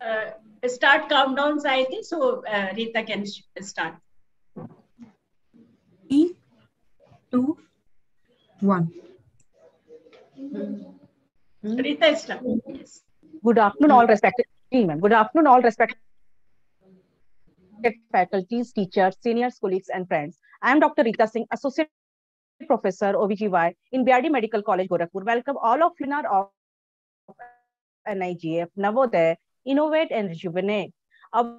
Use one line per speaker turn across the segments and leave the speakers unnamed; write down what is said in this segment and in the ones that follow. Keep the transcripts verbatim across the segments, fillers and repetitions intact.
uh, start countdowns, I think. So uh, Rita can start.
Three, two, one.
Hmm. Rita, start. Yes.
Good afternoon, all respected team. Good afternoon, all respected faculties, teachers, seniors, colleagues, and friends. I am Doctor Rita Singh, Associate Professor O B G Y in B R D Medical College, Gorakhpur. Welcome all of you in our of N I G F, Navoday, Innovate, and Rejuvenate. Our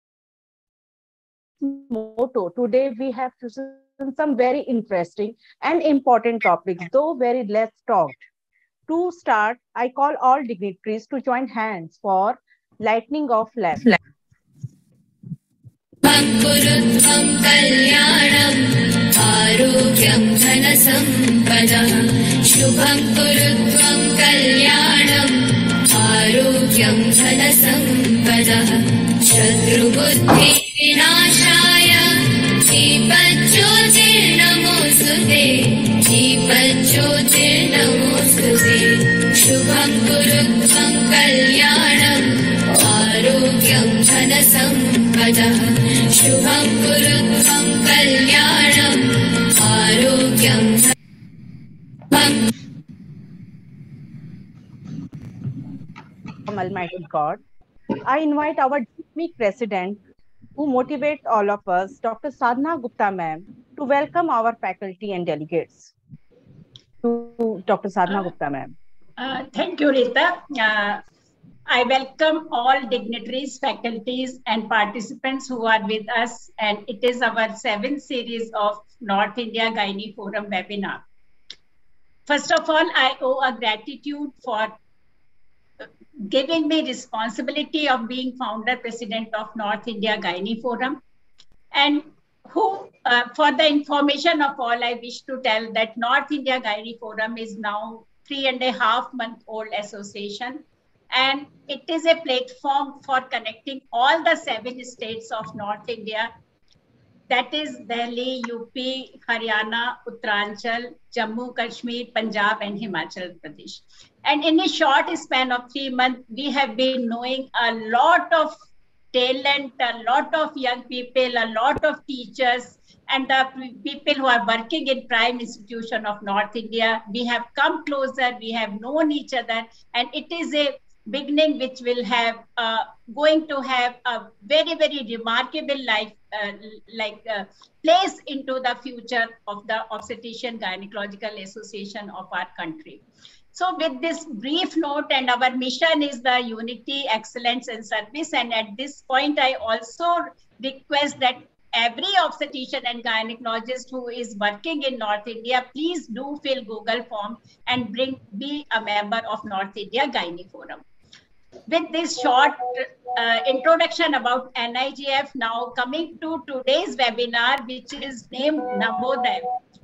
motto today, we have chosen some very interesting and important topics, though very less talked. To start, I call all dignitaries to join hands for lightning of lab.
Gurutvam kalyanam arogyam dhanasampadam shubham Gurutvam kalyanam arogyam dhanasampadam shatrubuddhi vinashaya deepajyotirnamosute deepajyotirnamosute shubham Gurutvam kalyanam arogyam dhanasampadam shubham Gurutvam kalyanam arogyam
Almighty God, I invite our dynamic president who motivates all of us, Doctor Sadhana Gupta ma'am, to welcome our faculty and delegates. To Doctor Sadhana uh, Gupta ma'am.
Uh, thank you, Rita. Uh, I welcome all dignitaries, faculties, and participants who are with us, and it is our seventh series of North India Gynae Forum webinar. First of all, I owe a gratitude for giving me responsibility of being founder president of North India Gynae Forum, and who, uh, for the information of all, I wish to tell that North India Gynae Forum is now three and a half month old association. And it is a platform for connecting all the seven states of North India. That is Delhi, U P, Haryana, Uttaranchal, Jammu, Kashmir, Punjab, and Himachal Pradesh. And in a short span of three months, we have been knowing a lot of talent, a lot of young people, a lot of teachers, and the people who are working in prime institution of North India. We have come closer, we have known each other, and it is a beginning which will have uh, going to have a very very remarkable life uh, like uh, place into the future of the Obstetrician Gynecological Association of our country. So with this brief note, and our mission is the unity, excellence, and service, and at this point I also request that every obstetrician and gynecologist who is working in North India, please do fill Google form and bring be a member of North India Gynae Forum. With this short uh, introduction about N I G F, now coming to today's webinar, which is named Navoday,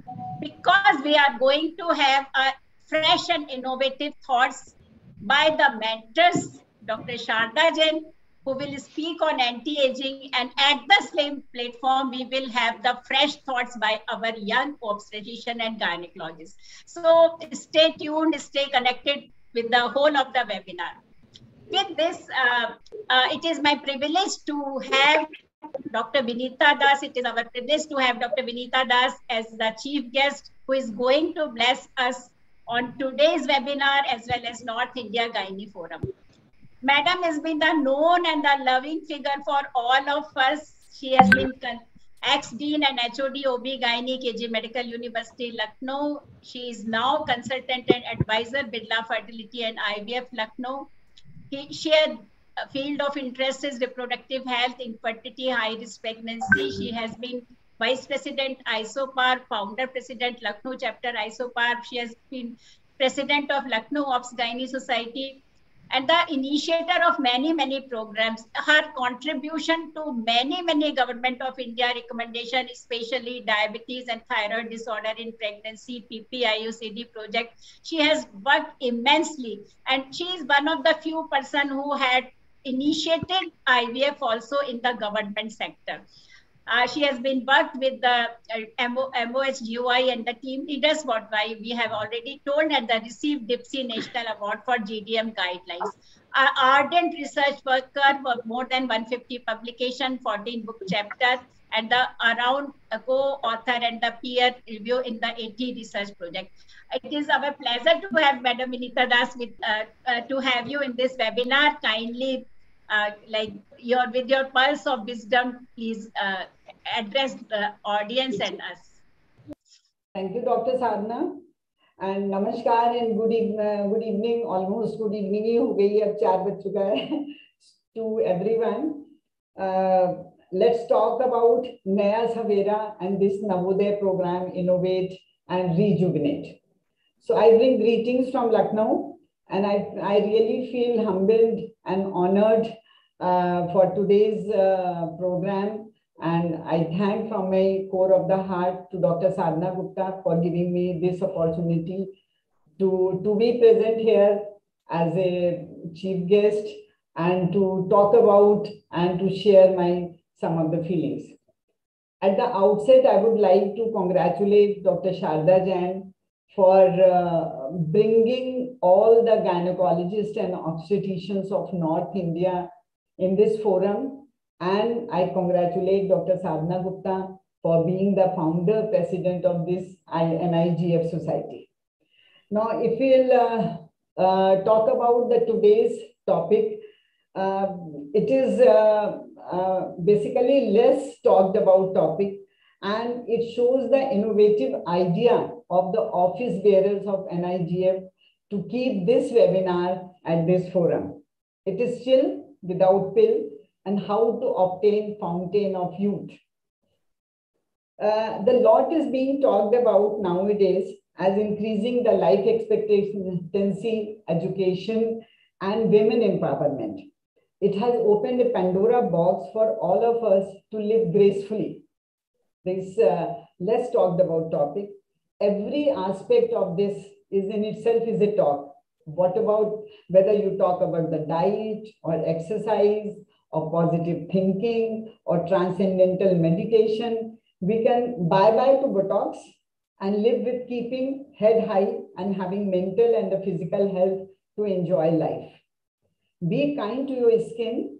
because we are going to have a fresh and innovative thoughts by the mentors, Doctor Sharda Jain, who will speak on anti-aging, and at the same platform, we will have the fresh thoughts by our young obstetrician and gynecologists. So stay tuned, stay connected with the whole of the webinar. With this, uh, uh, it is my privilege to have Doctor Vinita Das. It is our privilege to have Doctor Vinita Das as the chief guest, who is going to bless us on today's webinar as well as North India Gynae Forum. Madam has been the known and the loving figure for all of us. She has been ex-dean and H O D O B Gynae K G Medical University, Lucknow. She is now consultant and advisor, Birla Fertility and I V F, Lucknow. He, she had a field of interest is reproductive health, infertility, high-risk pregnancy. She has been Vice President I S O P A R, Founder President Lucknow Chapter I S O P A R. She has been President of Lucknow Obs Gynae Society and the initiator of many, many programs. Her contribution to many, many Government of India recommendation, especially diabetes and thyroid disorder in pregnancy, P P I U C D project. She has worked immensely, and she is one of the few person who had initiated I V F also in the government sector. Uh, she has been worked with the uh, M O H G O I and the team leaders, what why we have already told, and the received D I P S I National Award for G D M guidelines. An ardent research worker for more than one hundred fifty publications, fourteen book chapters, and the around a co-author and the peer review in the eighty research project. It is our pleasure to have Madam Vinita Das with uh, uh, to have you in this webinar. Kindly, uh, like your with your pulse of wisdom, please uh, address the audience and us.
Thank you, Doctor Sadhana. And namaskar and good evening, good evening, almost good evening ही हो गई अब चार बज चुका है to everyone. Uh, let's talk about Naya Savera and this Navoday program, Innovate and Rejuvenate. So I bring greetings from Lucknow, and I, I really feel humbled and honored uh, for today's uh, program. And I thank from my core of the heart to Doctor Sadhana Gupta for giving me this opportunity to, to be present here as a chief guest and to talk about and to share my some of the feelings. At the outset, I would like to congratulate Doctor Sharda Jain for uh, bringing all the gynecologists and obstetricians of North India in this forum. And I congratulate Doctor Sadhana Gupta for being the founder, president of this N I G F society. Now, if we'll uh, uh, talk about the today's topic, uh, it is uh, uh, basically less talked about topic, and it shows the innovative idea of the office bearers of N I G F to keep this webinar at this forum. It is still without pill, and how to obtain fountain of youth. Uh, the lot is being talked about nowadays as increasing the life expectancy, education, and women empowerment. It has opened a Pandora box for all of us to live gracefully. This uh, less talked about topic. Every aspect of this is in itself is a talk. What about whether you talk about the diet or exercise, or positive thinking, or transcendental meditation, we can bye-bye to Botox and live with keeping head high and having mental and the physical health to enjoy life. Be kind to your skin,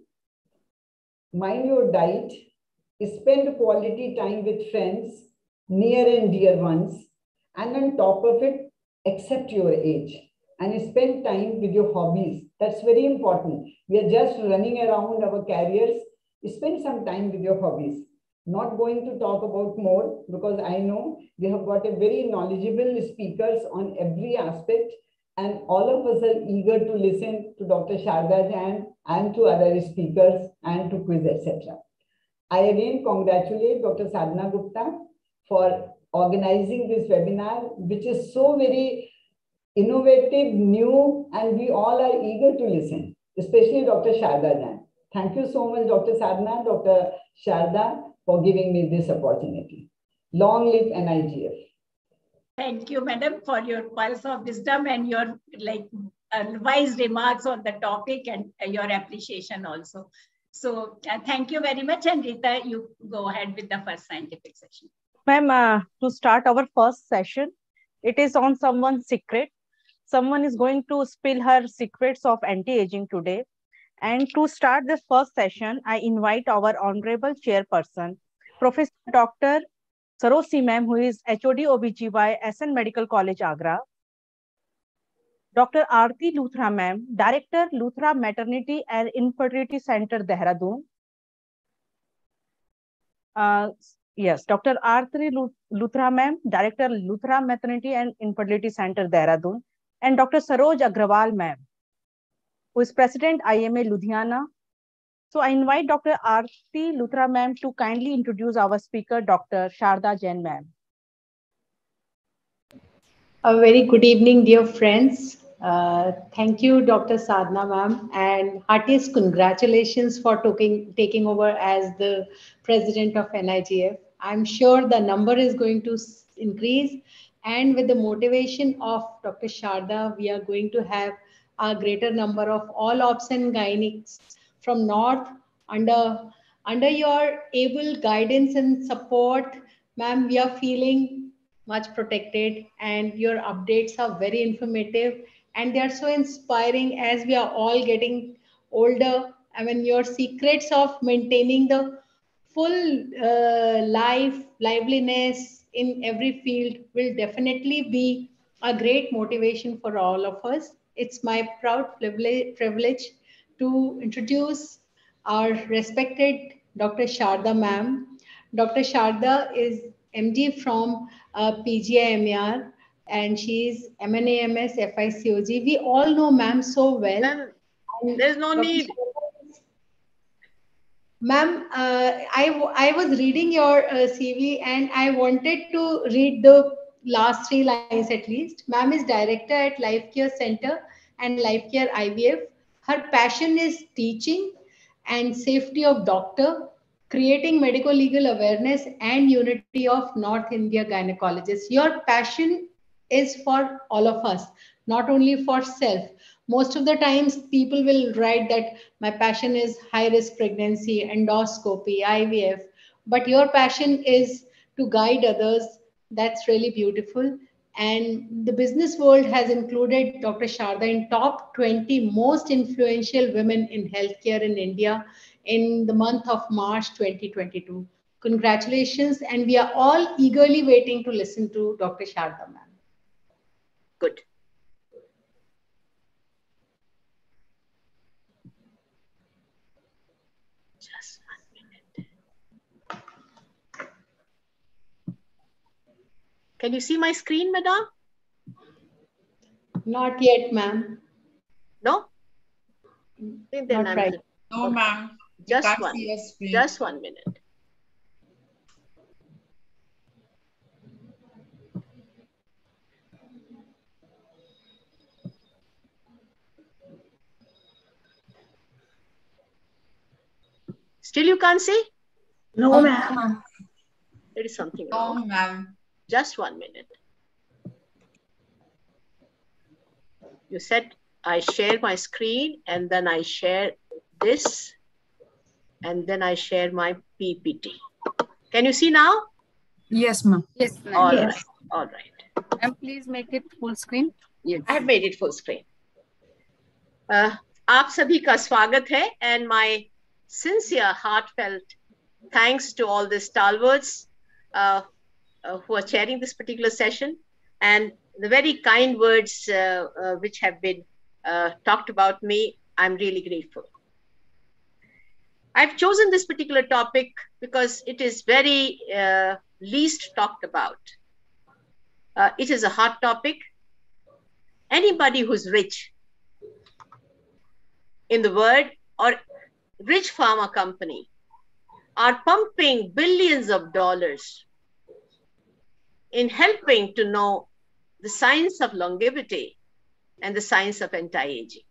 mind your diet, spend quality time with friends, near and dear ones, and on top of it, accept your age and spend time with your hobbies. That's very important. We are just running around our careers. Spend some time with your hobbies. Not going to talk about more because I know we have got a very knowledgeable speakers on every aspect, and all of us are eager to listen to Doctor Sharda Jain and to other speakers and to quiz, et cetera. I again congratulate Doctor Sadhana Gupta for organizing this webinar, which is so very innovative, new, and we all are eager to listen, especially Doctor Sharda Jain. Thank you so much, Doctor Sadhana, Doctor Sharda, for giving me this opportunity. Long live N I G F.
Thank you, Madam, for your pulse of wisdom and your like uh, wise remarks on the topic and uh, your appreciation also. So uh, thank you very much. And Rita, you go ahead with the first scientific session.
Ma'am, uh, to start our first session, it is on someone's secret. Someone is going to spill her secrets of anti-aging today. And to start this first session, I invite our honorable chairperson, Professor Doctor Sarosi ma'am, who is H O D O B G Y, S N Medical College, Agra. Doctor Aarti Luthra ma'am, Director, Luthra Maternity and Infertility Center, Dehradun. Uh, yes, Doctor Aarti Luthra ma'am, Director, Luthra Maternity and Infertility Center, Dehradun. And Doctor Saroj Agrawal ma'am, who is President I M A Ludhiana. So I invite Doctor Aarti Luthra ma'am to kindly introduce our speaker, Doctor Sharda Jain ma'am.
A very good evening, dear friends. Uh, thank you, Doctor Sadhana ma'am, and heartiest congratulations for taking, taking over as the president of N I G F. I'm sure the number is going to increase, and with the motivation of Doctor Sharda, we are going to have a greater number of all obs and gynacs from North under, under your able guidance and support. Ma'am, we are feeling much protected, and your updates are very informative, and they are so inspiring as we are all getting older. I mean, your secrets of maintaining the full uh, life, liveliness in every field will definitely be a great motivation for all of us. It's my proud privilege, privilege to introduce our respected Doctor Sharda ma'am. Doctor Sharda is M D from uh, P G I M E R, and she is M N A M S F I C O G. We all know ma'am so well.
Ma'am, there's no
Doctor
need.
Ma'am, uh, I, w- I was reading your uh, C V and I wanted to read the last three lines at least. Ma'am is director at Life Care Center and Life Care I V F. Her passion is teaching and safety of doctor, creating medical legal awareness and unity of North India gynecologists. Your passion is for all of us, not only for self. Most of the times people will write that my passion is high risk pregnancy, endoscopy, IVF, but your passion is to guide others. That's really beautiful. And the business world has included Dr. Sharda in top twenty most influential women in healthcare in India in the month of March twenty twenty-two. Congratulations, and we are all eagerly waiting to listen to Doctor Sharda ma'am.
Good. Just one minute. Can you see my screen, madam?
Not yet, ma'am.
No?
Not right.
No,
Okay.
ma'am.
Just one. Just one minute. Still you can't see?
No, ma'am.
There is something
No,
wrong.
ma'am.
Just one minute. You said I share my screen and then I share this and then I share my P P T. Can you see now?
Yes, ma'am.
Yes, ma'am.
All
Yes.
right. All right.
And please make it full screen. Yes.
I have made it full screen. Uh, आप सभी का स्वागत है and my sincere, heartfelt thanks to all the stalwarts uh, uh, who are chairing this particular session and the very kind words uh, uh, which have been uh, talked about me. I'm really grateful. I've chosen this particular topic because it is very uh, least talked about. Uh, it is a hot topic. Anybody who's rich in the world or rich pharma company are pumping billions of dollars in helping to know the science of longevity and the science of anti-aging.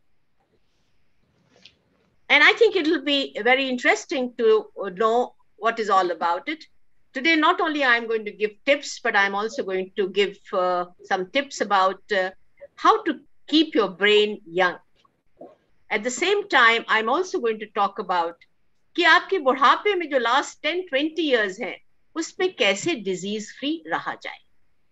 And I think it will be very interesting to know what is all about it. Today, not only I'm going to give tips, but I'm also going to give uh, some tips about uh, how to keep your brain young. At the same time, I'm also going to talk about कि आपके बुढ़ापे में जो last ten, twenty years हैं, उसमें कैसे disease free रहा जाए.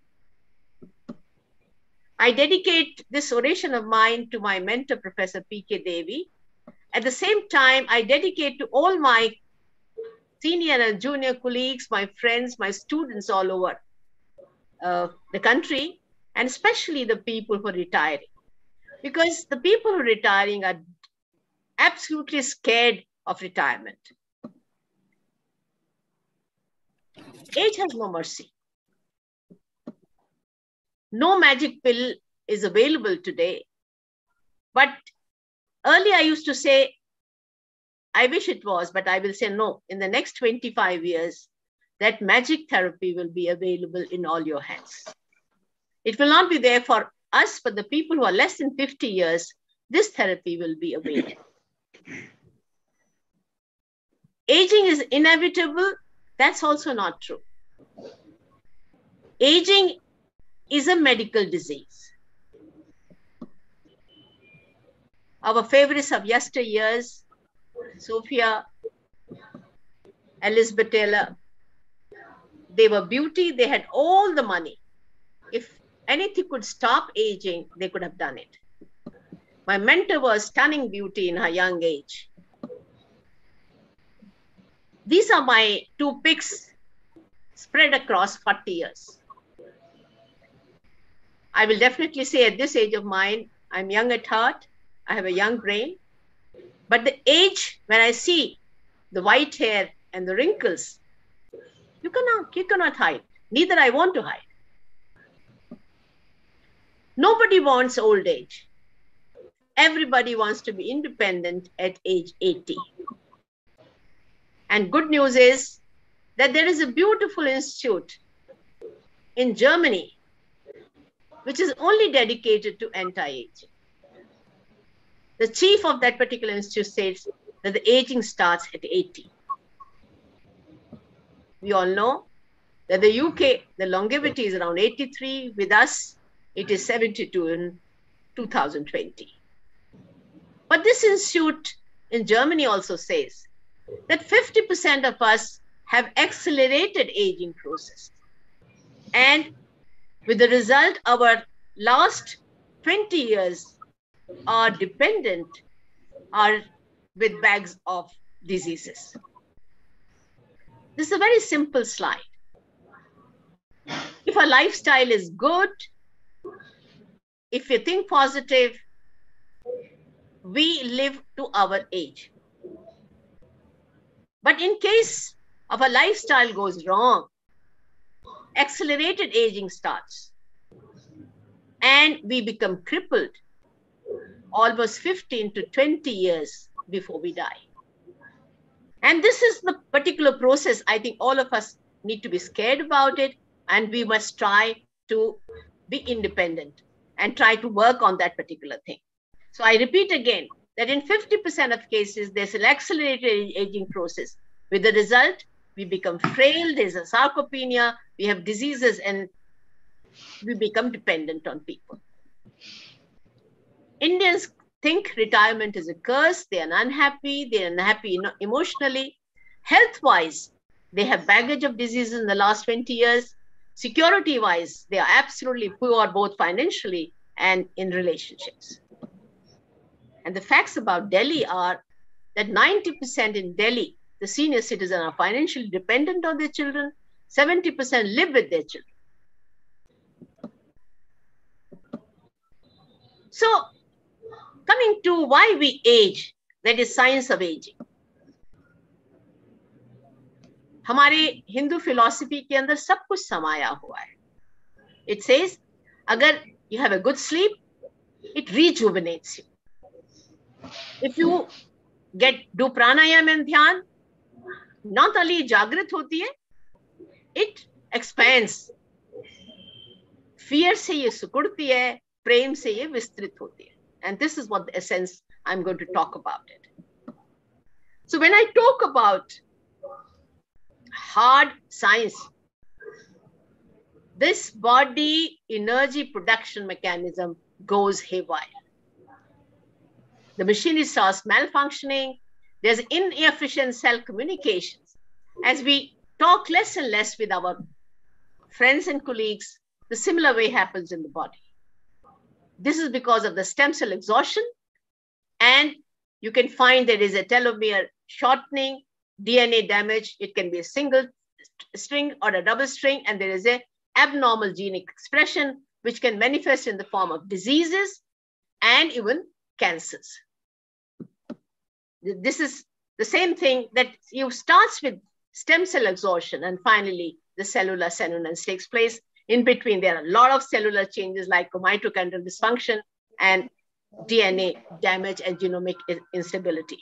I dedicate this oration of mine to my mentor, Professor P K Devi. At the same time, I dedicate to all my senior and junior colleagues, my friends, my students all over uh, the country, and especially the people who are retiring. Because the people who are retiring are absolutely scared of retirement. Age has no mercy. No magic pill is available today. But earlier I used to say, I wish it was, but I will say no. In the next twenty-five years, that magic therapy will be available in all your hands. It will not be there for us, but the people who are less than fifty years, this therapy will be available. Aging is inevitable. That's also not true. Aging is a medical disease. Our favorites of yesteryears, Sophia, Elizabeth Taylor, they were beauty, they had all the money. If anything could stop aging, they could have done it. My mentor was stunning beauty in her young age. These are my two pics spread across forty years. I will definitely say at this age of mine, I'm young at heart, I have a young brain, but the age when I see the white hair and the wrinkles, you cannot, you cannot hide. Neither I want to hide. Nobody wants old age. Everybody wants to be independent at age eighty. And good news is that there is a beautiful institute in Germany which is only dedicated to anti-aging. The chief of that particular institute says that the aging starts at eighty. We all know that the U K, the longevity is around eighty-three. With us, it is seventy-two in two thousand twenty. But this institute in Germany also says that fifty percent of us have accelerated aging process. And with the result, our last twenty years are dependent, are with bags of diseases. This is a very simple slide. If our lifestyle is good, if you think positive, we live to our age. But in case of a lifestyle goes wrong, accelerated aging starts and we become crippled almost fifteen to twenty years before we die. And this is the particular process. I think all of us need to be scared about it, and we must try to be independent and try to work on that particular thing. So I repeat again that in fifty percent of cases, there's an accelerated aging process. With the result, we become frail, there's a sarcopenia, we have diseases, and we become dependent on people. Indians think retirement is a curse, they are unhappy, they are unhappy emotionally. Health-wise, they have baggage of diseases in the last twenty years. Security-wise, they are absolutely poor, both financially and in relationships. And the facts about Delhi are that ninety percent in Delhi, the senior citizens are financially dependent on their children, seventy percent live with their children. So, coming to why we age, that is science of aging. हमारे Hindu philosophy के अंदर सब कुछ समाया हुआ है. It says, अगर you have a good sleep, it rejuvenates you. If you get do pranayama and dhyan, not only जागृत होती है, it expands. Fear से ये सुकुड़ती है, प्रेम से ये विस्तृत होती है. And this is what the essence I'm going to talk about it. So when I talk about hard science, this body energy production mechanism goes haywire. The machinery starts malfunctioning. There's inefficient cell communications. As we talk less and less with our friends and colleagues, the similar way happens in the body. This is because of the stem cell exhaustion, and you can find there is a telomere shortening, D N A damage. It can be a single string or a double string, and there is a abnormal gene expression which can manifest in the form of diseases and even cancers. This is the same thing that you starts with stem cell exhaustion, and finally the cellular senescence takes place. In between, there are a lot of cellular changes like mitochondrial dysfunction and D N A damage and genomic instability.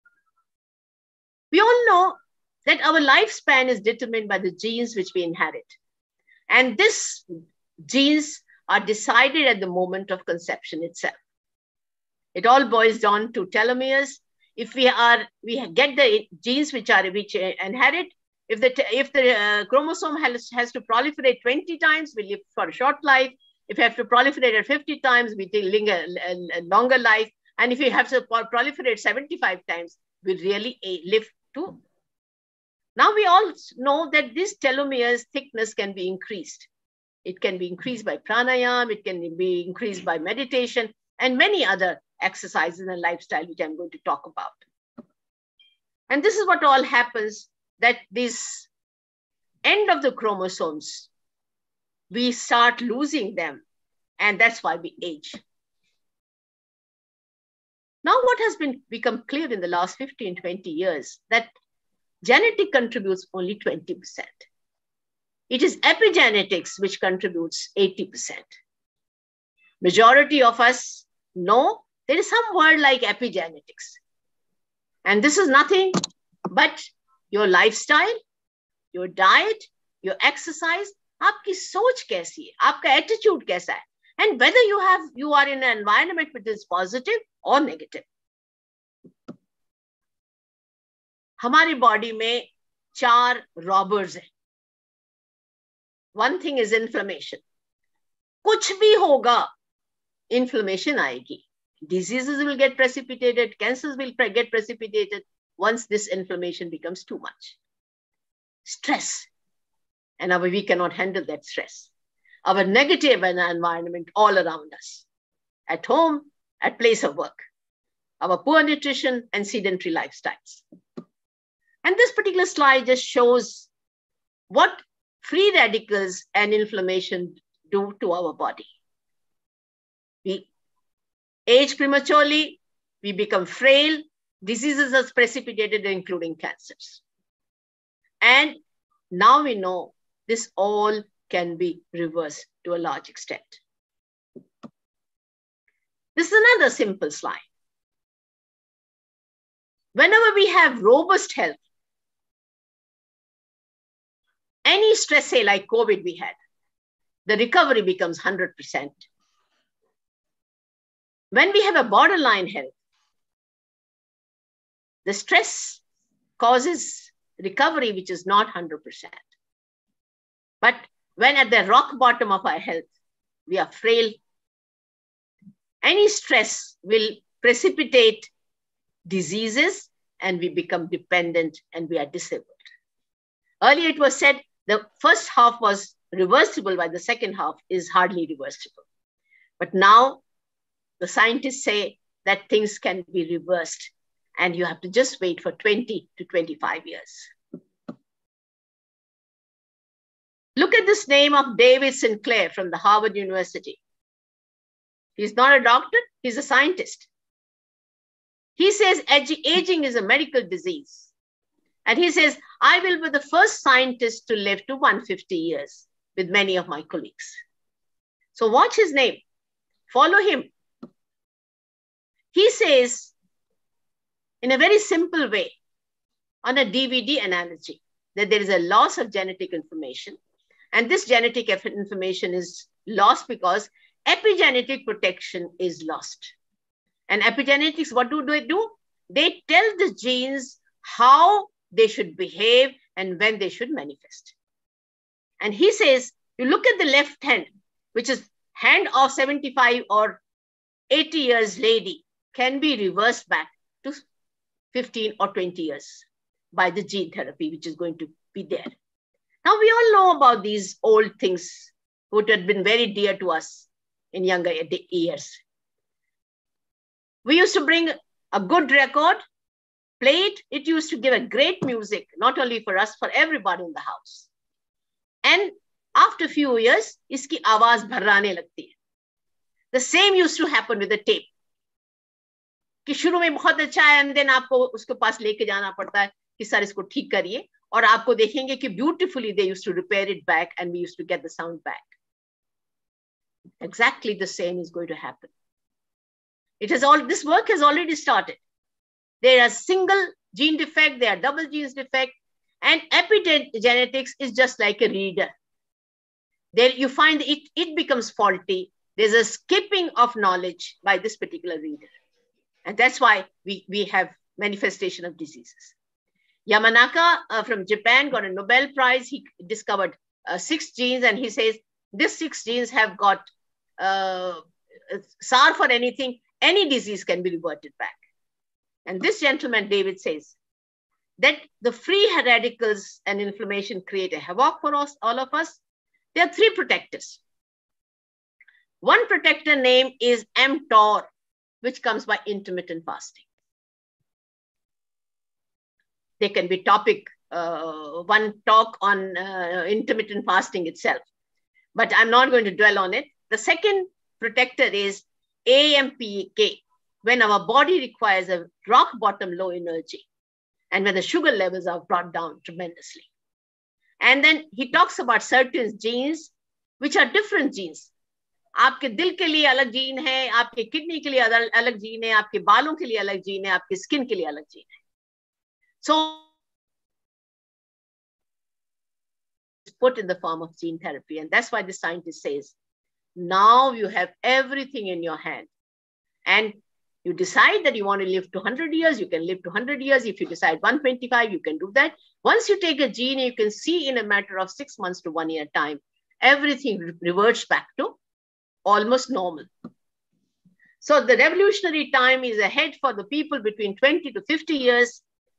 We all know that our lifespan is determined by the genes which we inherit. And these genes are decided at the moment of conception itself. It all boils down to telomeres. If we are, we get the genes which are which inherit. If the if the uh, chromosome has, has to proliferate twenty times, we live for a short life. If you have to proliferate at fifty times, we take a, a, a longer life. And if you have to proliferate seventy-five times, we really live to. Now we all know that this telomeres thickness can be increased. It can be increased by pranayama, it can be increased by meditation, and many other exercises and lifestyle, which I'm going to talk about. And this is what all happens, that this end of the chromosomes, we start losing them, and that's why we age. Now, what has been become clear in the last fifteen, twenty years, that genetic contributes only twenty percent. It is epigenetics which contributes eighty percent. Majority of us know there is some word like epigenetics. And this is nothing but your lifestyle, your diet, your exercise, आपकी सोच कैसी है, आपका attitude कैसा है, and whether you have you are in an environment which is positive or negative. हमारी body में चार रॉबर्स हैं. One thing is inflammation. कुछ भी होगा, inflammation आएगी. Diseases will get precipitated, cancers will get precipitated once this inflammation becomes too much. Stress. And our, we cannot handle that stress. Our negative environment all around us. At home, at place of work. Our poor nutrition and sedentary lifestyles. And this particular slide just shows what free radicals and inflammation do to our body. We age prematurely, we become frail, diseases are precipitated, including cancers. And now we know this all can be reversed to a large extent. This is another simple slide. Whenever we have robust health, any stress, say like COVID we had, the recovery becomes one hundred percent. When we have a borderline health, the stress causes recovery, which is not one hundred percent. But when at the rock bottom of our health, we are frail, any stress will precipitate diseases and we become dependent and we are disabled. Earlier it was said the first half was reversible, while the second half is hardly reversible. But now the scientists say that things can be reversed and you have to just wait for twenty to twenty-five years. Look at this name of David Sinclair from the Harvard University. He's not a doctor, he's a scientist. He says aging is a medical disease. And he says, I will be the first scientist to live to one hundred fifty years with many of my colleagues. So watch his name, follow him. He says, in a very simple way, on a D V D analogy, that there is a loss of genetic information. And this genetic information is lost because epigenetic protection is lost. And epigenetics, what do they do? They tell the genes how they should behave and when they should manifest. And he says, you look at the left hand, which is hand of seventy-five or eighty years lady, can be reversed back to fifteen or twenty years by the gene therapy, which is going to be there. Now, we all know about these old things which had been very dear to us in younger years. We used to bring a good record, play it. It used to give a great music, not only for us, for everybody in the house. And after a few years, iski awaaz bharrane lagti hai. The same used to happen with the tape. कि शुरू में बहुत अच्छा है, and then आपको उसके पास लेके जाना पड़ता है कि सर इसको ठीक करिए, और आपको देखेंगे कि beautifully they used to repair it back and we used to get the sound back. Exactly the same is going to happen. It has all, this work has already started. There are single gene defect, there are double genes defect, and epigenetics is just like a reader. There you find it, it becomes faulty. There's a skipping of knowledge by this particular reader. And that's why we, we have manifestation of diseases. Yamanaka uh, from Japan got a Nobel Prize. He discovered uh, six genes, and he says, these six genes have got uh, S A R for anything. Any disease can be reverted back. And this gentleman, David, says that the free radicals and inflammation create a havoc for us, all of us. There are three protectors. One protector name is mTOR, which comes by intermittent fasting. There can be topic, uh, one talk on uh, intermittent fasting itself, but I'm not going to dwell on it. The second protector is A M P K, when our body requires a rock bottom low energy and when the sugar levels are brought down tremendously. And then he talks about certain genes, which are different genes. आपके दिल के लिए अलग gene है, आपके kidney के लिए अलग जीन है, आपके बालों के लिए अलग जीन है, आपके स्किन के लिए अलग जीन है. So it's put in the form of gene therapy, and that's why the scientist says, now you have everything in your hand, and you decide that you want to live to one hundred years, you can live to one hundred years. If you decide one twenty-five, you can do that. Once you take a gene, you can see in a matter of six months to one year time, everything reverts back to almost normal. So the revolutionary time is ahead for the people between twenty to fifty years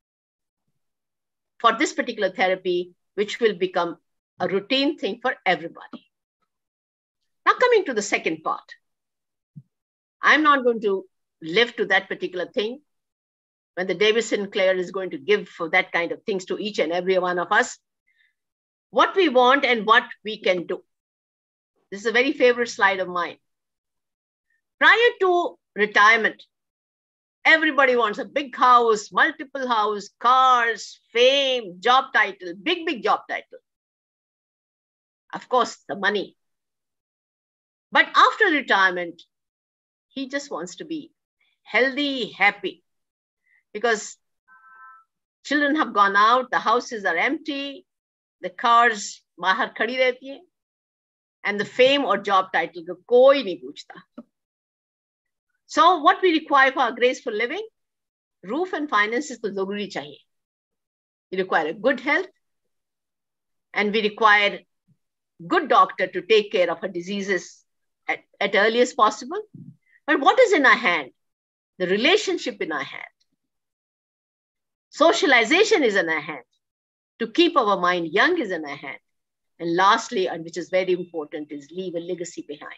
for this particular therapy, which will become a routine thing for everybody. Now coming to the second part, I'm not going to live to that particular thing when the David Sinclair is going to give for that kind of things to each and every one of us, what we want and what we can do. This is a very favorite slide of mine. Prior to retirement, everybody wants a big house, multiple house, cars, fame, job title, big, big job title. Of course, the money. But after retirement, he just wants to be healthy, happy, because children have gone out, the houses are empty, the cars bahar khadi rehti hai, and the fame or job title ko koi nahi puchta. So what we require for a graceful living, roof and finances to zaruri chahiye. We require a good health, and we require good doctor to take care of our diseases at, at earliest possible. But what is in our hand? The relationship in our hand. Socialization is in our hand. To keep our mind young is in our hand. And lastly, and which is very important, is leave a legacy behind.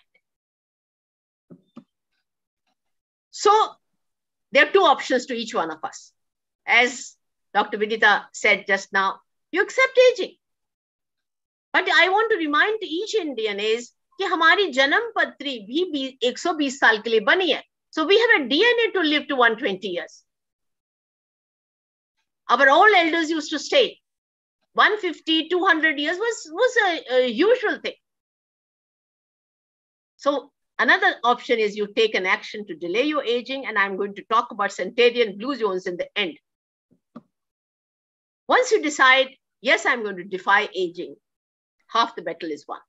So there are two options to each one of us. As Doctor Vidita said just now, you accept aging. But I want to remind each Indian is कि हमारी जन्म पत्री भी one hundred twenty साल के लिए बनी है. So we have a D N A to live to one hundred twenty years. Our old elders used to say one hundred fifty, two hundred years was, was a, a usual thing. So another option is you take an action to delay your aging, and I'm going to talk about centenarian blue zones in the end. Once you decide, yes, I'm going to defy aging, half the battle is won.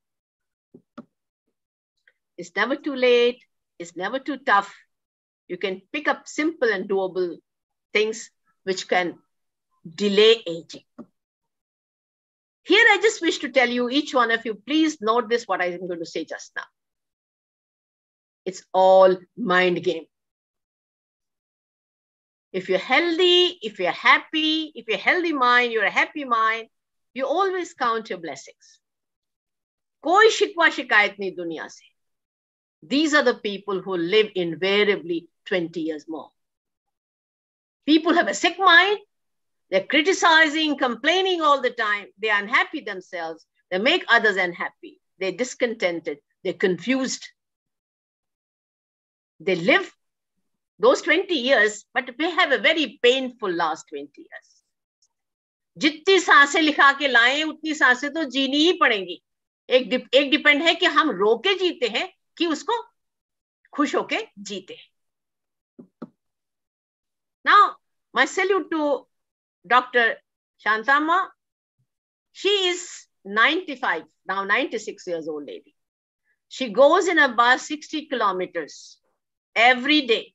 It's never too late. It's never too tough. You can pick up simple and doable things which can delay aging. Here, I just wish to tell you, each one of you, please note this, what I'm going to say just now. It's all mind game. If you're healthy, if you're happy, if you're a healthy mind, you're a happy mind, you always count your blessings. Koi shikwa shikayat nahi duniya se. These are the people who live invariably twenty years more. People have a sick mind. They're criticizing, complaining all the time. They're unhappy themselves. They make others unhappy. They're discontented. They're confused. They live those twenty years, but they have a very painful last twenty years. जितनी सांसें लिखा के लाएं, उतनी सांसें तो जीनी ही पड़ेंगी. एक डिप, एक डिपेंड है कि हम रोके जीते हैं कि उसको खुश होके जीते. Now, my salute to Doctor Shantama. She is ninety-five, now ninety-six years old lady. She goes in a bus sixty kilometers every day.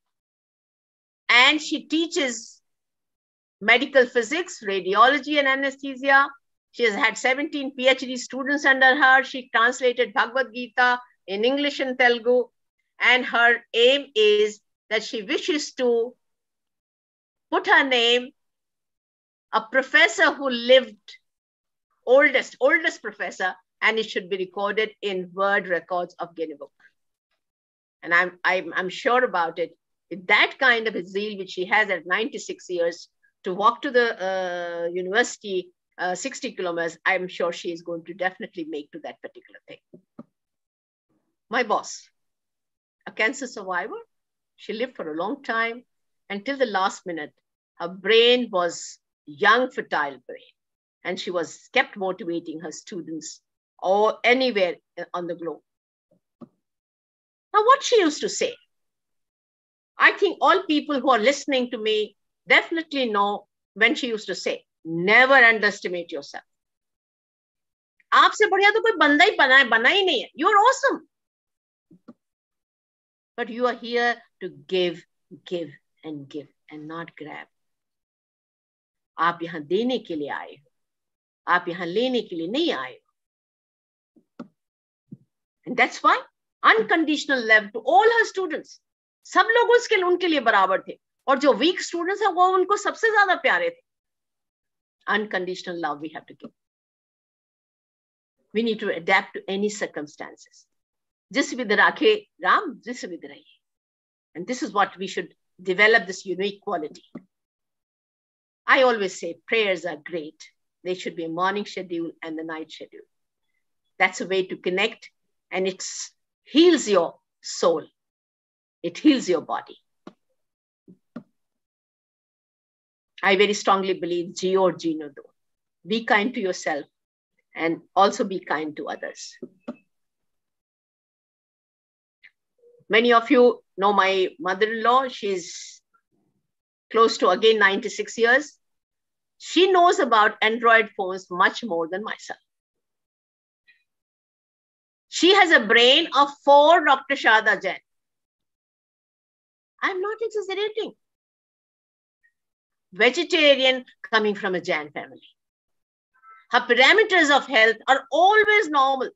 And she teaches medical physics, radiology, and anesthesia. She has had seventeen PhD students under her. She translated Bhagavad Gita in English and Telugu. And her aim is that she wishes to put her name, a professor who lived, oldest, oldest professor, and it should be recorded in World Records of Guinness Book. And I'm, I'm, I'm sure about it. With that kind of a zeal, which she has at ninety-six years, to walk to the uh, university uh, sixty kilometers, I'm sure she is going to definitely make to that particular thing. My boss, a cancer survivor, she lived for a long time. Until the last minute, her brain was young, fertile brain. And she was kept motivating her students or anywhere on the globe. Now, what she used to say, I think all people who are listening to me definitely know when she used to say, never underestimate yourself. आपसे बढ़िया तो कोई बंदा ही बना है, बना ही नहीं है. You're awesome. But you are here to give, give, and give, and not grab. आप यहाँ देने के लिए आए हो. आप यहाँ लेने के लिए नहीं आए हो. And that's why unconditional love to all her students. सब लोग उसके उनके लिए बराबर थे. और जो weak students हैं वो उनको सबसे ज्यादा प्यारे थे. Unconditional love we have to give. We need to adapt to any circumstances. जिस विध राखे राम, जिस विध रहिए. And this is what we should develop, this unique quality. I always say prayers are great. They should be a morning schedule and the night schedule. That's a way to connect, and it heals your soul. It heals your body. I very strongly believe G or G no do. Be kind to yourself and also be kind to others. Many of you know my mother-in-law. She's close to, again, ninety-six years. She knows about Android phones much more than myself. She has a brain of four Doctor Shada Jain. I'm not exaggerating. Vegetarian coming from a Jain family. Her parameters of health are always normal.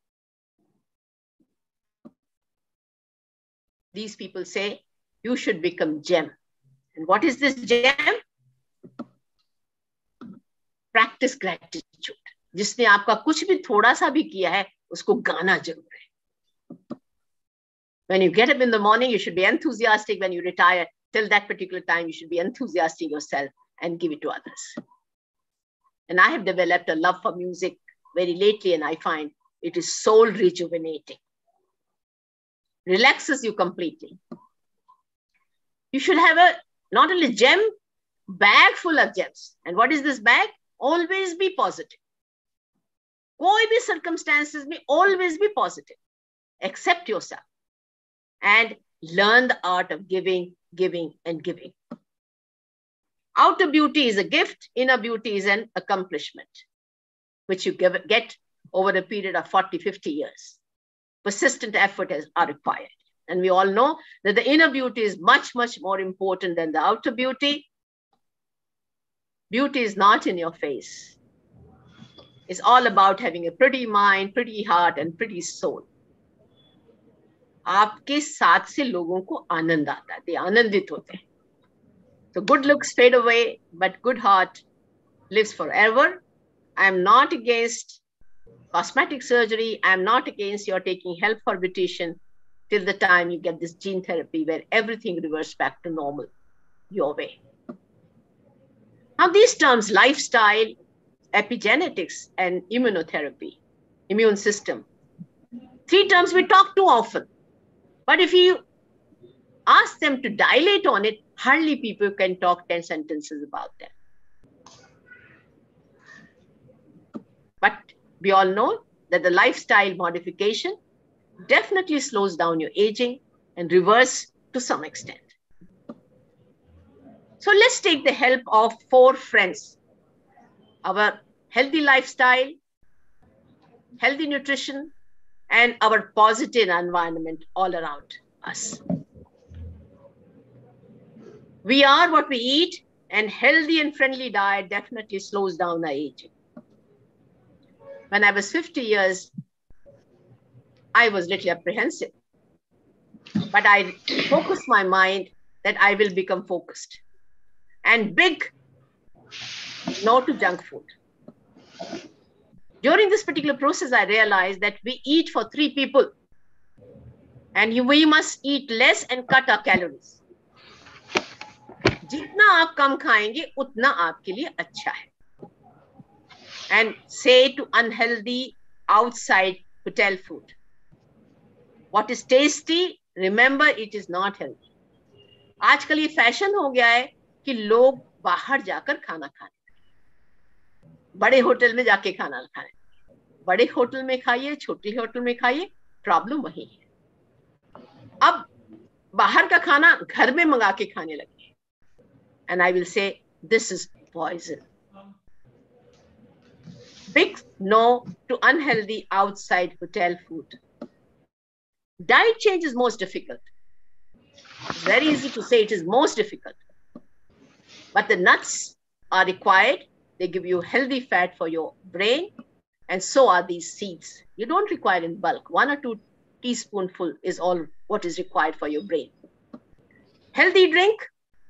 These people say, you should become gem. And what is this gem? Practice gratitude. जिसने आपका कुछ भी थोड़ा सा भी किया है, उसको गाना जरूर है. When you get up in the morning, you should be enthusiastic. When you retire, till that particular time, you should be enthusiastic yourself and give it to others. And I have developed a love for music very lately, and I find it is soul rejuvenating. Relaxes you completely. You should have a, not only gem, bag full of gems. And what is this bag? Always be positive. Koi bhi circumstances may always be positive. Accept yourself and learn the art of giving, giving, and giving. Outer beauty is a gift, inner beauty is an accomplishment, which you give, get over a period of forty, fifty years. Persistent effort is, are required. And we all know that the inner beauty is much, much more important than the outer beauty. Beauty is not in your face. It's all about having a pretty mind, pretty heart, and pretty soul. आपके साथ से लोगों को आनंद आता है, they आनंदित होते हैं. So good looks fade away, but good heart lives forever. I am not against cosmetic surgery. I am not against your taking help for beautician till the time you get this gene therapy where everything reverts back to normal your way. Now these terms, lifestyle, epigenetics, and immunotherapy, immune system, three terms we talk too often. But if you ask them to dilate on it, hardly people can talk ten sentences about them. But we all know that the lifestyle modification definitely slows down your aging and reverse to some extent. So let's take the help of four friends. Our healthy lifestyle, healthy nutrition, and our positive environment all around us. We are what we eat, and healthy and friendly diet definitely slows down our aging. When I was fifty years, I was little apprehensive, but I focused my mind that I will become focused. And big no to junk food. During this particular process, I realized that we eat for three people. And you, we must eat less and cut our calories. जितना आप कम खाएंगे उतना आपके लिए अच्छा है. And say to unhealthy outside hotel food, what is tasty, remember it is not healthy. आजकल ये फैशन हो गया है कि लोग बाहर जाकर खाना खाने, बड़े होटल में जाके खाना खाने. बड़े होटल में खाइए, छोटे होटल में खाइए, प्रॉब्लम वही है. अब बाहर का खाना घर में मंगा के खाने लगे. And I will say, this is poison. Big no to unhealthy outside hotel food. Diet change is most difficult. It's very easy to say it is most difficult. But the nuts are required. They give you healthy fat for your brain. And so are these seeds. You don't require in bulk. One or two teaspoonful is all what is required for your brain. Healthy drink.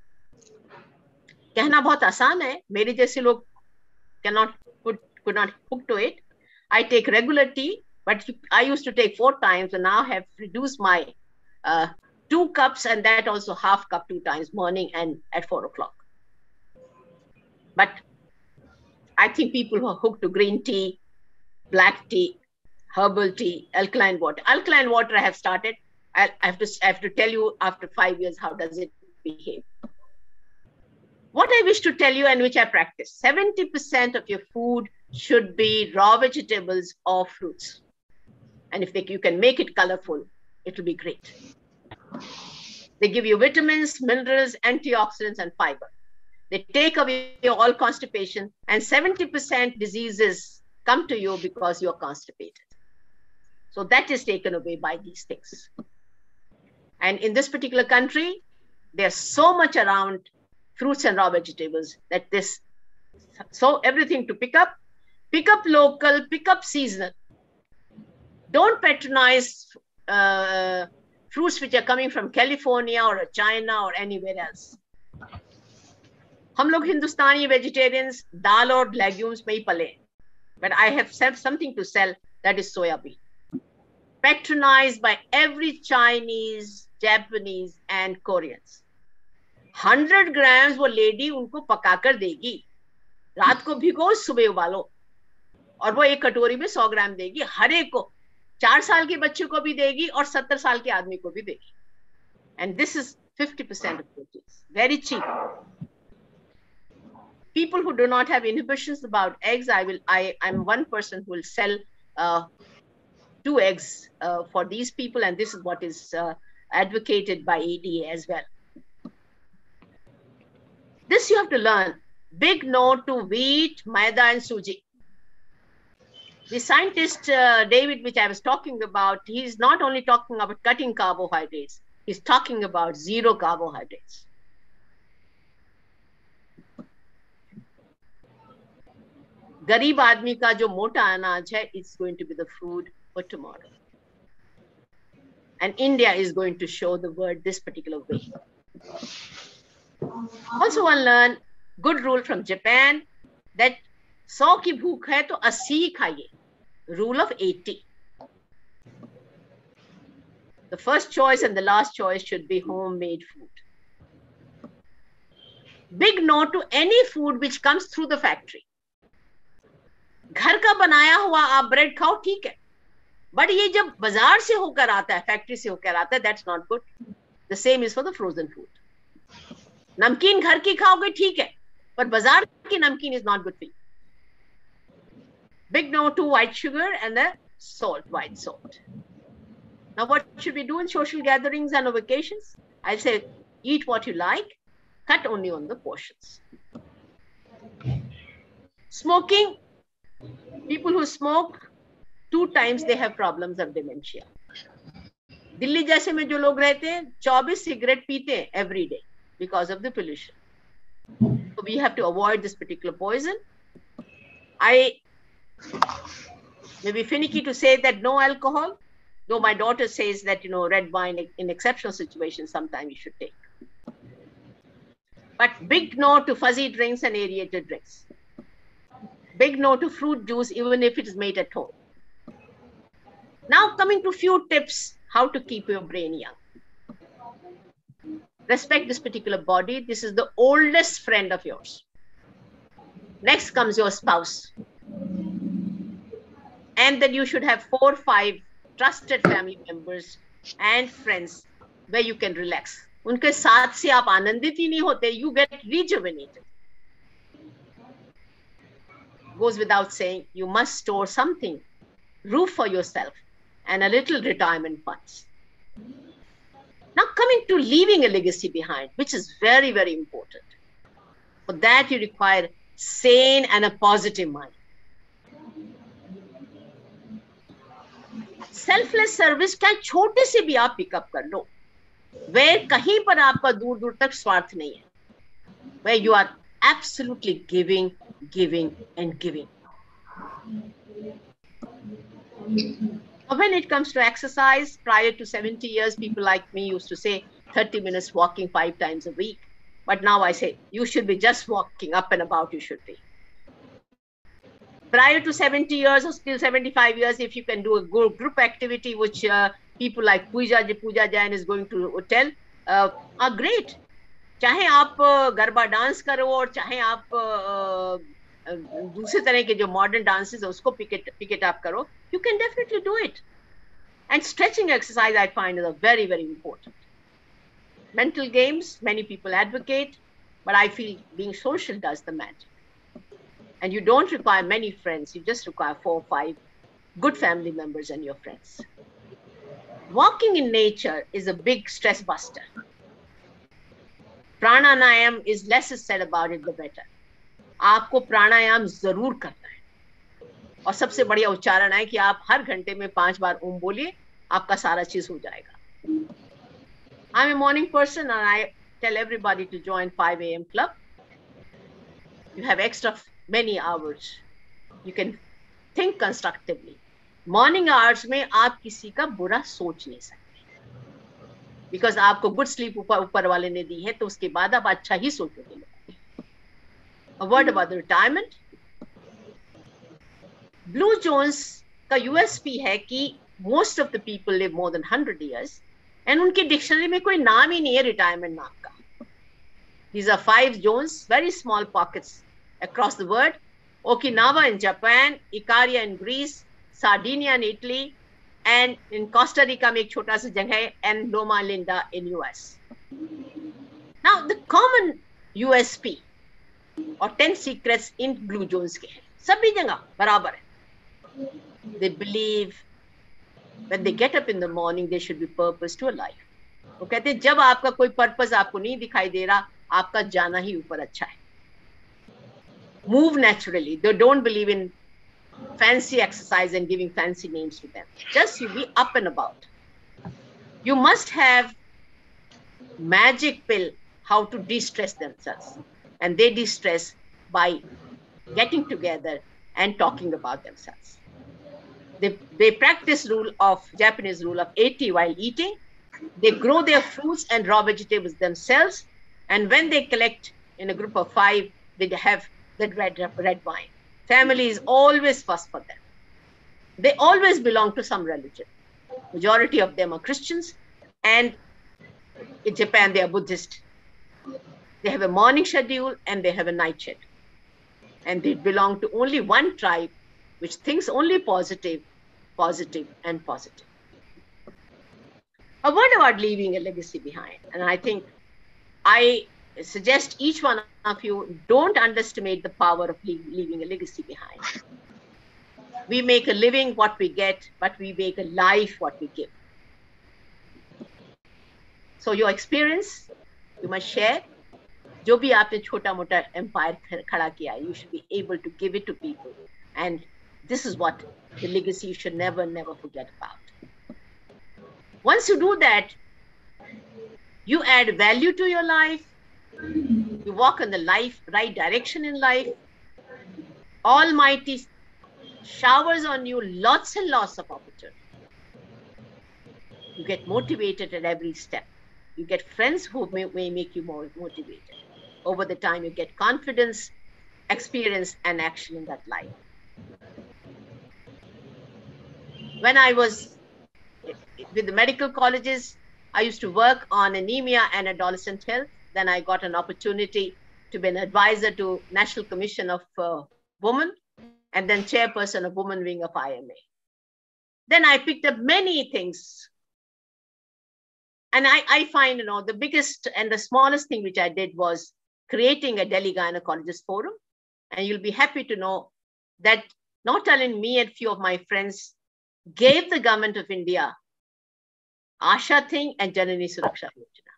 कहना बहुत आसान है. मेरे जैसे लोग cannot put, could not hook to it. I take regular tea, but I used to take four times, and now have reduced my uh, two cups, and that also half cup two times, morning and at four o'clock. But I think people who are hooked to green tea, black tea, herbal tea, alkaline water. Alkaline water I have started. I have to, I have to tell you after five years, how does it behave? What I wish to tell you, and which I practice, seventy percent of your food should be raw vegetables or fruits. And if they, you can make it colorful, it will be great. They give you vitamins, minerals, antioxidants, and fiber. They take away all constipation, and seventy percent diseases come to you because you are constipated. So that is taken away by these things. And in this particular country, there's so much around fruits and raw vegetables that this, so everything to pick up, pick up local, pick up seasonal. Don't patronize uh, fruits which are coming from California or China or anywhere else. हम लोग हिंदुस्तानी vegetarians दाल और legumes में ही पले, but I have something to sell, that is soya bean. Patronized by every Chinese, Japanese and Koreans. hundred grams वो lady उनको पकाकर देगी, रात को भिगो सुबह उबालो, और वो एक कटोरी में सौ ग्राम देगी. हर एक को, चार साल के बच्चे को भी देगी और सत्तर साल के आदमी को भी देगी. And this is fifty percent of proteins, very cheap. People who do not have inhibitions about eggs, I will, I, I'm one person who will sell uh, two eggs uh, for these people, and this is what is uh, advocated by A D A as well. This you have to learn. Big no to wheat, maida, and suji. The scientist, uh, David, which I was talking about, he's not only talking about cutting carbohydrates, he's talking about zero carbohydrates. गरीब आदमी का जो मोटा अनाज है, it's going to be the food for tomorrow. And India is going to show the world this particular way. Also one learn good rule from Japan that सौ की भूख है तो अस्सी ही खाइए. Rule of eighty. The first choice and the last choice should be homemade food. Big no to any food which comes through the factory. घर का बनाया हुआ आप ब्रेड खाओ, ठीक है, बट ये जब बाजार से होकर आता है, फैक्ट्री से होकर आता है, that's not good. The same is for the frozen food. नमकीन घर की खाओगे ठीक है, पर बाजार की नमकीन is not good for you. Big no to white sugar and the salt, white salt. Now what should we do in social gatherings and occasions? I'll say, eat what you like, cut only on the portions. Smoking. People who smoke, two times they have problems of dementia. Delhi जैसे में जो लोग रहते हैं, चौबीस cigarette पीते हैं every day because of the pollution. So we have to avoid this particular poison. I may be finicky to say that no alcohol, though my daughter says that, you know, red wine in exceptional situations sometimes you should take. But big no to fuzzy drinks and aerated drinks. Big no to fruit juice, even if it is made at home. Now coming to few tips how to keep your brain young. Respect this particular body. This is the oldest friend of yours. Next comes your spouse. And then you should have four or five trusted family members and friends where you can relax. उनके साथ से आप आनंदित ही नहीं होते, you get rejuvenated. Goes without saying, you must store something, roof for yourself, and a little retirement funds. Now coming to leaving a legacy behind, which is very, very important. For that you require sane and a positive mind. Selfless service क्या छोटे से भी आप pickup कर लो, where कहीं पर आपका दूर दूर तक स्वार्थ नहीं है, where you are absolutely giving, giving and giving. When it comes to exercise, prior to seventy years, people like me used to say thirty minutes walking five times a week. But now I say, you should be just walking up and about, you should be. Prior to seventy years or still seventy-five years, if you can do a group activity, which uh, people like Pooja, Pooja Jain is going to tell, uh, are great. चाहे आप garba dance करो और चाहे आप दूसरे तरह के जो मॉडर्न डांसेस है उसको पिक पिक इट अप करो, you can definitely do it. And stretching exercise I find is a very, very important. Mental games, many people advocate, but I feel being social does the magic. And you don't require many friends, you just require four or five good family members and your friends. Walking in nature is a big stress buster. Pranayam is less said about it, the better. आपको प्राणायाम जरूर करना है और सबसे बढ़िया उच्चारण है कि आप हर घंटे में पांच बार ओम बोलिए, आपका सारा चीज हो जाएगा. I'm a morning person and I tell everybody to join five A M club. You have extra many hours. You can think constructively. Morning hours में आप किसी का बुरा सोच नहीं सकते. Because आपको good sleep ऊपर ऊपर वाले ने दी है, तो उसके बाद आप अच्छा ही सोचोगे. A word about the retirement. Blue Jones का U S P है कि most of the people live more than one hundred years, and उनकी डिक्शनरी में कोई नाम ही नहीं है retirement नाम का. These are five zones, very small pockets across the world. Okinawa in Japan, Icaria in Greece, Sardinia in Italy, and in Costa Rica में एक छोटा सा जगह है, and Loma Linda in U S. Now the common U S P or ten secrets in Blue Jones के हैं, सभी जगह बराबर है. They believe when they get up in the morning there should be purpose to a life. वो कहते हैं जब आपका कोई पर्पस आपको नहीं दिखाई दे रहा, आपका जाना ही ऊपर अच्छा है. Move naturally. They don't believe in fancy exercise and giving fancy names to them. Just you be up and about. You must have magic pill how to de-stress themselves, and they de-stress by getting together and talking about themselves. They, they practice rule of Japanese rule of eighty while eating. They grow their fruits and raw vegetables themselves, and when they collect in a group of five, they have the red, red wine. Family is always first for them. They always belong to some religion. Majority of them are Christians, and in Japan they are Buddhist. They have a morning schedule and they have a night schedule. And they belong to only one tribe which thinks only positive, positive and positive. A word about leaving a legacy behind. And I think I suggest each one of you don't underestimate the power of leaving a legacy behind. We make a living what we get, but we make a life what we give. So your experience, you must share. जो भी आपने छोटा मोटा empire खड़ा किया है, you should be able to give it to people. And this is what the legacy you should never, never forget about. Once you do that, you add value to your life. You walk in the life, right direction in life. Almighty showers on you lots and lots of opportunity. You get motivated at every step. You get friends who may, may make you more motivated. Over the time, you get confidence, experience, and action in that life. When I was with the medical colleges. I used to work on anemia and adolescent health. Then I got an opportunity to be an advisor to National Commission of uh, Women, and then chairperson of Women Wing of I M A. Then I picked up many things. And I, I find, you know, the biggest and the smallest thing which I did was creating a Delhi Gynecologist Forum. And you'll be happy to know that not only me and few of my friends gave the government of India Asha thing and Janani Suraksha Yojana.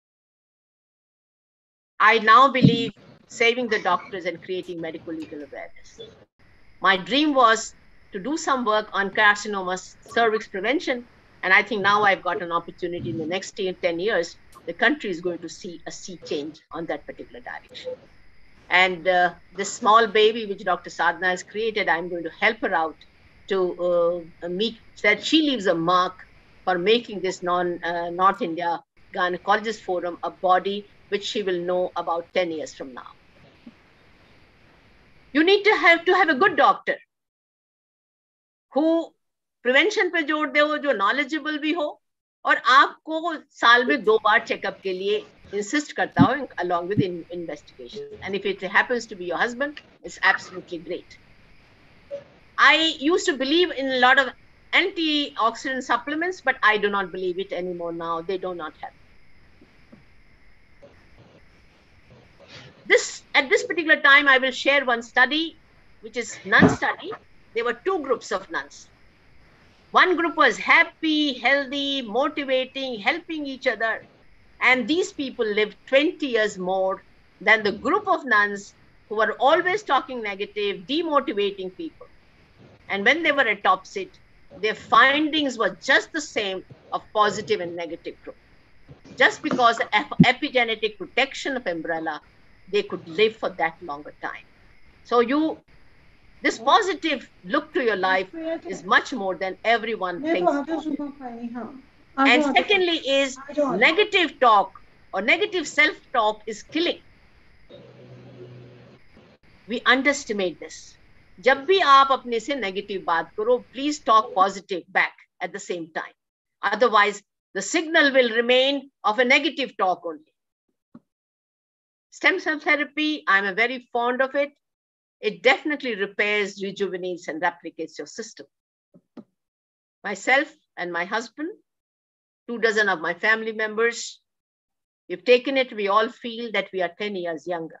I now believe saving the doctors and creating medical legal awareness. My dream was to do some work on carcinoma cervix prevention. And I think now I've got an opportunity in the next ten years, the country is going to see a sea change on that particular direction. And uh, this small baby, which Doctor Sadhana has created, I'm going to help her out to uh, meet, that she leaves a mark for making this non, uh, North India Gynecologist Forum a body which she will know about ten years from now. You need to have to have a good doctor who prevention पे जोर दे, वो जो knowledgeable भी हो और आपको साल में दो बार चेकअप के लिए इंसिस्ट करता हो along with in, investigation. And if it happens to be your husband, it's absolutely great. I used to believe in a lot of antioxidant supplements, but I do not believe it anymore now. They do not help. This, at this particular time, I will share one study, which is nun study. There were two groups of nuns. One group was happy, healthy, motivating, helping each other. And these people lived twenty years more than the group of nuns who were always talking negative, demotivating people. And when they were at top sit, their findings were just the same of positive and negative group. Just because of epigenetic protection of umbrella, they could live for that longer time. So you, this positive look to your life is much more than everyone thinks. And secondly is negative talk or negative self-talk is killing. We underestimate this. जब भी आप अपने से negative बात करो, please talk positive back at the same time. Otherwise, the signal will remain of a negative talk only. Stem cell therapy, I'm a very fond of it. It definitely repairs, rejuvenates, and replicates your system. Myself and my husband, two dozen of my family members, we've taken it, we all feel that we are ten years younger.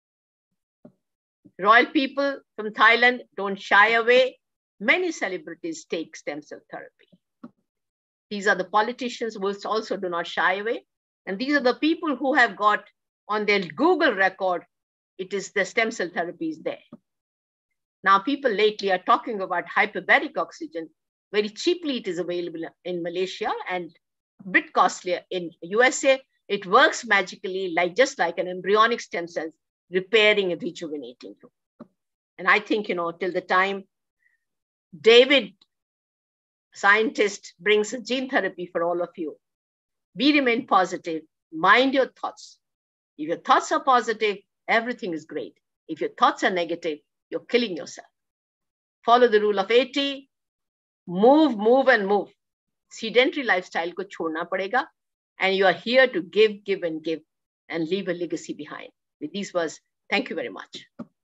Royal people from Thailand don't shy away. Many celebrities take stem cell therapy. These are the politicians who also do not shy away. And these are the people who have got on their Google record, it is the stem cell therapy is there. Now people lately are talking about hyperbaric oxygen. Very cheaply it is available in Malaysia and a bit costlier in U S A. It works magically, like just like an embryonic stem cells, repairing and rejuvenating you. And I think, you know, till the time David, scientist, brings a gene therapy for all of you, we remain positive, mind your thoughts. If your thoughts are positive, everything is great. If your thoughts are negative, you're killing yourself. Follow the rule of eighty, move, move, and move. Sedentary lifestyle ko chhodna padega, and you are here to give, give, and give, and leave a legacy behind. With these words, thank you very much.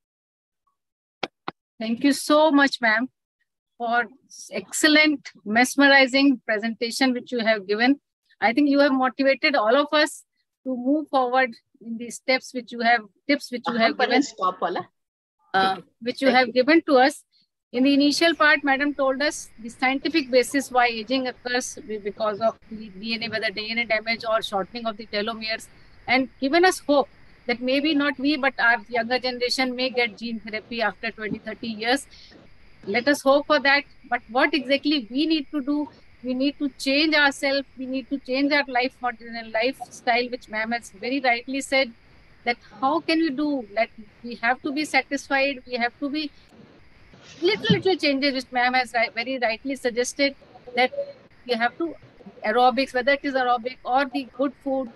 Thank you so much, ma'am, for excellent, mesmerizing presentation which you have given. I think you have motivated all of us to move forward in the steps which you have, tips which you have given, uh, which you have given to us. In the initial part, madam told us the scientific basis why aging occurs because of the D N A, whether D N A damage or shortening of the telomeres, and given us hope that maybe not we, but our younger generation may get gene therapy after twenty, thirty years. Let us hope for that. But what exactly we need to do? We need to change ourselves. We need to change our life model and lifestyle, which ma'am has very rightly said, that how can we do that? We have to be satisfied. We have to be little, little changes, which ma'am has right, very rightly suggested, that we have to aerobics, whether it is aerobic or the good food,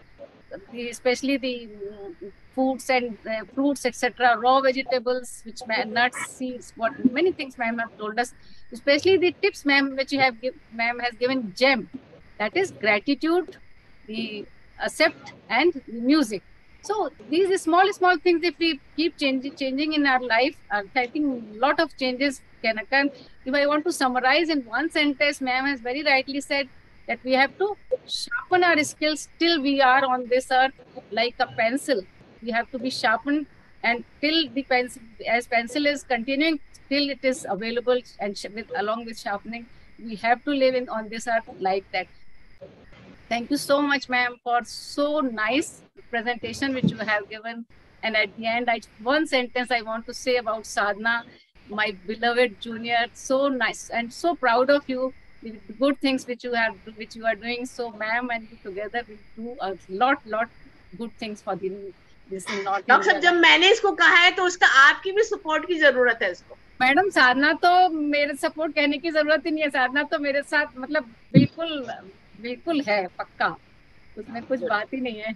the, especially the mm, foods and uh, fruits, et cetera, raw vegetables, which ma'am, nuts, seeds, what many things ma'am have told us, especially the tips ma'am which you have give, ma'am has given gem, that is gratitude, the accept and the music. So these small small things, if we keep changing changing in our life, uh, I think lot of changes can occur. If I want to summarize in one sentence, ma'am has very rightly said that we have to sharpen our skills till we are on this earth like a pencil. We have to be sharpened, and till the pencil, as pencil is continuing, till it is available, and with along with sharpening, we have to live in on this earth like that. Thank you so much, ma'am, for so nice presentation which you have given. And at the end, I one sentence I want to say about Sadhana, my beloved junior. So nice and so proud of you. The good things which you have, which you are doing. So, ma'am, and you together will do a lot, lot good things for the this in North
doctor
India.
साहब, जब मैंने इसको कहा है तो उसका आपकी भी सपोर्ट की जरूरत है इसको.
मैडम, साधना तो मेरे सपोर्ट कहने की जरूरत ही नहीं है. साधना तो मेरे साथ मतलब बिल्कुल बिल्कुल है, पक्का, उसमें कुछ बात ही नहीं है.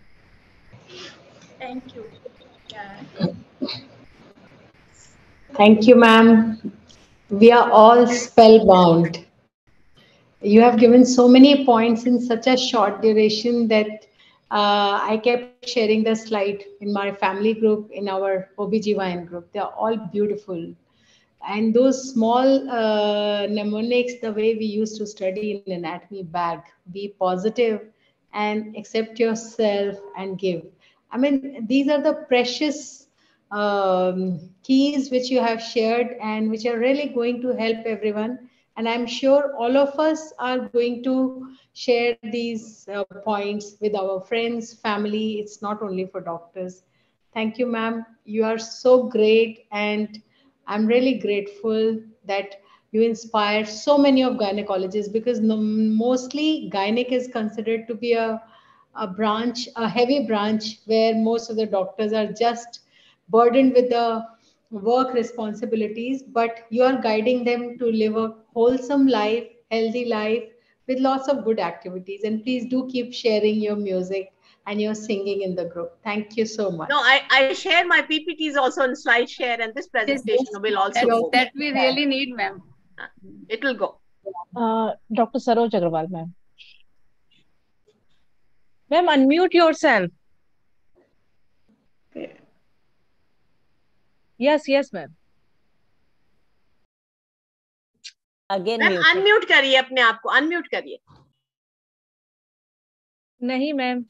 Thank you. Yeah.
Thank you, ma'am. We are all spellbound. You have given so many points in such a short duration that uh, I kept sharing the slide in my family group, in our O B G Y N group. They are all beautiful. And those small uh, mnemonics, the way we used to study in anatomy bag, be positive and accept yourself and give. I mean, these are the precious um, keys which you have shared and which are really going to help everyone. And I'm sure all of us are going to share these uh, points with our friends, family. It's not only for doctors. Thank you, ma'am. You are so great. And I'm really grateful that you inspire so many of gynecologists, because no, mostly gynec is considered to be a, a branch, a heavy branch, where most of the doctors are just burdened with the work responsibilities, but you are guiding them to live a wholesome life, healthy life with lots of good activities. And please do keep sharing your music and your singing in the group. Thank you so much.
No, I, I share my P P Ts also on slide share, and this presentation
Yes,
will also
that,
go.
that we really need, ma'am.
It will go.
Uh, Doctor Saroj Agarwal, ma'am. Ma'am, unmute yourself. Yes, yes, ma'am.
Again,
ma'am
mute.
अनम्यूट करिए अपने आप को, unmute करिए.
नहीं, ma'am.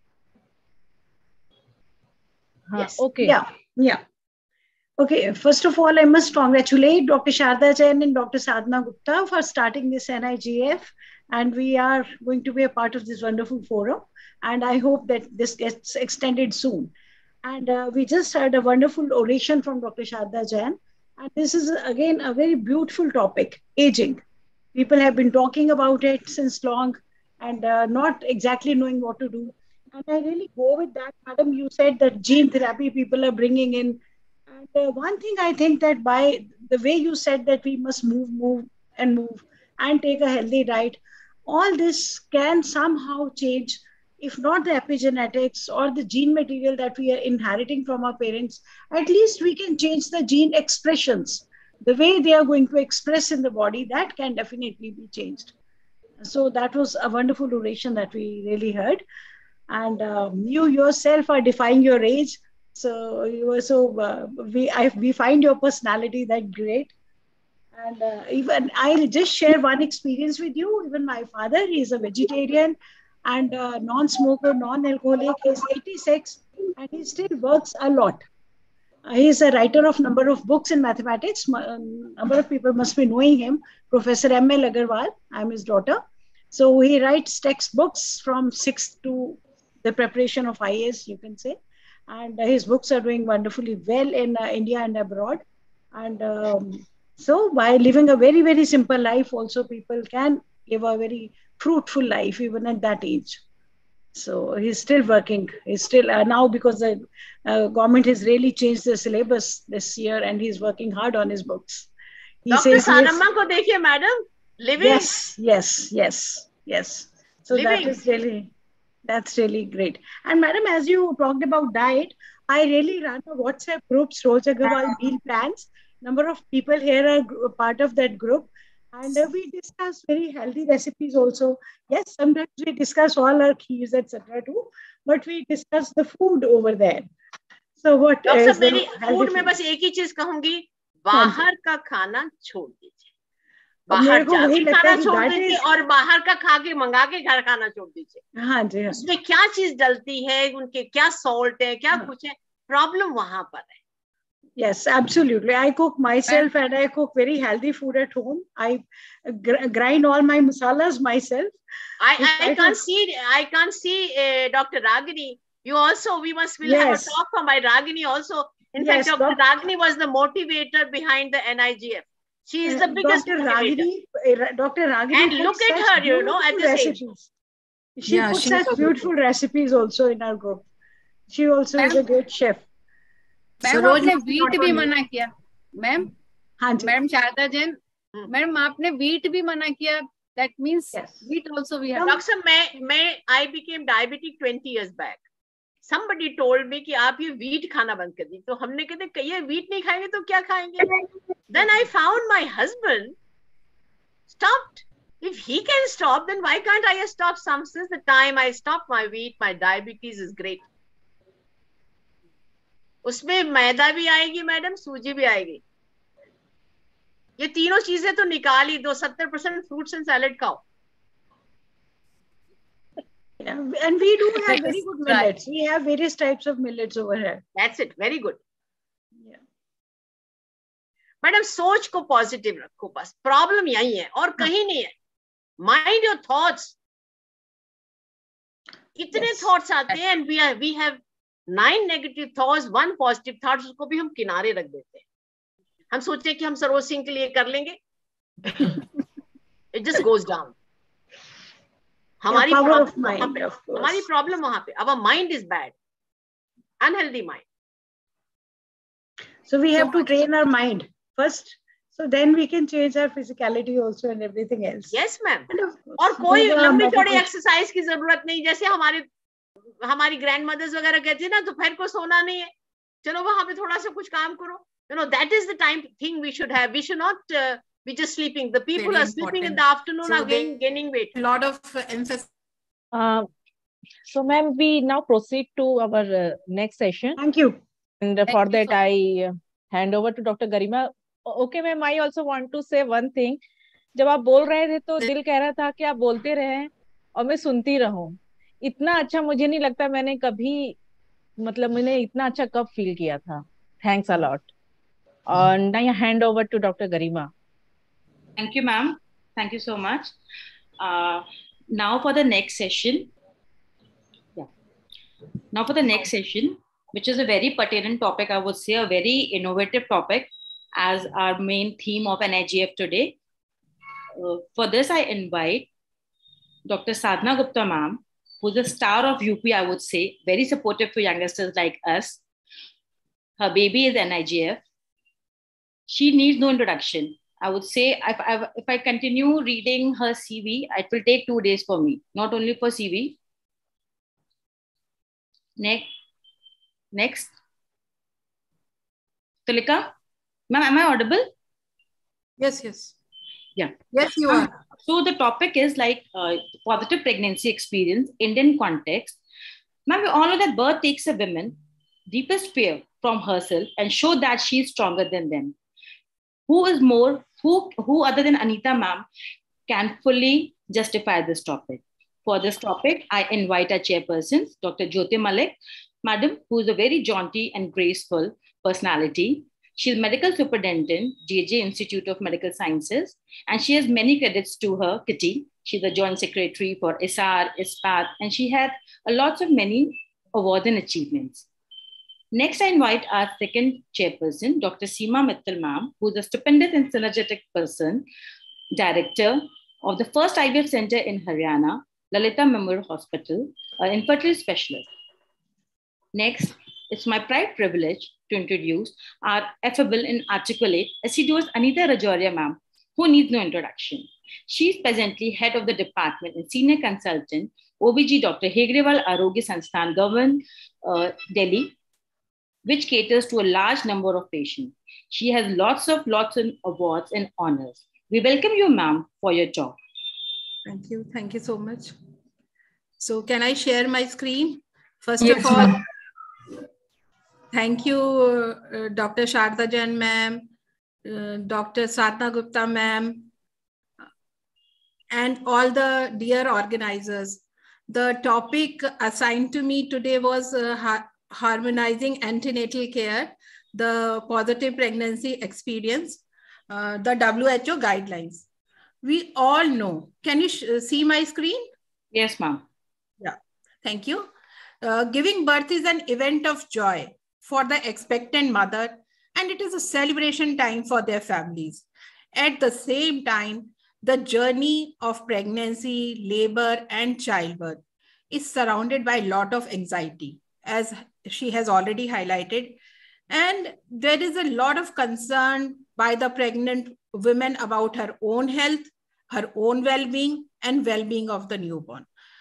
Yes.
Okay. Yeah, yeah. Okay, first of all, I must congratulate Doctor Sharda Jain and Doctor Sadhana Gupta for starting this N I G F. And we are going to be a part of this wonderful forum. And I hope that this gets extended soon. And uh, we just heard a wonderful oration from Doctor Sharda Jain. And this is, again, a very beautiful topic, aging. People have been talking about it since long and uh, not exactly knowing what to do. And I really go with that. Madam, you said that gene therapy people are bringing in. And uh, one thing I think that by the way you said that we must move, move and move and take a healthy diet, all this can somehow change, if not the epigenetics or the gene material that we are inheriting from our parents, at least we can change the gene expressions. The way they are going to express in the body, that can definitely be changed. So that was a wonderful oration that we really heard. And um, you yourself are defying your age. So you were so uh, we I, we find your personality that great. And uh, even I'll just share one experience with you. Even my father, he is a vegetarian and uh, non-smoker, non-alcoholic. He's eighty-six and he still works a lot. Uh, he is a writer of number of books in mathematics. A number of people must be knowing him. Professor M L Agarwal. I'm his daughter. So he writes textbooks from sixth to the preparation of I A S, you can say. And uh, his books are doing wonderfully well in uh, India and abroad. And um, so by living a very, very simple life, also people can live a very fruitful life even at that age. So he's still working. He's still uh, now, because the uh, government has really changed the syllabus this year, and he's working hard on his books. He
Doctor
says, yes,
Sanamma ko dekhiye, madam. Living.
yes, yes, yes, yes. So
Living.
that is really, That's really great. And madam, as you talked about diet, I really run a WhatsApp group, Roj Agarwal Meal Plans. Number of people here are gr- part of that group. And uh, we discuss very healthy recipes also. Yes, sometimes we discuss all our keys, et cetera too. But we discuss the food over there. So what
doctor
is
साहब,
the
मेरी
healthy
food में
food?
बस एक ही चीज कहूंगी, बाहर का खाना छोड़ दीजिए,
अब मेरे
बाहर
को वही
जाके
लगता
खाना
है कि
छोड़
that
दीजिए
is,
और बाहर का खा के मंगा के घर खाना छोड़ दीजिए.
हाँ जी, हाँ.
उसमें क्या चीज डलती है, उनके क्या सॉल्ट है, क्या
हाँ.
कुछ है, प्रॉब्लम वहां पर है.
Yes, absolutely. I cook myself and I cook very healthy food at home. I gr- grind all my masalas myself.
I
We
I
try
can't
to-
see I can't see uh, Doctor Ragini. You also, we must will have a
Yes.
talk from my Ragini also. In
Yes,
fact, Doctor
doc-
Ragini was the motivator behind the N I G F. She is the
Uh,
biggest
Doctor
motivator.
Ragini, uh, Doctor Ragini
And
puts
look at
such
her, you know, at
beautiful
this age.
recipes. She
Yeah,
puts
she's
such
so
beautiful recipes also in our group. She also is a great chef.
Ma'am
रोज
आपने
not
wheat भी
only-
मना किया ma'am.
हाँ जी.
Madam Sharda Jain, madam आपने wheat भी मना किया. That means
Yes.
wheat also we have.
Some-
Doctor, मैं मैं I became diabetic twenty years back. Somebody told me कि आप ये wheat खाना बंद कर दी. तो हमने कहते ये wheat नहीं खाएंगे तो क्या खाएंगे? Then I found my husband stopped. If he can stop, then why can't I stop? Some since the time I stopped my wheat, my diabetes is great. उसमें मैदा भी आएगी मैडम, सूजी भी आएगी. ये तीनों चीजें तो निकाल ही दो. सत्तर परसेंट फ्रूट्स एंड सैलेड खाओ.
Yeah, and we do have very
Yes,
good
right.
millets. We have various types of millets over here.
That's it. Very good.
Yeah.
Madam सोच को पॉजिटिव रखो, बस प्रॉब्लम यही है और कहीं नहीं है. Mind your thoughts. कितने
Yes.
थॉट्स आते हैं, and we are we have nine negative thoughts, one positive thoughts. उसको भी हम किनारे रख देते हैं. हम सोचते हैं कि हम सरोज सिंह के लिए कर लेंगे. It just goes down. हमारी
power
प्रॉब्लम
of
वहां
mind,
पे,
of course.
हमारी प्रॉब्लम वहां पे. Our mind is bad, unhealthy mind.
So we have
So
to
much.
train our mind first. So then we can change our physicality also and everything else.
Yes ma'am.
And of course,
और कोई
yoga,
लंबी चौड़ी
meditation.
Exercise की जरूरत नहीं. जैसे हमारे हमारी ग्रैंड मदर्स वगैरह कहती है ना, दोपहर को सोना नहीं है, चलो वहां पे थोड़ा सा कुछ काम करो. You know, that is the time thing we should have. We should not uh, be just sleeping. The people
Very
are sleeping in
important.
the afternoon
So
are gaining, gaining weight.
A lot of uh, emphasis.
Uh, so, ma'am, we now proceed to our uh, next session.
Thank you.
And uh,
Thank
for
you
that,
so
I uh, hand over to Doctor Garima. O- Okay, ma'am, I also want to say one thing. जब आप बोल रहे थे तो दिल कह रहा था कि आप बोलते रहें और मैं सुनती रहूं. इतना अच्छा मुझे नहीं लगता मैंने कभी, मतलब मैंने इतना अच्छा कब फील किया था. Thanks a lot. And now I hand over to Doctor Garima.
Thank you, ma'am. Thank you so much. Uh, now for the next session. Yeah. Now for the next session, which is a very pertinent topic, I would say a very innovative topic as our main theme of N I G F today. Uh, for this, I invite Doctor Sadhana Gupta, ma'am, who's the star of U P, I would say, very supportive to youngsters like us. Her baby is N I G F. She needs no introduction. I would say if I, if I continue reading her C V, it will take two days for me, not only for C V. Next. Next. Tulika, ma'am, am I audible?
Yes, yes.
Yeah.
Yes, you are.
So the topic is like uh, positive pregnancy experience, Indian context. Ma'am, we all know that birth takes a woman deepest fear from herself and show that she is stronger than them. Who is more, who, who other than Anita ma'am can fully justify this topic? For this topic, I invite our chairperson, Doctor Jyoti Malik, madam, who is a very jaunty and graceful personality. She is medical superintendent, J J Institute of Medical Sciences, and she has many credits to her kitty. She's a joint secretary for I S A R, I S P A T, and she had a lots of many awards and achievements. Next, I invite our second chairperson, Doctor Seema Mittal ma'am, who is a stupendous and synergetic person, director of the first I V F center in Haryana, Lalita Memorial Hospital, an infertility specialist. Next, it's my pride privilege to introduce our affable and articulate, assiduous Anita Rajoria ma'am, who needs no introduction. She is presently head of the department and senior consultant, O B G Doctor Hegrewal Arogya Sansthan, Government, uh, Delhi, which caters to a large number of patients. She has lots of lots of awards and honors. We welcome you, ma'am, for your talk.
Thank you. Thank you so much. So can I share my screen? First
Yes,
of all, thank you, uh, Doctor Sharda Jain ma'am, uh, Doctor Sadhna Gupta ma'am, and all the dear organizers. The topic assigned to me today was uh, ha harmonizing antenatal care, the positive pregnancy experience, uh, the W H O guidelines. We all know. Can you see my screen?
Yes, ma'am.
Yeah, thank you. Uh, giving birth is an event of joy for the expectant mother, and it is a celebration time for their families. At the same time, the journey of pregnancy, labor, and childbirth is surrounded by a lot of anxiety, as she has already highlighted. And there is a lot of concern by the pregnant women about her own health, her own well-being, and well-being of the newborn.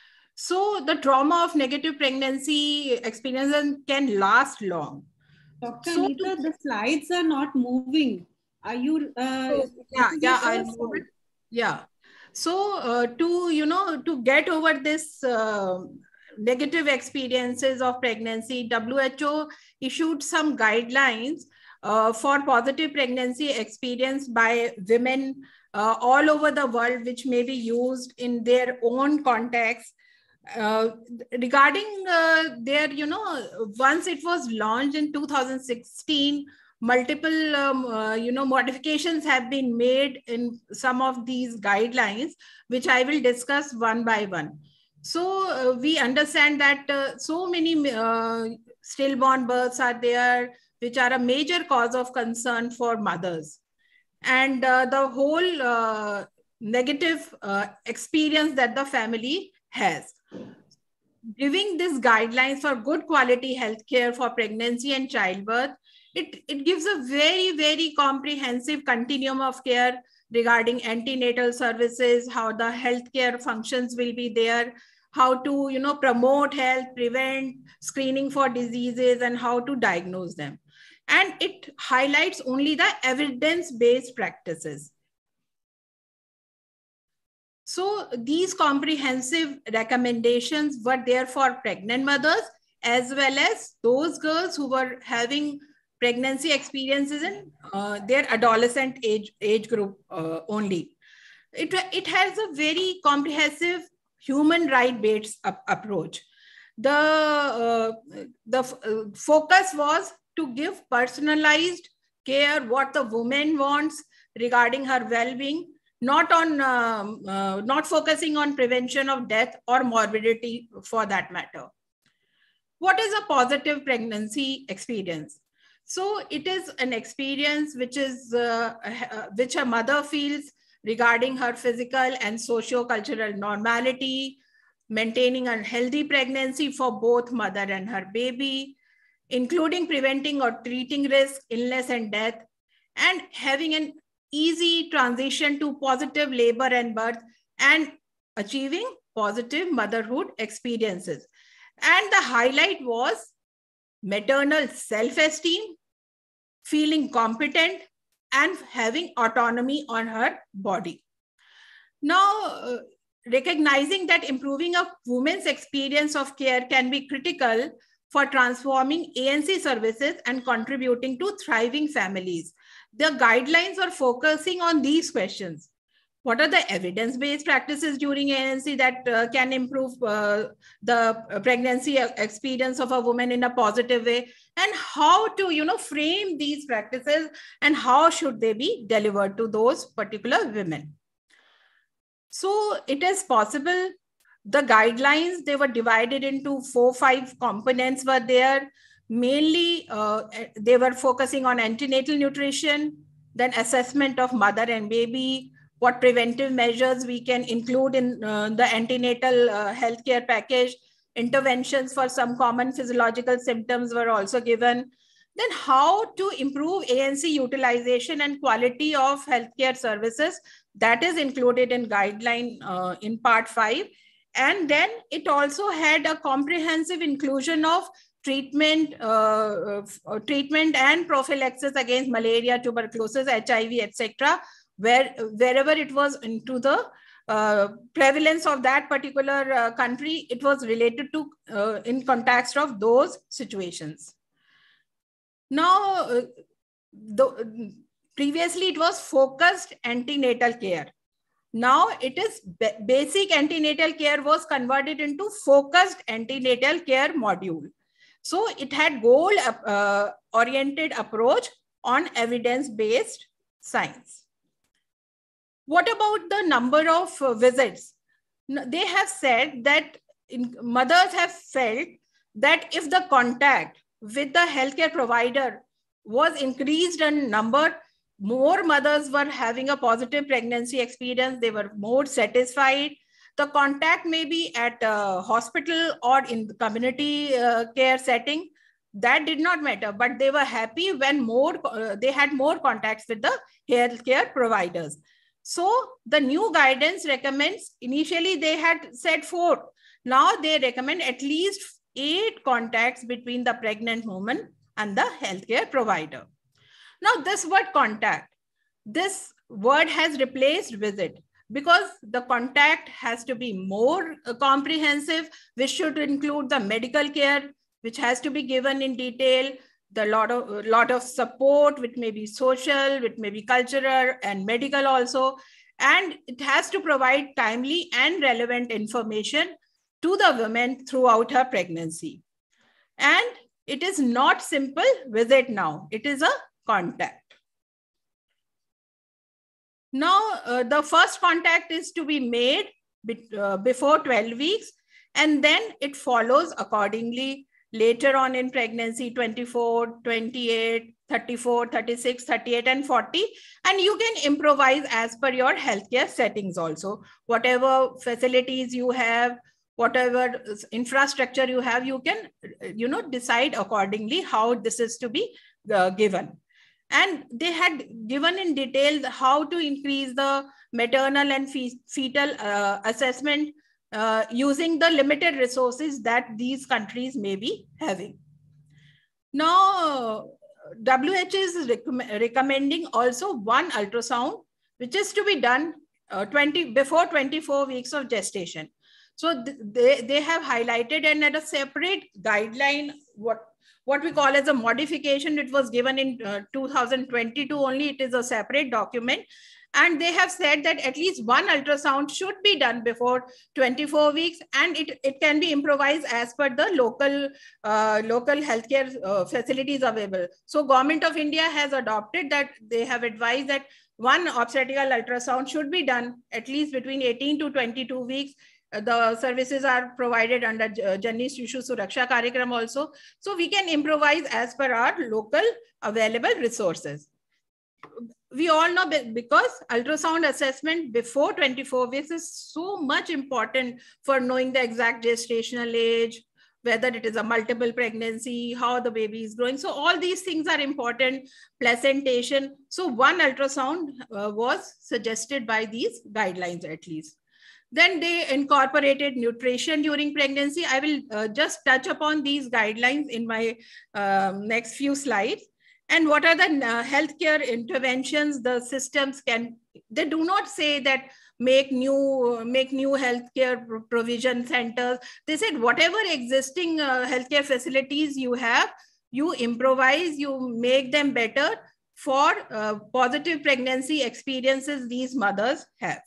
So the trauma of negative pregnancy experience can last long.
Doctor
So
Anita, the slides are not moving. Are you? Uh,
so, yeah, yeah, I'll move it. Yeah. So uh, to, you know, to get over this uh, negative experiences of pregnancy, W H O issued some guidelines uh, for positive pregnancy experience by women uh, all over the world, which may be used in their own context. Uh, regarding uh, their, you know, once it was launched in two thousand sixteen, multiple, um, uh, you know, modifications have been made in some of these guidelines, which I will discuss one by one. So uh, we understand that uh, so many uh, stillborn births are there, which are a major cause of concern for mothers. And uh, the whole uh, negative uh, experience that the family has. Giving these guidelines for good quality healthcare for pregnancy and childbirth, it, it gives a very, very comprehensive continuum of care regarding antenatal services, how the healthcare functions will be there, how to, you know, promote health, prevent, screening for diseases, and how to diagnose them. And it highlights only the evidence-based practices. So these comprehensive recommendations were there for pregnant mothers as well as those girls who were having pregnancy experiences in uh, their adolescent age, age group uh, only. It, it has a very comprehensive human right-based approach. The, uh, the uh, focus was to give personalized care, what the woman wants regarding her well-being, not on um, uh, not focusing on prevention of death or morbidity for that matter. What is a positive pregnancy experience? So it is an experience which is uh, uh, which a mother feels regarding her physical and socio-cultural normality, maintaining a healthy pregnancy for both mother and her baby, including preventing or treating risk, illness, and death, and having an easy transition to positive labor and birth, and achieving positive motherhood experiences. And the highlight was maternal self-esteem, feeling competent, and having autonomy on her body. Now, uh, recognizing that improving a woman's experience of care can be critical for transforming A N C services and contributing to thriving families. The guidelines are focusing on these questions. What are the evidence-based practices during A N C that uh, can improve uh, the pregnancy experience of a woman in a positive way? And how to, you know, frame these practices and how should they be delivered to those particular women? So it is possible. The guidelines, they were divided into four, five components were there. Mainly, uh, they were focusing on antenatal nutrition, then assessment of mother and baby, what preventive measures we can include in uh, the antenatal uh, healthcare package, interventions for some common physiological symptoms were also given. Then how to improve A N C utilization and quality of healthcare services, that is included in guideline uh, in part five. And then it also had a comprehensive inclusion of treatment, uh, uh, treatment and prophylaxis against malaria, tuberculosis, H I V, et cetera, where wherever it was into the uh, prevalence of that particular uh, country, it was related to uh, in context of those situations. Now, uh, the, previously it was focused antenatal care. Now it is basic antenatal care was converted into focused antenatal care module. So it had goal uh, oriented approach on evidence-based science. What about the number of uh, visits? They have said that in, mothers have felt that if the contact with the healthcare provider was increased in number, more mothers were having a positive pregnancy experience. They were more satisfied. The contact may be at a hospital or in the community uh, care setting. That did not matter, but they were happy when more uh, they had more contacts with the healthcare providers. So the new guidance recommends, initially they had said four. Now they recommend at least eight contacts between the pregnant woman and the healthcare provider. Now this word contact, this word has replaced visit because the contact has to be more uh, comprehensive, which should include the medical care, which has to be given in detail, the lot of, uh, lot of support, which may be social, which may be cultural and medical also. And it has to provide timely and relevant information to the woman throughout her pregnancy. And it is not simple visit now, it is a contact. Now, uh, the first contact is to be made be, uh, before twelve weeks, and then it follows accordingly later on in pregnancy, twenty-four, twenty-eight, thirty-four, thirty-six, thirty-eight, and forty. And you can improvise as per your healthcare settings also. Whatever facilities you have, whatever infrastructure you have, you can, you know, decide accordingly how this is to be uh, given. And they had given in detail how to increase the maternal and fe fetal uh, assessment uh, using the limited resources that these countries may be having. Now, W H O is rec recommending also one ultrasound, which is to be done uh, twenty before twenty-four weeks of gestation. So th they, they have highlighted, and at a separate guideline, what what we call as a modification, it was given in uh, two thousand twenty-two only, it is a separate document. And they have said that at least one ultrasound should be done before twenty-four weeks, and it, it can be improvised as per the local, uh, local healthcare uh, facilities available. So Government of India has adopted that. They have advised that one obstetrical ultrasound should be done at least between eighteen to twenty-two weeks. The services are provided under Janni Shishu Suraksha Karyagram also. So we can improvise as per our local available resources. We all know because ultrasound assessment before twenty-four weeks is so much important for knowing the exact gestational age, whether it is a multiple pregnancy, how the baby is growing. So all these things are important, placentation. So one ultrasound uh, was suggested by these guidelines at least. Then they incorporated nutrition during pregnancy. I will uh, just touch upon these guidelines in my uh, next few slides. And what are the uh, healthcare interventions the systems can, they do not say that make new, make new healthcare provision centers. They said whatever existing uh, healthcare facilities you have, you improvise, you make them better for uh, positive pregnancy experiences these mothers have.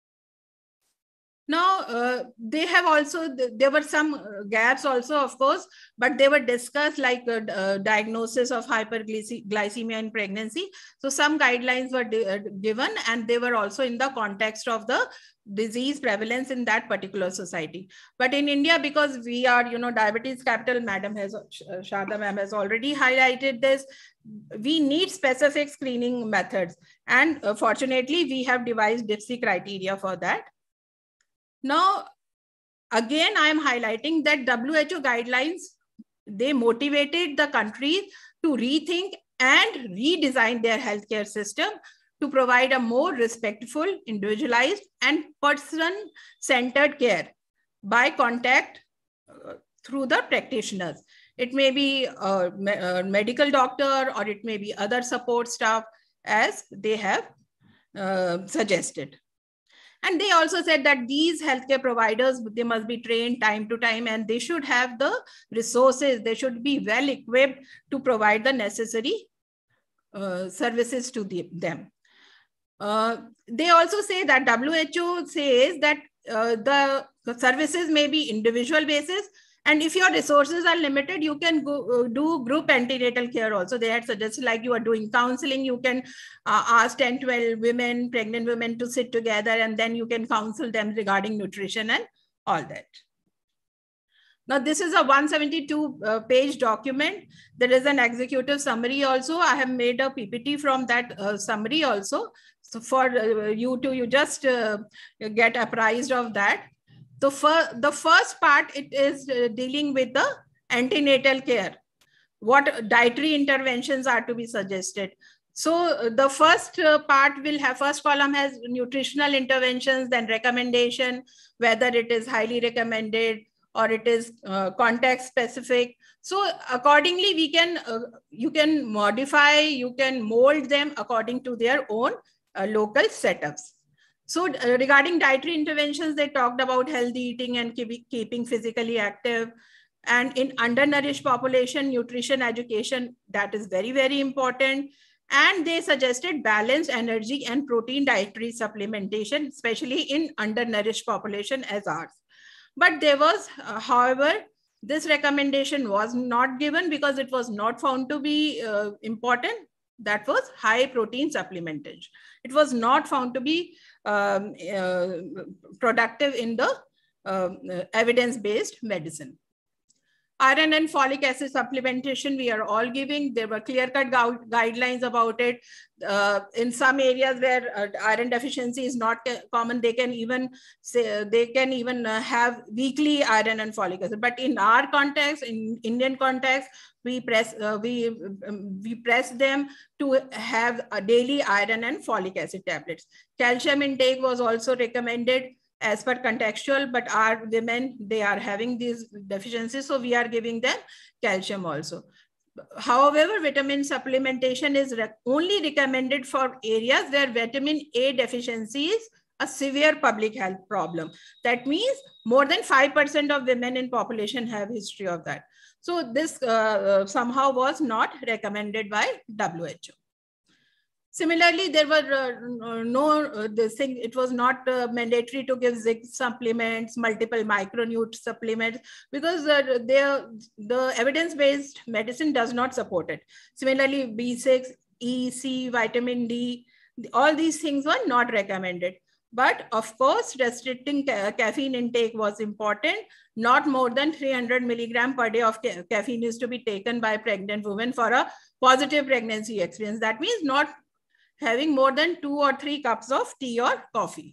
Now, uh, they have also, there were some gaps also, of course, but they were discussed like uh, uh, diagnosis of hyperglycemia in pregnancy. So some guidelines were uh, given, and they were also in the context of the disease prevalence in that particular society. But in India, because we are, you know, diabetes capital, Madam has, uh, Sharda ma'am has already highlighted this, we need specific screening methods. And uh, fortunately, we have devised D I P S I criteria for that. Now, again, I am highlighting that W H O guidelines, they motivated the countries to rethink and redesign their healthcare system to provide a more respectful, individualized, and person-centered care by contact uh, through the practitioners. It may be a, a medical doctor, or it may be other support staff, as they have uh, suggested. And they also said that these healthcare providers, they must be trained time to time, and they should have the resources. They should be well equipped to provide the necessary uh, services to the, them. Uh, they also say that W H O says that uh, the services may be individual basis, and if your resources are limited, you can go uh, do group antenatal care also. They had suggested, like you are doing counseling, you can uh, ask ten, twelve women, pregnant women, to sit together, and then you can counsel them regarding nutrition and all that. Now, this is a one hundred seventy-two uh, page document. There is an executive summary also. I have made a P P T from that uh, summary also. So for uh, you to you just uh, get apprised of that. So for the first part, it is uh, dealing with the antenatal care. What dietary interventions are to be suggested. So uh, the first uh, part will have, first column has nutritional interventions, then recommendation, whether it is highly recommended or it is uh, context specific. So accordingly, we can, uh, you can modify, you can mold them according to their own uh, local setups. So uh, regarding dietary interventions, they talked about healthy eating and keep, keeping physically active. And in undernourished population, nutrition education, that is very, very important. And they suggested balanced energy and protein dietary supplementation, especially in undernourished population as ours. But there was, uh, however, this recommendation was not given because it was not found to be uh, important. That was high protein supplementation. It was not found to be um, uh, productive in the uh, evidence-based medicine. Iron and folic acid supplementation, we are all giving. There were clear-cut guidelines about it. Uh, in some areas where uh, iron deficiency is not common, they can even say, they can even uh, have weekly iron and folic acid. But in our context, in Indian context, we press uh, we um, we press them to have a daily iron and folic acid tablets. Calcium intake was also recommended as per contextual, but our women, they are having these deficiencies, so we are giving them calcium also. However, vitamin supplementation is rec only recommended for areas where vitamin A deficiency is a severe public health problem. That means more than five percent of women in population have history of that. So this uh, somehow was not recommended by W H O. Similarly, there were uh, no, uh, this thing, it was not uh, mandatory to give zinc supplements, multiple micronute supplements, because uh, the evidence-based medicine does not support it. Similarly, B six, E, C, vitamin D, all these things were not recommended. But of course, restricting ca caffeine intake was important. Not more than three hundred milligrams per day of ca caffeine is to be taken by pregnant women for a positive pregnancy experience. That means not having more than two or three cups of tea or coffee.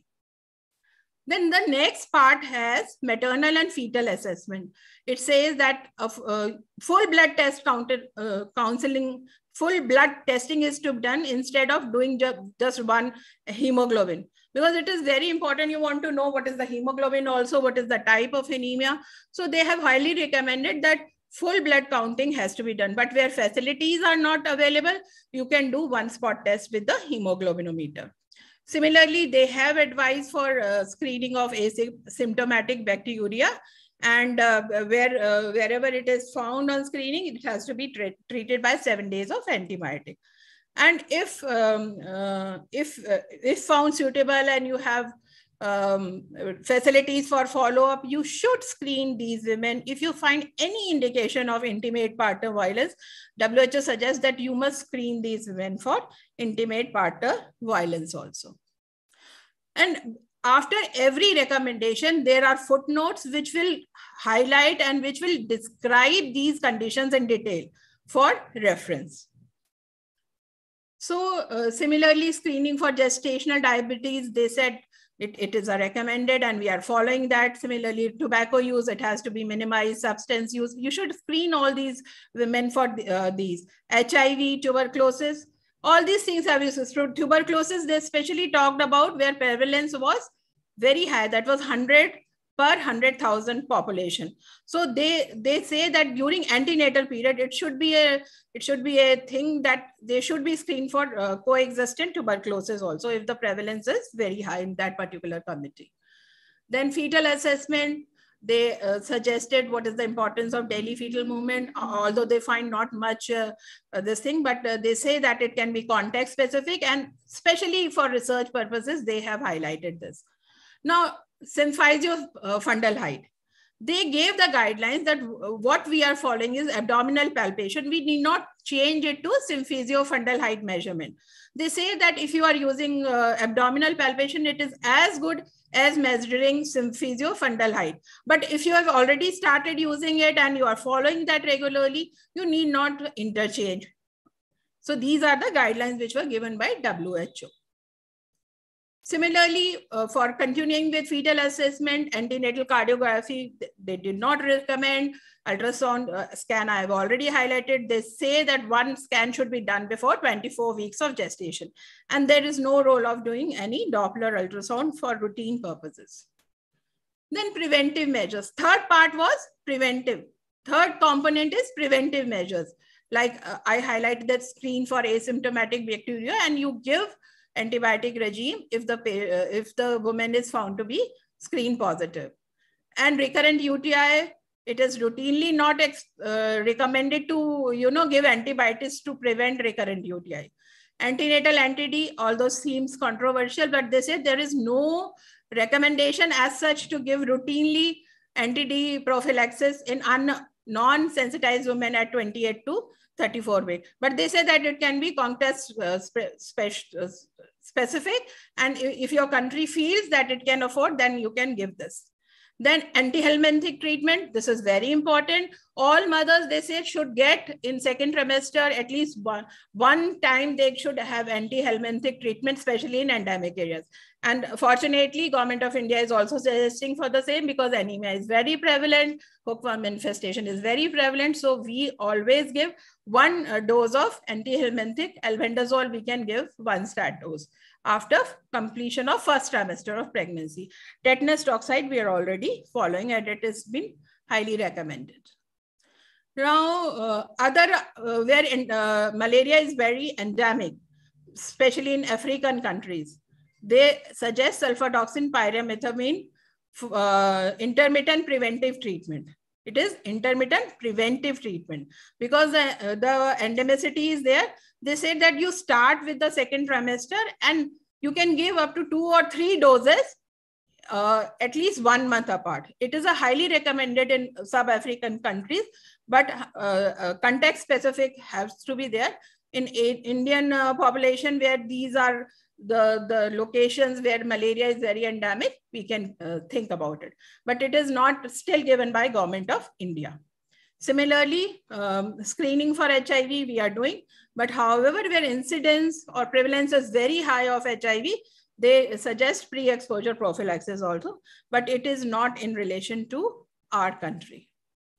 Then the next part has maternal and fetal assessment. It says that a uh, full blood test counted, uh, counseling, full blood testing is to be done instead of doing ju just one hemoglobin. Because it is very important, you want to know what is the hemoglobin also, what is the type of anemia. So they have highly recommended that full blood counting has to be done. But where facilities are not available, you can do one spot test with the hemoglobinometer. Similarly, they have advice for uh, screening of asymptomatic bacteriuria, and uh, where uh, wherever it is found on screening, it has to be tra treated by seven days of antibiotic. And if um, uh, if uh, if found suitable and you have um, facilities for follow-up, you should screen these women. If you find any indication of intimate partner violence, W H O suggests that you must screen these women for intimate partner violence also. And after every recommendation, there are footnotes which will highlight and which will describe these conditions in detail for reference. So uh, similarly, screening for gestational diabetes, they said It, it is a recommended and we are following that. Similarly, tobacco use, it has to be minimized. Substance use, you should screen all these women for uh, these. H I V, tuberculosis, all these things have uses. Tuberculosis, they especially talked about where prevalence was very high. That was one hundred per one hundred thousand population. So they, they say that during antenatal period, it should be a, it should be a thing that they should be screened for uh, coexistent tuberculosis also if the prevalence is very high in that particular committee. Then fetal assessment, they uh, suggested what is the importance of daily fetal movement, although they find not much uh, uh, this thing, but uh, they say that it can be context specific, and especially for research purposes, they have highlighted this. Now, symphysial uh, fundal height, they gave the guidelines that what we are following is abdominal palpation. We need not change it to symphysial fundal height measurement. They say that if you are using uh, abdominal palpation, it is as good as measuring symphysial fundal height. But if you have already started using it and you are following that regularly, you need not interchange. So these are the guidelines which were given by W H O. Similarly, uh, for continuing with fetal assessment, antenatal cardiography, they did not recommend. Ultrasound uh, scan, I have already highlighted. They say that one scan should be done before twenty-four weeks of gestation. And there is no role of doing any Doppler ultrasound for routine purposes. Then preventive measures. Third part was preventive. Third component is preventive measures. Like uh, I highlighted that screen for asymptomatic bacteria, and you give antibiotic regime if the uh, if the woman is found to be screen positive. And recurrent U T I, it is routinely not uh, recommended to you know give antibiotics to prevent recurrent U T I. Antenatal anti-D, although seems controversial, but they say there is no recommendation as such to give routinely anti-D prophylaxis in non-sensitized women at twenty-eight to thirty-four weeks. But they say that it can be context uh, spe spe uh, specific, and if your country feels that it can afford, then you can give this. Then anti-helminthic treatment, this is very important. All mothers, they say, should get in second trimester at least one, one time they should have anti-helminthic treatment, especially in endemic areas. And fortunately, Government of India is also suggesting for the same because anemia is very prevalent, hookworm infestation is very prevalent. So we always give one uh, dose of anti-helminthic. Albendazole we can give one stat dose after completion of first trimester of pregnancy. Tetanus toxoid we are already following, and it has been highly recommended. Now, uh, other uh, where in, uh, malaria is very endemic, especially in African countries, they suggest sulfadoxine pyrimethamine uh, intermittent preventive treatment. It is intermittent preventive treatment because uh, the endemicity is there. They say that you start with the second trimester and you can give up to two or three doses uh, at least one month apart. It is a highly recommended in sub-African countries, but uh, uh, context specific has to be there. In a, Indian uh, population where these are the, the locations where malaria is very endemic, we can uh, think about it. But it is not still given by Government of India. Similarly, um, screening for H I V we are doing, but however, where incidence or prevalence is very high of H I V, they suggest pre-exposure prophylaxis also, but it is not in relation to our country.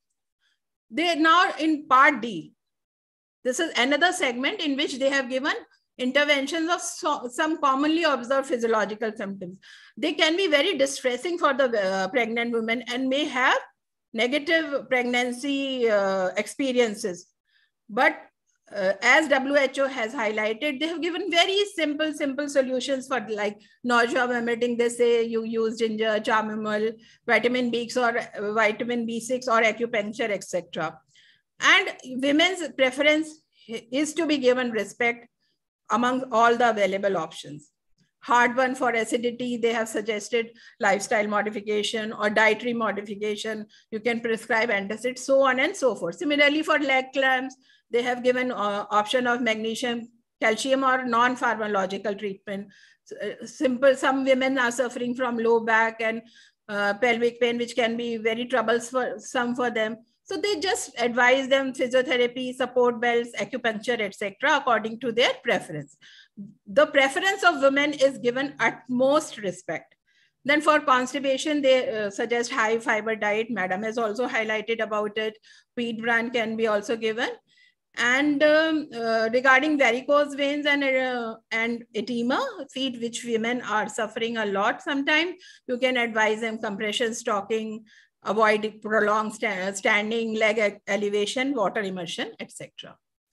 They now in part D, this is another segment in which they have given interventions of so, some commonly observed physiological symptoms. They can be very distressing for the uh, pregnant women and may have negative pregnancy uh, experiences. But uh, as W H O has highlighted, they have given very simple, simple solutions for like nausea, vomiting. They say you use ginger, chamomile, vitamin B six or uh, vitamin B six or acupuncture, et cetera. And women's preference is to be given respect among all the available options. Heartburn for acidity, they have suggested lifestyle modification or dietary modification. You can prescribe antacids, so on and so forth. Similarly, for leg cramps, they have given uh, option of magnesium, calcium or non-pharmacological treatment. Uh, simple, some women are suffering from low back and uh, pelvic pain, which can be very troublesome for them. So they just advise them physiotherapy, support belts, acupuncture, et cetera, according to their preference. The preference of women is given utmost respect. Then for constipation, they uh, suggest high fiber diet. Madam has also highlighted about it. Wheat bran can be also given. And um, uh, regarding varicose veins and, uh, and edema, feet which women are suffering a lot sometimes, you can advise them compression stocking, avoid prolonged sta standing, leg elevation, water immersion, et cetera.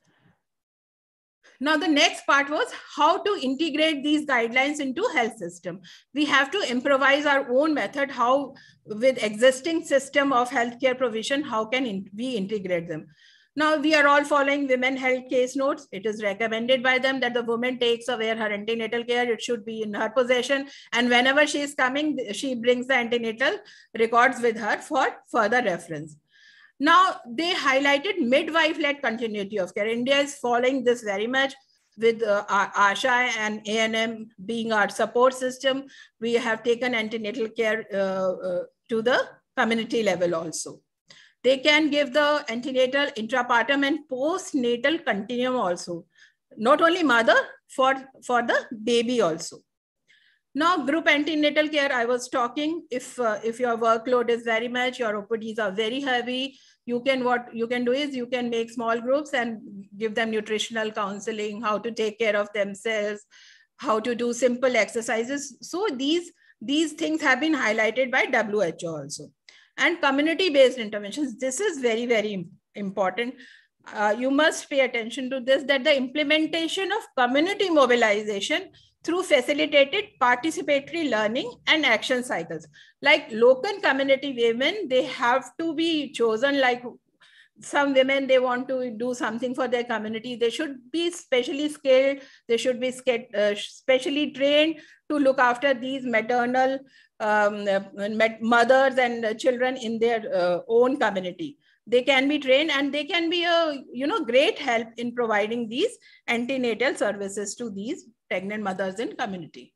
Now, the next part was how to integrate these guidelines into health system. We have to improvise our own method, how with existing system of healthcare provision, how can in, we integrate them. Now, we are all following women health case notes. It is recommended by them that the woman takes away her antenatal care. It should be in her possession. And whenever she is coming, she brings the antenatal records with her for further reference. Now, they highlighted midwife-led continuity of care. India is following this very much with uh, our ASHA and A N M being our support system. We have taken antenatal care uh, uh, to the community level also. They can give the antenatal, intrapartum and postnatal continuum also. Not only mother, for, for the baby also. Now, group antenatal care, I was talking, if, uh, if your workload is very much, your O P Ds are very heavy, you can, what you can do is you can make small groups and give them nutritional counseling, how to take care of themselves, how to do simple exercises. So these, these things have been highlighted by W H O also. And community-based interventions, this is very, very important. Uh, you must pay attention to this, that the implementation of community mobilization through facilitated participatory learning and action cycles. Like local community women, they have to be chosen. Like some women, they want to do something for their community. They should be specially skilled. They should be uh, specially trained to look after these maternal um, mothers and children in their uh, own community. They can be trained and they can be a you know great help in providing these antenatal services to these pregnant mothers in community.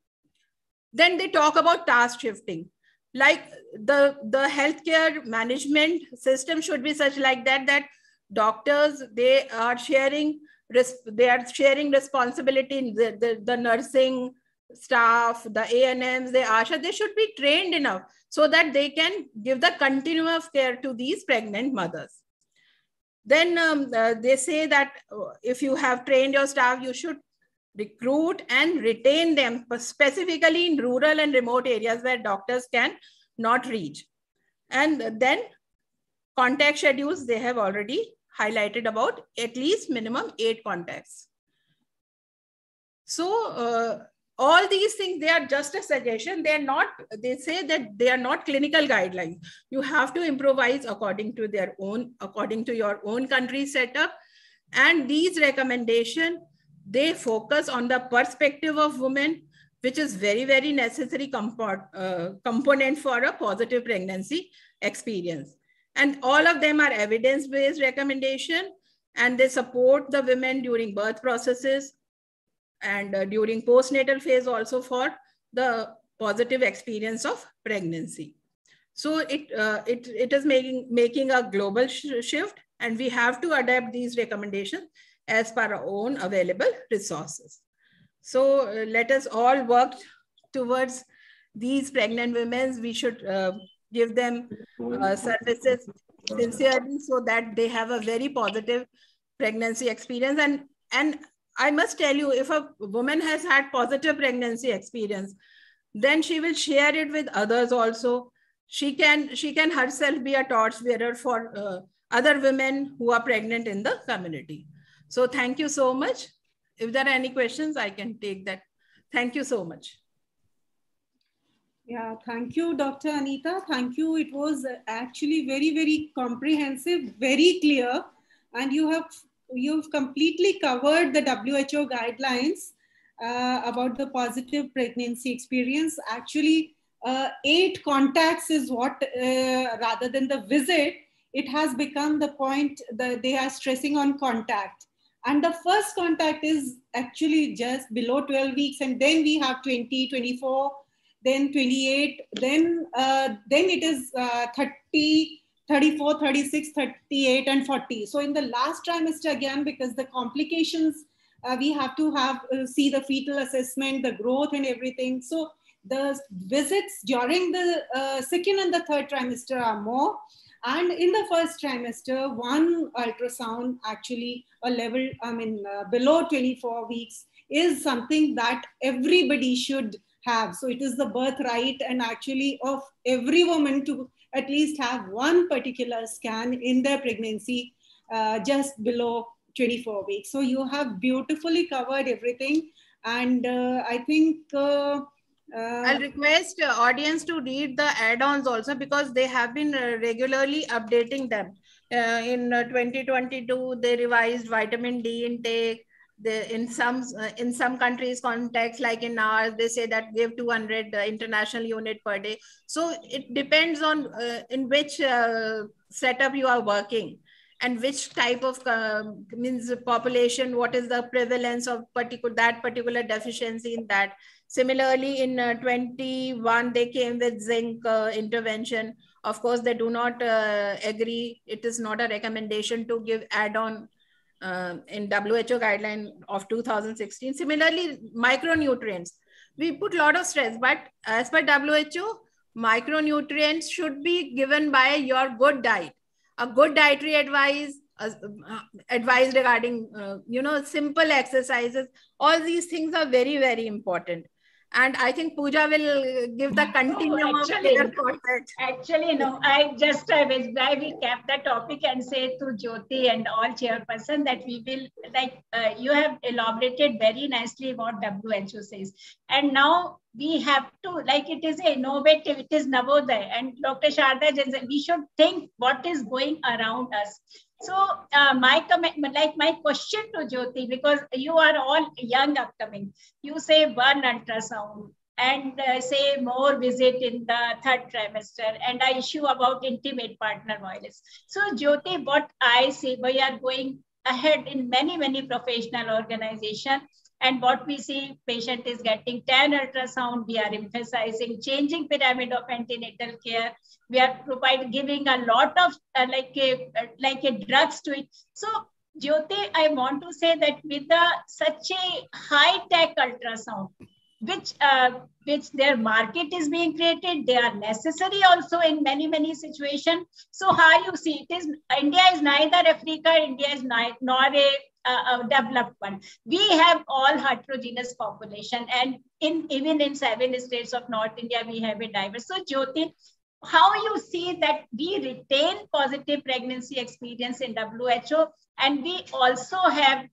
Then they talk about task shifting. Like the, the healthcare management system should be such like that, that doctors, they are sharing, they are sharing responsibility in the, the, the nursing staff, the A N Ms, the ASHA, they should be trained enough so that they can give the continuum of care to these pregnant mothers. Then um, uh, they say that uh, if you have trained your staff, you should recruit and retain them, specifically in rural and remote areas where doctors can not reach. And then contact schedules, they have already highlighted about at least minimum eight contacts. So uh, all these things, they are just a suggestion. They are not, they say that they are not clinical guidelines. You have to improvise according to their own, according to your own country setup. And these recommendations, they focus on the perspective of women, which is very, very necessary compo uh, component for a positive pregnancy experience. And all of them are evidence-based recommendation, and they support the women during birth processes and uh, during postnatal phase also for the positive experience of pregnancy. So it, uh, it, it is making, making a global sh shift, and we have to adapt these recommendations as per our own available resources. So uh, let us all work towards these pregnant women. We should uh, give them uh, services sincerely so that they have a very positive pregnancy experience. And, and I must tell you, if a woman has had positive pregnancy experience, then she will share it with others also. She can, she can herself be a torchbearer for uh, other women who are pregnant in the community. So thank you so much. If there are any questions, I can take that. Thank you so much.
Yeah, thank you, Doctor Anita. Thank you. It was actually very, very comprehensive, very clear. And you have, you've completely covered the W H O guidelines uh, about the positive pregnancy experience. Actually, uh, eight contacts is what, uh, rather than the visit, it has become the point that they are stressing on contact. And the first contact is actually just below twelve weeks. And then we have twenty, twenty-four, then twenty-eight, then, uh, then it is uh, thirty, thirty-four, thirty-six, thirty-eight, and forty. So in the last trimester again, because the complications, uh, we have to have, uh, see the fetal assessment, the growth and everything. So the visits during the uh, second and the third trimester are more. And in the first trimester, one ultrasound actually a level, I mean, uh, below twenty-four weeks is something that everybody should have. So it is the birthright and actually of every woman to at least have one particular scan in their pregnancy uh, just below twenty-four weeks. So you have beautifully covered everything. And uh, I think uh, uh,
I'll request uh, audience to read the add-ons also, because they have been uh, regularly updating them. Uh, in uh, twenty twenty-two, they revised vitamin D intake. They, in some uh, in some countries context, like in ours, they say that give two hundred uh, international unit per day. So it depends on uh, in which uh, setup you are working, and which type of uh, means population, what is the prevalence of particular that particular deficiency in that. Similarly, in uh, twenty-one, they came with zinc uh, intervention. Of course, they do not uh, agree. It is not a recommendation to give add-on uh, in W H O guideline of two thousand sixteen. Similarly, micronutrients. We put a lot of stress, but as per W H O, micronutrients should be given by your good diet. A good dietary advice, uh, advice regarding, uh, you know, simple exercises. All these things are very, very important. And I think Pooja will give the continuum
no, actually,
of their
actually, no, I just, I will, I will cap the topic and say to Jyoti and all chairperson that we will, like, uh, you have elaborated very nicely what W H O says. And now we have to, like, it is innovative, it is Navoday. And Doctor Sharda Jansen, we should think what is going around us. So uh, my comment, like my question to Jyoti, because you are all young upcoming, you say one ultrasound and uh, say more visit in the third trimester, and I issue about intimate partner violence. So Jyoti, what I say, we are going ahead in many, many professional organizations. And what we see, patient is getting ten ultrasound. We are emphasizing changing pyramid of antenatal care. We are provide giving a lot of uh, like a like a drugs to it. So Jyoti, I want to say that with the such a high tech ultrasound, which uh, which their market is being created, they are necessary also in many many situations. So how you see it is, India is neither Africa, India is neither nor a uh, developed one. We have all heterogeneous population, and in even in seven states of North India we have a diverse. So Jyoti, how you see that we retain positive pregnancy experience in W H O, and we also have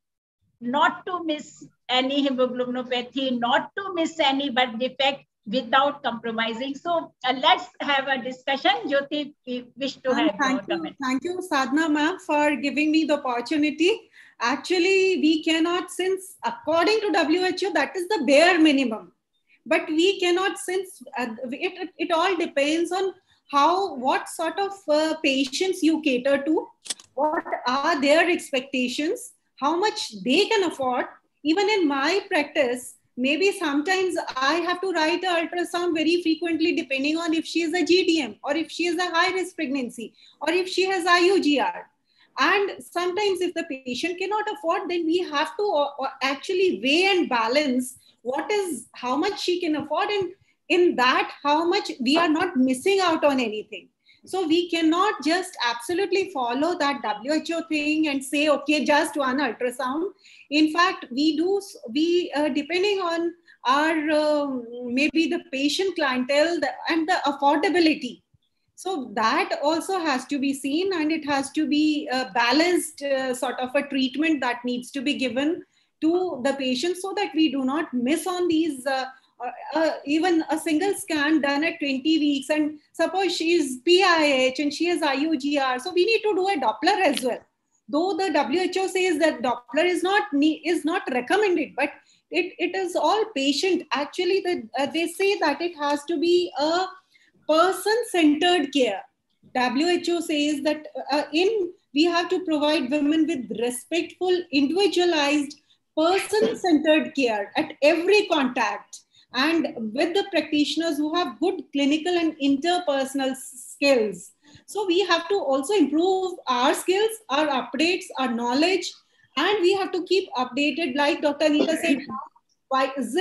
not to miss any hemoglobinopathy, not to miss any birth defect without compromising. So uh, let's have a discussion. Jyoti, we wish to have
thank
your
you,
comment.
Thank you, Sadhna ma'am, for giving me the opportunity. Actually, we cannot, since according to W H O, that is the bare minimum. But we cannot, since uh, it, it all depends on how, what sort of uh, patients you cater to, what are their expectations, how much they can afford. Even in my practice, maybe sometimes I have to write an ultrasound very frequently, depending on if she is a G D M or if she is a high risk pregnancy or if she has I U G R. And sometimes if the patient cannot afford, then we have to actually weigh and balance what is, how much she can afford, and in that, how much we are not missing out on anything. So we cannot just absolutely follow that W H O thing and say, okay, just one ultrasound. In fact, we do, we, uh, depending on our, uh, maybe the patient clientele and the affordability. So that also has to be seen, and it has to be a balanced uh, sort of a treatment that needs to be given to the patient, so that we do not miss on these, uh, uh, uh, even a single scan done at twenty weeks. And suppose she is P I H and she has I U G R. So we need to do a Doppler as well. Though the W H O says that Doppler is not, is not recommended, but it, it is all patient. Actually, the, uh, they say that it has to be a person-centered care. W H O says that uh, in we have to provide women with respectful, individualized, person-centered care at every contact, and with the practitioners who have good clinical and interpersonal skills. So we have to also improve our skills, our updates, our knowledge, and we have to keep updated, like Doctor Anita said, why zinc.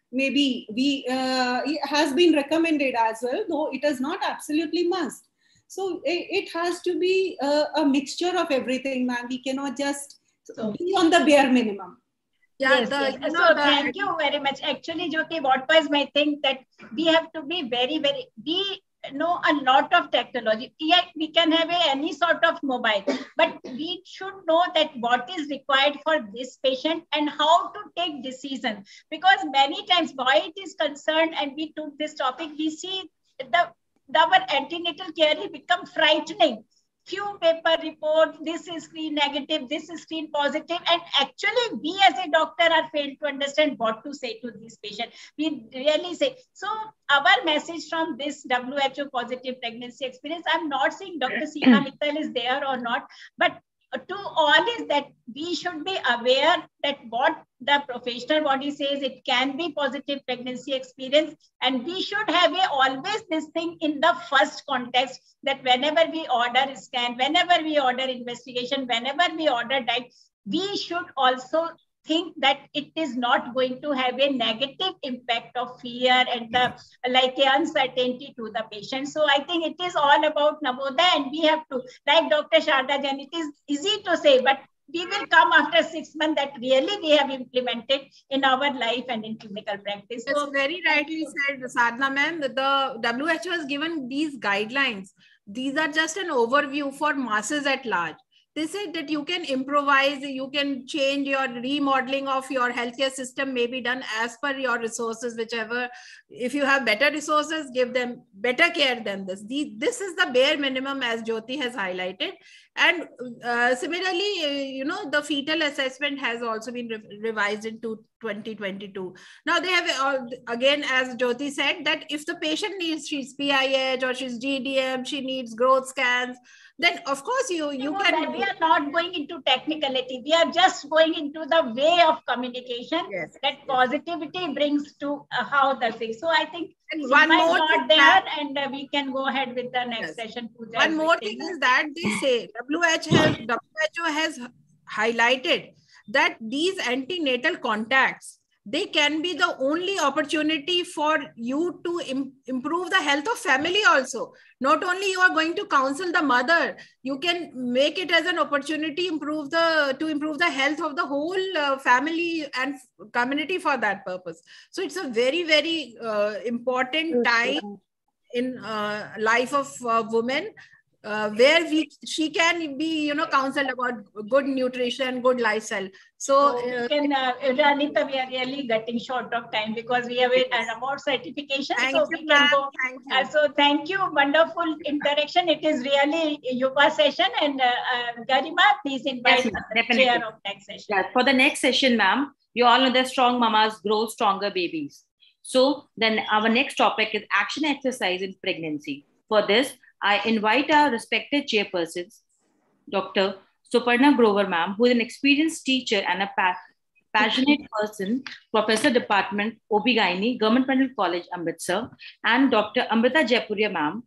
maybe we uh, it has been recommended as well, though it is not absolutely must. So it, it has to be a, a mixture of everything, ma'am. We cannot just so, be on the bare minimum.
Yeah, yes, the, yes. You know, so the, thank you very much. Actually, Jyoti, what was my thing that we have to be very, very, we know a lot of technology. Yeah, we can have a, any sort of mobile, but we should know that what is required for this patient and how to take decisions. Because many times, why it is concerned, and we took this topic, we see the, the our antenatal care has become frightening. Few paper reports, this is screen negative, this is screen positive, and actually we as a doctor are failed to understand what to say to this patient. We really say, so our message from this W H O positive pregnancy experience, I'm not saying Doctor Seema Mittal is there or not, but to all is that we should be aware that what the professional body says, it can be positive pregnancy experience, and we should have a, always this thing in the first context, that whenever we order scan, whenever we order investigation, whenever we order diet, we should also think that it is not going to have a negative impact of fear and the like a uncertainty to the patient. So I think it is all about Navoday, and we have to, like Doctor Sharda Jain, it is easy to say, but we will come after six months that really we have implemented in our life and in clinical practice.
So yes, very rightly said, Sadhna ma'am, that the W H O has given these guidelines. These are just an overview for masses at large. They said that you can improvise, you can change your remodeling of your healthcare system, may be done as per your resources, whichever. If you have better resources, give them better care than this. The, this is the bare minimum, as Jyoti has highlighted. And uh, similarly, uh, you know, the fetal assessment has also been re revised into twenty twenty-two. Now they have, uh, again, as Jyoti said, that if the patient needs, she's P I H or she's G D M, she needs growth scans, then of course you, you
know
can...
That we are not going into technicality. We are just going into the way of communication. Yes, that yes. Positivity brings to uh, how the thing. So I think
and one more
not there, and uh, we can go ahead with the next yes. session. Pooja
one more thing is that they say W H O has, W H O has highlighted that these antenatal contacts, they can be the only opportunity for you to im improve the health of family also. Not only you are going to counsel the mother, you can make it as an opportunity improve the to improve the health of the whole uh, family and community for that purpose. So it's a very, very uh, important time in uh, life of uh, women, uh, where we she can be, you know, counseled about good nutrition, good lifestyle. So,
so we can, uh, Anita, we are really getting short of time because we have yes. an award certification.
Thank
so
you,
we can go.
Thank you.
Uh, so thank you, wonderful interaction. It is really a yoga session, and uh, uh, Garima, please invite
yes,
the chair of next session.
Yes, for the next session, ma'am, you all know that strong mamas grow stronger babies. So then our next topic is action exercise in pregnancy. For this, I invite our respected chairpersons, Doctor Suparna Grover ma'am, who is an experienced teacher and a pa passionate person, Professor Department O B G Y N, Government Medical College, Amritsar, and Doctor Amrita Jaipuria ma'am,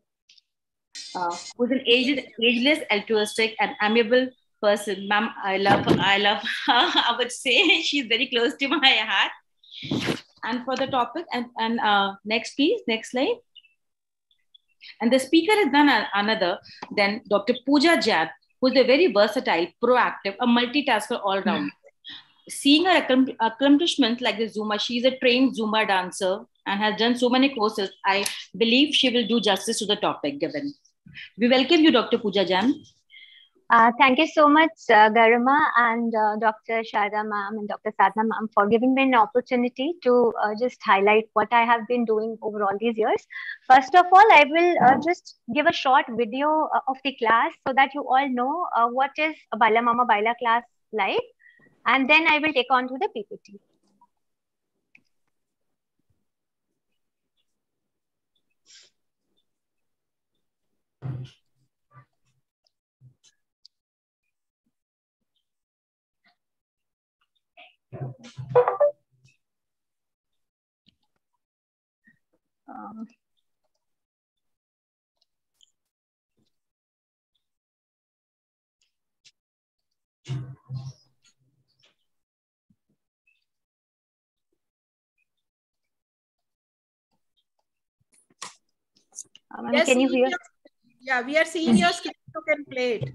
uh, who is an aged, ageless, altruistic, and amiable person. Ma'am, I love, I love her. I would say she's very close to my heart. And for the topic, and, and uh, next please, next slide. And the speaker is none another than Doctor Pooja Jain, who is a very versatile, proactive, a multitasker all round. Mm-hmm. Seeing her accomplishments like the Zumba, she is a trained Zumba dancer and has done so many courses. I believe she will do justice to the topic given. We welcome you, Doctor Pooja Jain.
Uh, thank you so much, uh, Garima and uh, Doctor Sharda ma'am and Doctor Sadhna ma'am for giving me an opportunity to uh, just highlight what I have been doing over all these years. First of all, I will uh, just give a short video uh, of the class so that you all know uh, what is a Baila Mama Baila class like, and then I will take on to the P P T. Um, Uh, ma'am,
Yes,
can you hear?
your, yeah, we are seeing your screen. You can play it.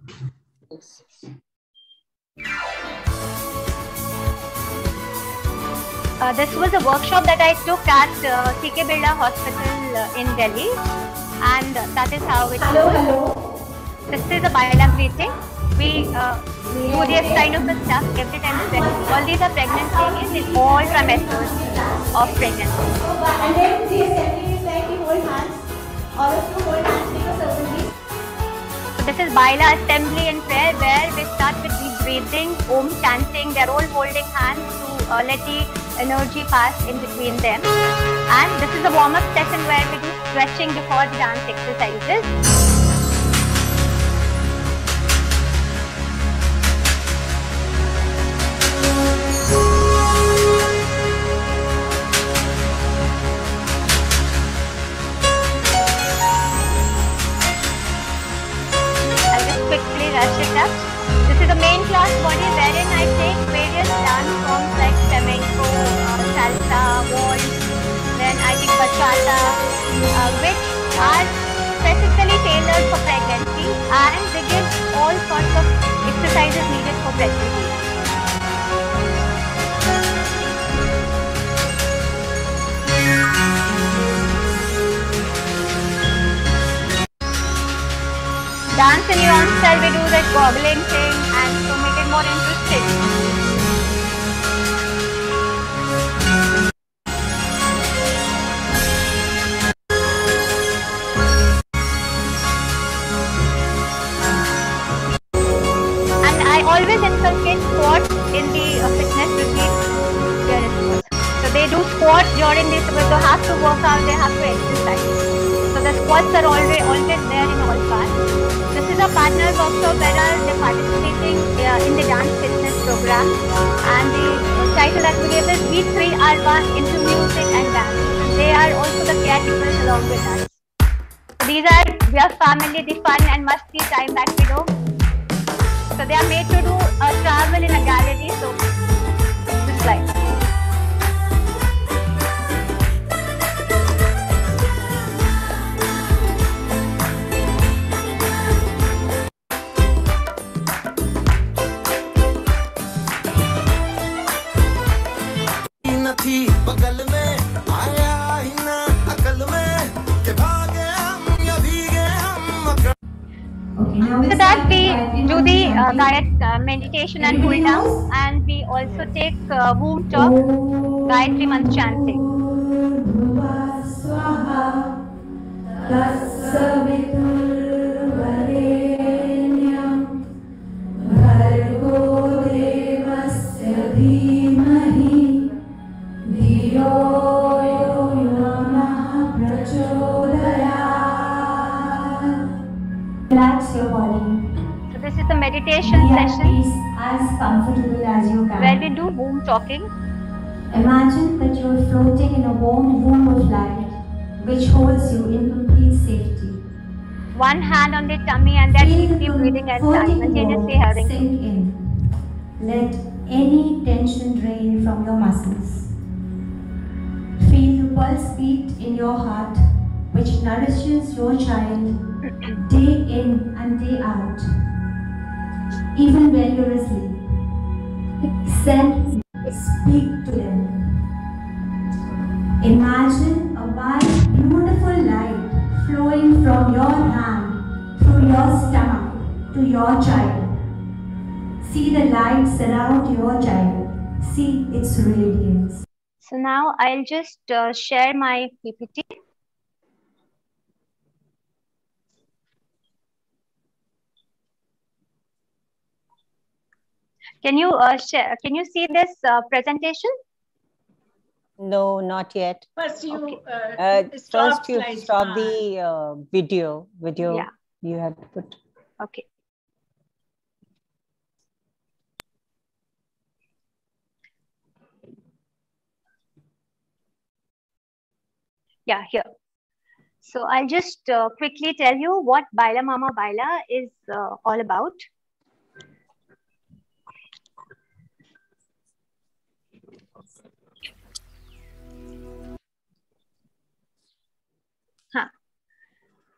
Uh, this was a workshop that I took at uh, C K Birla Hospital uh, in Delhi, and uh, that is how it
hello,
goes.
Hello.
This is a bilateral greeting. We uh, do this kind of a stuff every time we pregnant. All these are pregnant ladies in all trimesters of pregnancy.
And then the assembly is like you hold hands. All of you hold hands in a certain way.
So this is Baila assembly and prayer, where we start with deep breathing, Om chanting. They're all holding hands to uh, let the energy pass in between them. And this is a warm-up session where we do stretching before the dance exercises. Quickly rush it up. This is the main class body wherein I take various dance forms like flamenco, uh, salsa, waltz, then I take bachata, uh, which are specifically tailored for pregnancy, and they give all sorts of exercises needed for pregnancy. Dance in your own style, we do that goggling thing and to make it more interesting. And I always inculcate squats in the uh, fitness routine. Here it goes. So they do squats during this, but they have to work out, they have to exercise. So the squats are always, always there in all parts. This is a partner workshop where they're participating uh, in the dance fitness program, and the uh, title that we gave is We Three Are One into Music and Dance. They are also the caretakers along with us. These are, we are family, the fun and must-see time that we do. So they are made to do a travel in a gallery. So this slide.
Okay,
So that we do the uh, Gayatri uh, meditation and cool down, and we also take uh, womb talk, Gayatri mantra chanting.
Relax your body.
So this is the meditation
Be at
session
peace, as comfortable as you can.
where we do womb talking.
Imagine that you are floating in a warm womb of light which holds you in complete safety.
One hand on the tummy and then
Feel
deep
the
breathing and
comforting
simultaneously
warmth
having
sink in. Let any tension drain from your muscles. Feel the pulse beat in your heart which nourishes your child day in and day out, even when you're asleep. Send, speak to them. Imagine a wide, beautiful light flowing from your hand through your stomach to your child. See the light surround your child. See its radiance.
So now I'll just uh, share my P P T. Can you uh, share? Can you see this uh, presentation?
No, not yet.
First, you
Okay.
uh,
Uh,
stop
first, you
slides.
stop
Ah.
the uh, video. Video
Yeah.
you have to put.
Okay. Yeah, here. So I'll just uh, quickly tell you what Baila Mama Baila is uh, all about. Huh.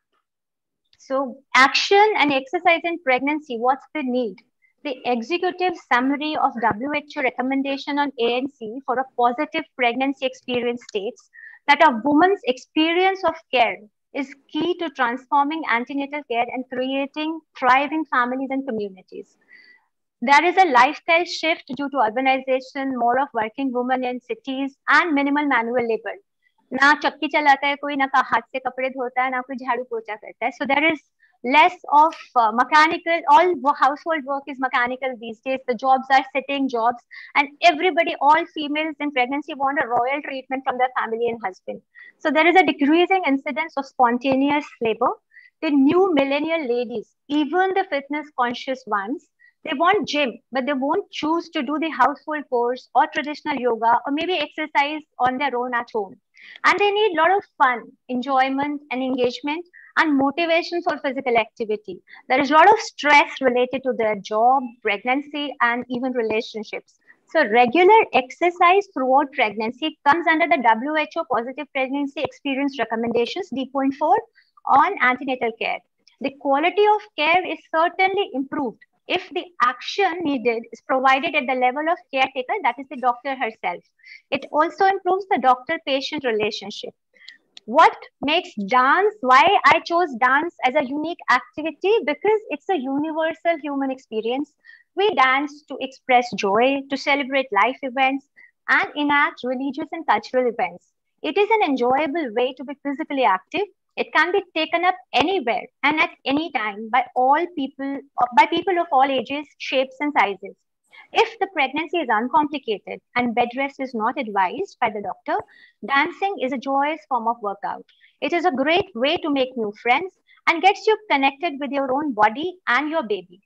So action and exercise in pregnancy, what's the need? The executive summary of W H O recommendation on A N C for a positive pregnancy experience states that a woman's experience of care is key to transforming antenatal care and creating thriving families and communities. There is a lifestyle shift due to urbanization, more of working women in cities, and minimal manual labor. ना चक्की चलाता है कोई, ना हाथ से कपड़े धोता है, ना कोई झाड़ू पोछा करता है. So there is less of uh, mechanical, all household work is mechanical these days. The jobs are sitting jobs, and everybody, all females in pregnancy want a royal treatment from their family and husband. So there is a decreasing incidence of spontaneous labor. The new millennial ladies, even the fitness conscious ones, they want gym, but they won't choose to do the household chores or traditional yoga or maybe exercise on their own at home. And they need a lot of fun, enjoyment and engagement and motivation for physical activity. There is a lot of stress related to their job, pregnancy, and even relationships. So regular exercise throughout pregnancy comes under the W H O Positive Pregnancy Experience Recommendations D point four on antenatal care. The quality of care is certainly improved if the action needed is provided at the level of caretaker, that is the doctor herself. It also improves the doctor-patient relationship. What makes dance, why I chose dance as a unique activity? Because it's a universal human experience. We dance to express joy, to celebrate life events, and enact religious and cultural events. It is an enjoyable way to be physically active. It can be taken up anywhere and at any time by all people, by people of all ages, shapes, and sizes. If the pregnancy is uncomplicated and bed rest is not advised by the doctor, dancing is a joyous form of workout. It is a great way to make new friends and gets you connected with your own body and your baby.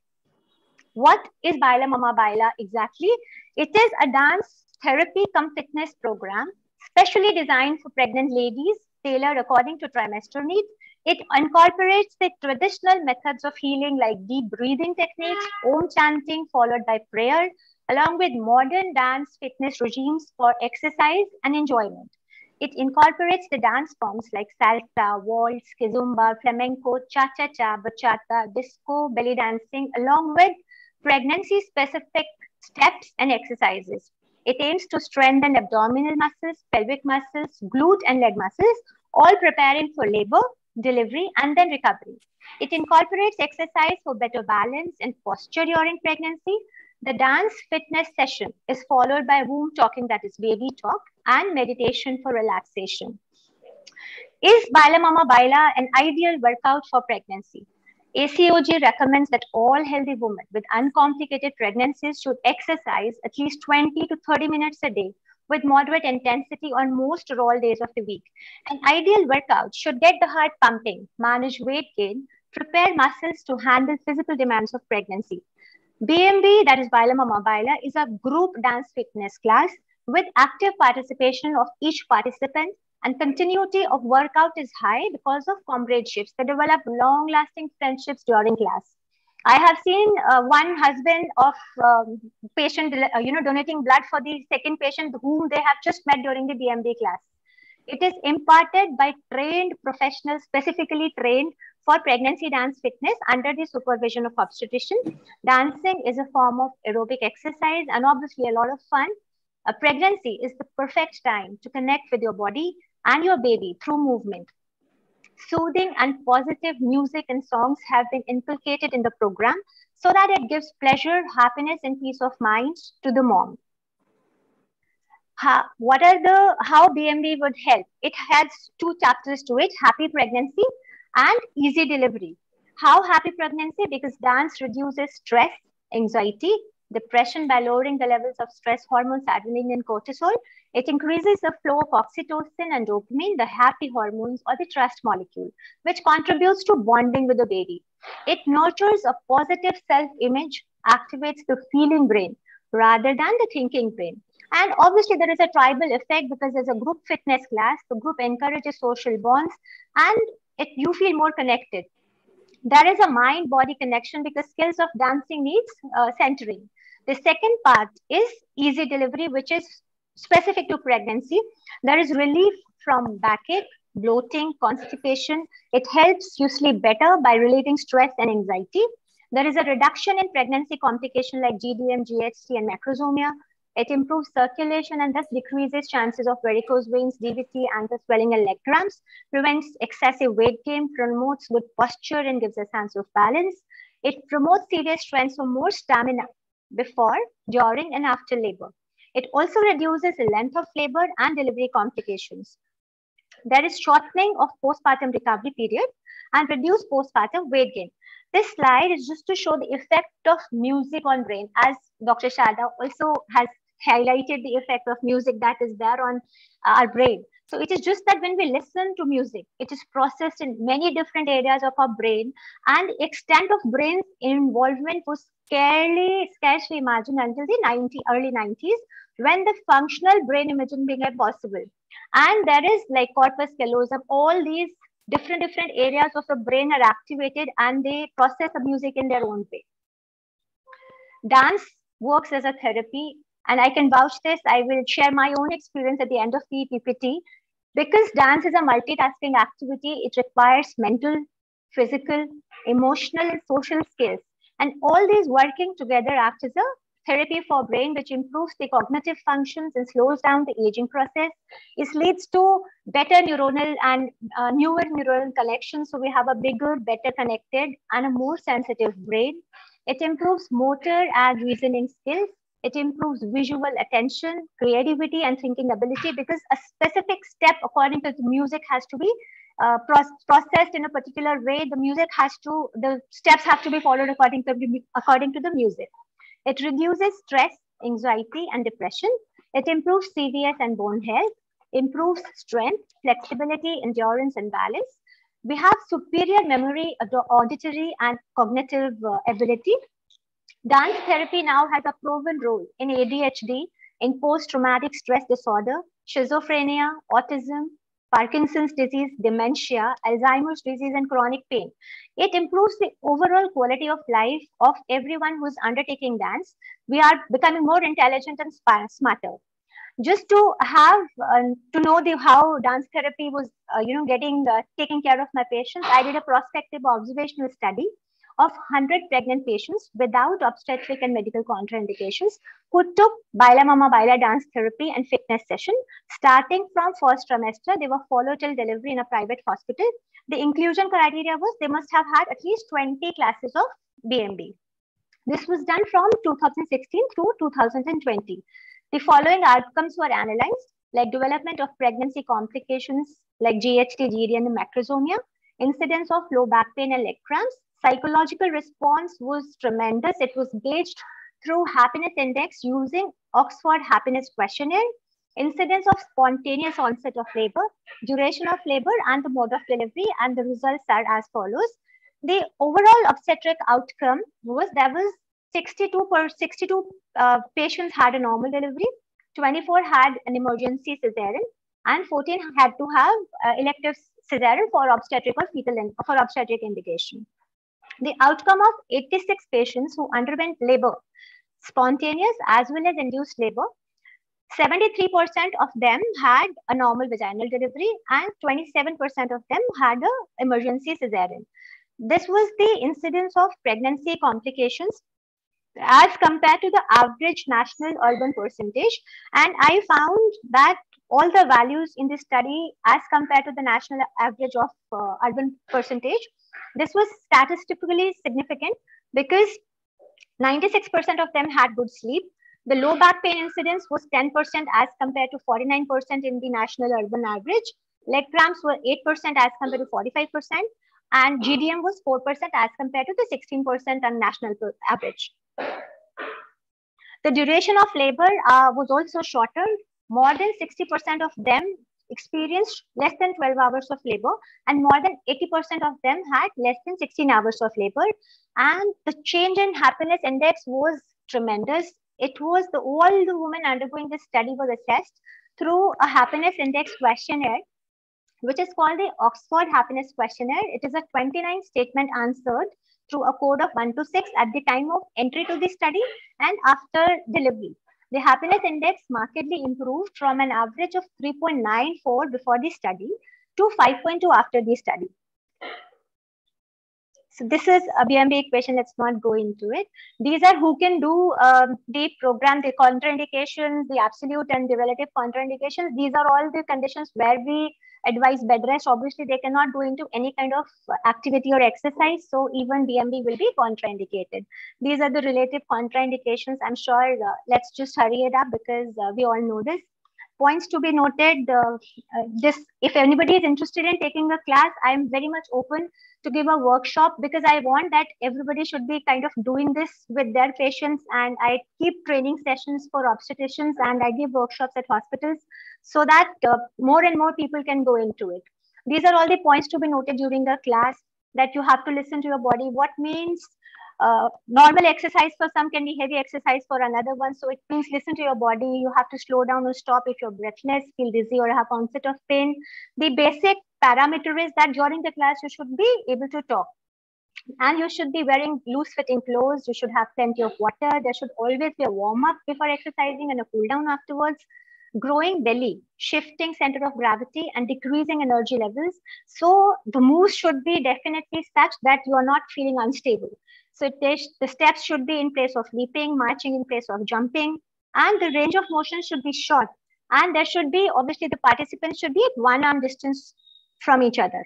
What is Baila Mama Baila exactly? It is a dance therapy cum fitness program specially designed for pregnant ladies, tailored according to trimester needs. It incorporates the traditional methods of healing like deep breathing techniques, om chanting followed by prayer, along with modern dance fitness regimes for exercise and enjoyment. It incorporates the dance forms like salsa, waltz, kizomba, flamenco, cha-cha-cha, bachata, disco, belly dancing, along with pregnancy-specific steps and exercises. It aims to strengthen abdominal muscles, pelvic muscles, glute and leg muscles, all preparing for labor, delivery, and then recovery. It incorporates exercise for better balance and posture during pregnancy. The dance fitness session is followed by womb talking, that is baby talk, and meditation for relaxation. Is Baila Mama Baila an ideal workout for pregnancy? A C O G recommends that all healthy women with uncomplicated pregnancies should exercise at least twenty to thirty minutes a day with moderate intensity on most or all days of the week. An ideal workout should get the heart pumping, manage weight gain, prepare muscles to handle physical demands of pregnancy. B M B, that is Baila Mama Baila, is a group dance fitness class with active participation of each participant, and continuity of workout is high because of comradeships that develop long-lasting friendships during class. I have seen uh, one husband of um, patient, uh, you know, donating blood for the second patient whom they have just met during the B M B class. It is imparted by trained professionals, specifically trained for pregnancy dance fitness under the supervision of obstetrician. Dancing is a form of aerobic exercise and obviously a lot of fun. A pregnancy is the perfect time to connect with your body and your baby through movement. Soothing and positive music and songs have been inculcated in the program so that it gives pleasure, happiness, and peace of mind to the mom. How, what are the, how B M B would help? It has two chapters to it, happy pregnancy and easy delivery. How happy pregnancy? Because dance reduces stress, anxiety, depression by lowering the levels of stress hormones, adrenaline and cortisol. It increases the flow of oxytocin and dopamine, the happy hormones or the trust molecule, which contributes to bonding with the baby. It nurtures a positive self-image, activates the feeling brain rather than the thinking brain. And obviously there is a tribal effect because there's a group fitness class. The group encourages social bonds and it, you feel more connected. There is a mind-body connection because skills of dancing needs uh, centering. The second part is easy delivery, which is specific to pregnancy. There is relief from backache, bloating, constipation. It helps you sleep better by relieving stress and anxiety. There is a reduction in pregnancy complications like G D M, G H T, and macrosomia. It improves circulation and thus decreases chances of varicose veins, D V T, ankle swelling, and leg cramps, prevents excessive weight gain, promotes good posture, and gives a sense of balance. It promotes serious strength for more stamina before, during, and after labor. It also reduces the length of labor and delivery complications. There is shortening of postpartum recovery period and reduced postpartum weight gain. This slide is just to show the effect of music on brain, as Doctor Sharda also has highlighted the effect of music that is there on our brain. So it is just that when we listen to music, it is processed in many different areas of our brain, and the extent of brain's involvement was scarcely, scarcely imagined until the ninety, early nineties, when the functional brain imaging became possible. And there is like corpus callosum, all these different, different areas of the brain are activated and they process the music in their own way. Dance works as a therapy, and I can vouch this. I will share my own experience at the end of the P P T. Because dance is a multitasking activity, it requires mental, physical, emotional, and social skills. And all these working together act as a therapy for brain, which improves the cognitive functions and slows down the aging process. It leads to better neuronal and uh, newer neural connections. So we have a bigger, better connected, and a more sensitive brain. It improves motor and reasoning skills. It improves visual attention, creativity, and thinking ability, because a specific step according to the music has to be uh, processed in a particular way. The music has to, the steps have to be followed according to, according to the music. It reduces stress, anxiety, and depression. It improves C V S and bone health, improves strength, flexibility, endurance, and balance. We have superior memory, auditory, and cognitive uh, ability. Dance therapy now has a proven role in A D H D, in post-traumatic stress disorder, schizophrenia, autism, Parkinson's disease, dementia, Alzheimer's disease, and chronic pain. It improves the overall quality of life of everyone who is undertaking dance. We are becoming more intelligent and smarter. Just to have, uh, to know the, how dance therapy was, uh, you know, getting, uh, taking care of my patients, I did a prospective observational study of one hundred pregnant patients without obstetric and medical contraindications who took Baila Mama Baila dance therapy and fitness session. Starting from first trimester, they were followed till delivery in a private hospital. The inclusion criteria was they must have had at least twenty classes of B M B. This was done from two thousand sixteen to two thousand twenty. The following outcomes were analyzed, like development of pregnancy complications like G H T, G D, and macrosomia, incidence of low back pain and leg cramps. Psychological response was tremendous. It was gauged through happiness index using Oxford Happiness Questionnaire, incidence of spontaneous onset of labor, duration of labor, and the mode of delivery, and the results are as follows. The overall obstetric outcome was there was sixty-two per sixty-two uh, patients had a normal delivery, twenty-four had an emergency cesarean, and fourteen had to have uh, elective cesarean for obstetric or fetal in, for obstetric indication. The outcome of eighty-six patients who underwent labor, spontaneous as well as induced labor, seventy-three percent of them had a normal vaginal delivery and twenty-seven percent of them had an emergency cesarean. This was the incidence of pregnancy complications as compared to the average national urban percentage. And I found that all the values in this study as compared to the national average of uh, urban percentage, this was statistically significant because ninety-six percent of them had good sleep. The low back pain incidence was ten percent as compared to forty-nine percent in the national urban average. Leg cramps were eight percent as compared to forty-five percent. And G D M was four percent as compared to the sixteen percent on national average. The duration of labor uh, was also shorter. More than sixty percent of them experienced less than twelve hours of labor, and more than eighty percent of them had less than sixteen hours of labor. And the change in happiness index was tremendous. It was the all the women undergoing this study were assessed through a happiness index questionnaire, which is called the Oxford Happiness Questionnaire. It is a twenty-nine statement answered through a code of one to six at the time of entry to the study and after delivery. The happiness index markedly improved from an average of three point nine four before the study to five point two after the study. So this is a B M B equation. Let's not go into it. These are who can do um, the program, the contraindications, the absolute and the relative contraindications. These are all the conditions where we advise bed rest. Obviously, they cannot go into any kind of activity or exercise. So even B M B will be contraindicated. These are the relative contraindications. I'm sure, uh, let's just hurry it up because uh, we all know this. Points to be noted. Uh, uh, this, if anybody is interested in taking a class, I'm very much open to give a workshop because I want that everybody should be kind of doing this with their patients, and I keep training sessions for obstetricians and I give workshops at hospitals so that uh, more and more people can go into it. These are all the points to be noted during the class, that you have to listen to your body. What means uh, normal exercise for some can be heavy exercise for another one. So it means listen to your body. You have to slow down or stop if you're breathless, feel dizzy or have onset of pain. The basic parameter is that during the class, you should be able to talk. And you should be wearing loose fitting clothes. You should have plenty of water. There should always be a warm up before exercising and a cool down afterwards. Growing belly, shifting center of gravity and decreasing energy levels. So the moves should be definitely such that you are not feeling unstable. So it is, the steps should be in place of leaping, marching in place of jumping, and the range of motion should be short. And there should be, obviously the participants should be at one arm distance from each other.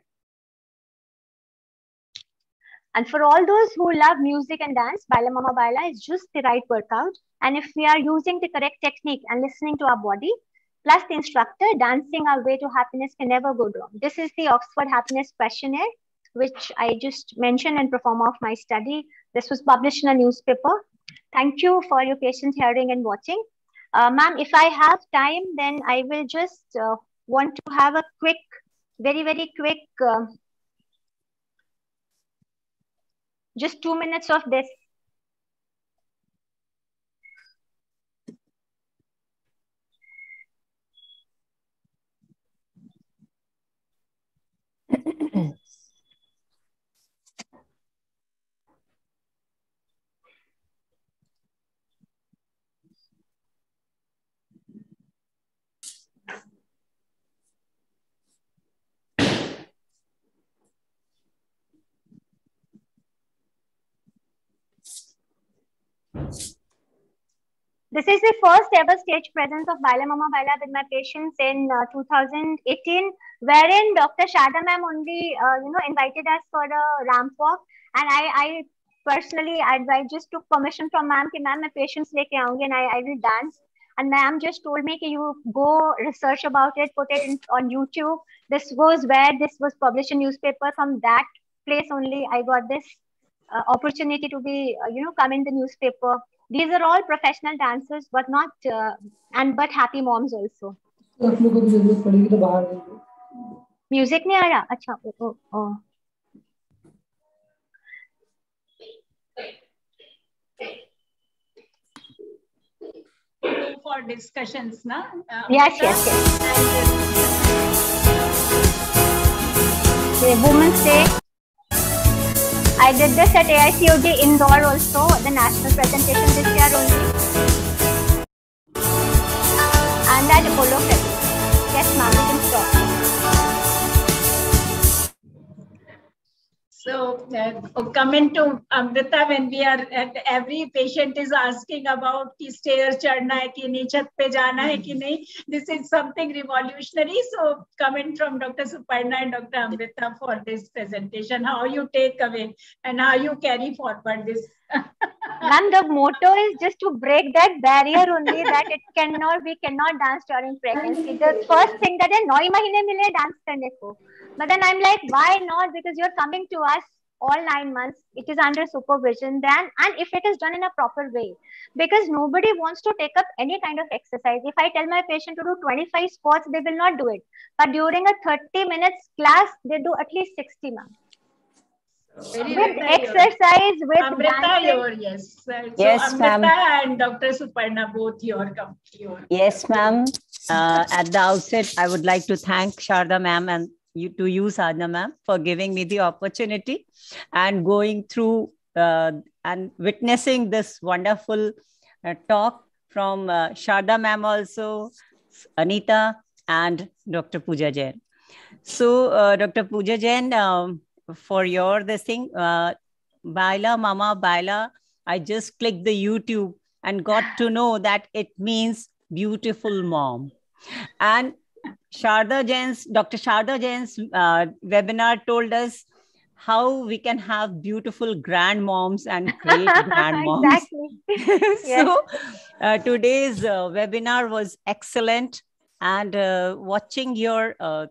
And for all those who love music and dance, Baila Mama Baila is just the right workout. And if we are using the correct technique and listening to our body, plus the instructor, dancing our way to happiness can never go wrong. This is the Oxford Happiness Questionnaire, which I just mentioned and perform of my study. This was published in a newspaper. Thank you for your patient hearing and watching. Uh, Ma'am, if I have time, then I will just uh, want to have a quick, very, very quick, uh, just two minutes of this. This is the first ever stage presence of Baila Mama Baila with my patients in uh, two thousand eighteen, wherein Doctor Shada ma'am only, uh, you know, invited us for a ramp walk. And I, I personally, I, I just took permission from ma'am कि ma'am, my patients leke aungi and I, I will dance. And ma'am just told me कि you go research about it, put it in, on YouTube. This was where this was published in newspaper. From that place only, I got this uh, opportunity to be, uh, you know, come in the newspaper. These are all professional dancers, but not uh, and but happy moms also. Music नहीं आ रहा? अच्छा, oh, oh.
For discussions, na? Uh,
yes, yes, yes. The Women's Day. I did this at A I C O D indoor also, the national presentation this year only. And at Apollo Fest. Yes, ma'am, we can stop.
So, uh, coming to Amrita, when we are, uh, every patient is asking about ki stairs chadna hai ki nahi, chat pe jana hai ki nahi. This is something revolutionary. So, coming from Doctor Suparna and Doctor Amrita for this presentation, how you take away and how you carry forward this.
Ma'am, the motto is just to break that barrier only, that it cannot, we cannot dance during pregnancy. The first thing that is nine mahine mile dance karne ko. But then I'm like, why not? Because you're coming to us all nine months. It is under supervision then, and if it is done in a proper way, because nobody wants to take up any kind of exercise. If I tell my patient to do twenty-five squats, they will not do it. But during a thirty minutes class, they do at least sixty, ma'am. With exercise, with
Amrita,
dancing.
your, yes. So
Yes,
Amrita
ma'am.
and Doctor Suparna, both your company.
Yes, ma'am. Uh, at the outset, I would like to thank Sharda ma'am and you to you, Sadhna ma'am, for giving me the opportunity and going through uh, and witnessing this wonderful uh, talk from uh, Sharda ma'am also, Anita and Doctor Pooja Jain. So, uh, Doctor Pooja Jain, um, for your this thing, uh, Baila Mama Baila, I just clicked the YouTube and got to know that it means beautiful mom. And Sharda Jain's, Doctor Sharda Jain's uh, webinar told us how we can have beautiful grandmoms and great grandmoms.
Exactly.
So uh, today's uh, webinar was excellent, and uh, watching your uh,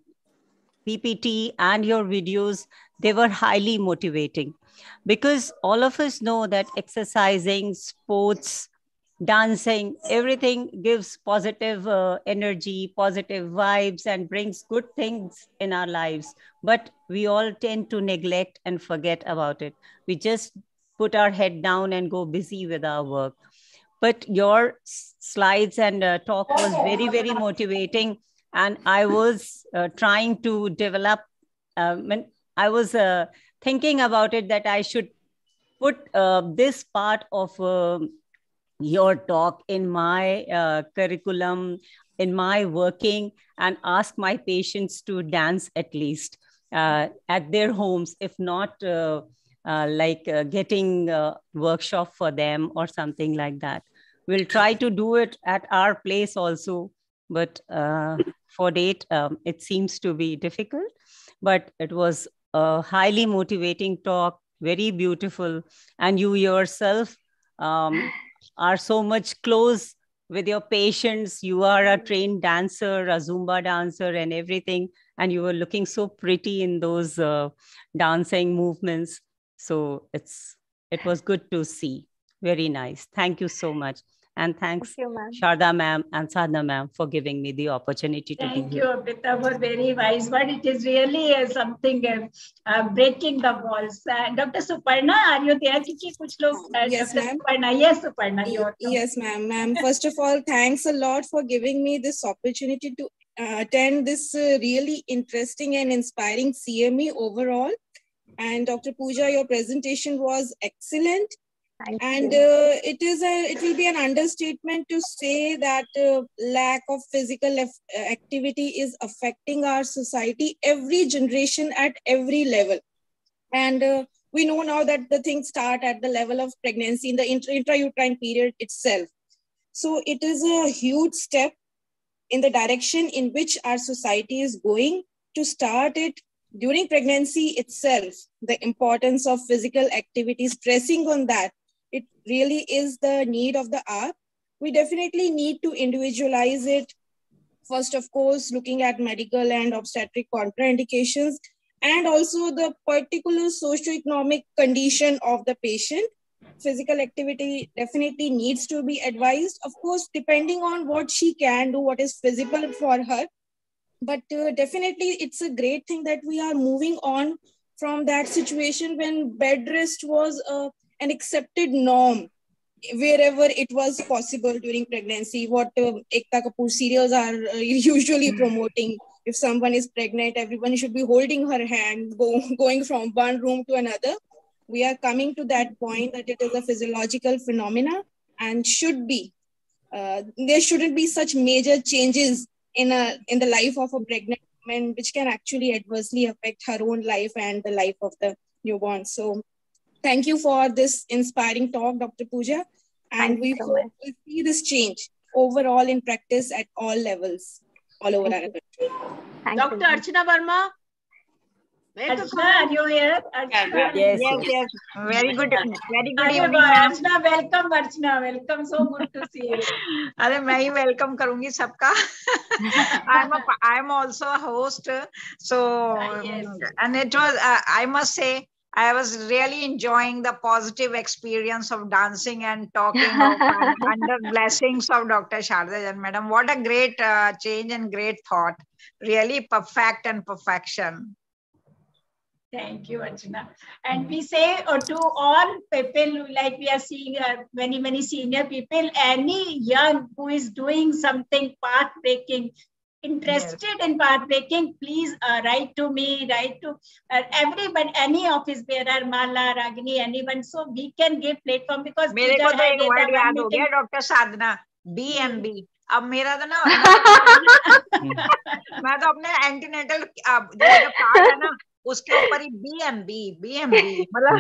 P P T and your videos, they were highly motivating, because all of us know that exercising, sports, dancing, everything gives positive uh, energy, positive vibes, and brings good things in our lives. But we all tend to neglect and forget about it. We just put our head down and go busy with our work. But your slides and uh, talk was very, very motivating. And I was uh, trying to develop, um, and I was uh, thinking about it that I should put uh, this part of uh, your talk in my uh, curriculum, in my working, and ask my patients to dance at least uh, at their homes, if not uh, uh, like uh, getting a workshop for them or something like that. We'll try to do it at our place also, but uh, for date, um, it seems to be difficult. But it was a highly motivating talk, very beautiful. And you yourself um, are so much close with your patients. You are a trained dancer, a Zumba dancer and everything. And you were looking so pretty in those uh, dancing movements. So it's it was good to see. Very nice. Thank you so much. And thanks,
Thank you, ma'am.
Sharda ma'am and Sadhana ma'am, for giving me the opportunity to
Thank
be
you, Amrita, for very wise word. It is really uh, something uh, uh, breaking the walls. Uh, Doctor Suparna, are you there? Kiki, kuch log, uh,
Yes,
Doctor
ma'am.
Suparna. Yes, Suparna, you are.
Yes, ma'am. Ma'am, first of all, thanks a lot for giving me this opportunity to uh, attend this uh, really interesting and inspiring C M E overall. And Doctor Pooja, your presentation was excellent.
Thank
and
you.
uh, it is a it will be an understatement to say that uh, lack of physical activity is affecting our society, every generation at every level. And uh, we know now that the things start at the level of pregnancy, in the intra- intrauterine period itself. So it is a huge step in the direction in which our society is going, to start it during pregnancy itself. The importance of physical activity, stressing on that, it really is the need of the hour. We definitely need to individualize it. First, of course, looking at medical and obstetric contraindications, and also the particular socioeconomic condition of the patient. Physical activity definitely needs to be advised, of course, depending on what she can do, what is feasible for her. But uh, definitely it's a great thing that we are moving on from that situation when bed rest was uh, an accepted norm wherever it was possible during pregnancy. What uh, Ekta Kapoor serials are uh, usually promoting. If someone is pregnant, everyone should be holding her hand, go, going from one room to another. We are coming to that point that it is a physiological phenomena and should be. Uh, there shouldn't be such major changes in a in the life of a pregnant woman, which can actually adversely affect her own life and the life of the newborn. So thank you for this inspiring talk, Doctor Pooja. And
Thank
we
you so
hope
much.
we see this change overall in practice at all levels, all over our country.
Thank
Doctor
you.
Archana Verma.
Archana, are you here? Archana.
Yes, yes, yes. Very good, very good
अरे
evening, ma'am.
Archana, welcome, Archana, welcome. So good to see you.
अरे मैं ही welcome करूंगी सबका. I'm a, I'm also a host, so
Yes.
and it was uh, I must say I was really enjoying the positive experience of dancing and talking of uh, under blessings of Doctor Sharda Jain Madam. What a great uh, change and great thought. Really perfect and perfection.
Thank you, Archana. And we say uh, to all people, like we are seeing uh, many, many senior people, any young who is doing something path-breaking, interested yes. in path-breaking, please uh, write to me, write to uh, everybody, any office bearer, Mala, Ragini, anyone, so we can give platform because
मेरे को तो एक word याद हो गया, Doctor Sadhana. B M B. अब मेरा तो ना मैं तो अपने एंटीनेटल जो जो कार्ड है ना उसके ऊपर ही B M B B M B मतलब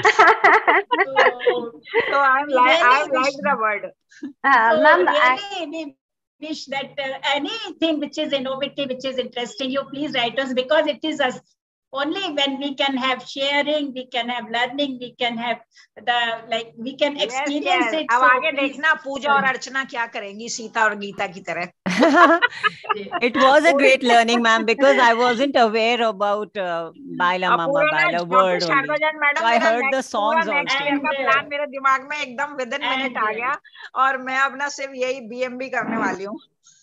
so I'm like I like the word.
So really we wish that uh, anything which is innovative, which is interesting, you please write us, because it is us. Only when we can have sharing, we can have learning, we can have the like we can experience
yes, yes.
it.
अब
so
आगे देखना पूजा और अर्चना क्या करेंगी सीता और गीता की तरह.
It was a great learning, ma'am, because I wasn't aware about uh, Baila Mama Baila word only. So I heard the songs also.
Next year का प्लान मेरे दिमाग में एकदम विद इन मिनट आ गया और मैं अपना सिर्फ यही बीएमबी करने वाली हूँ.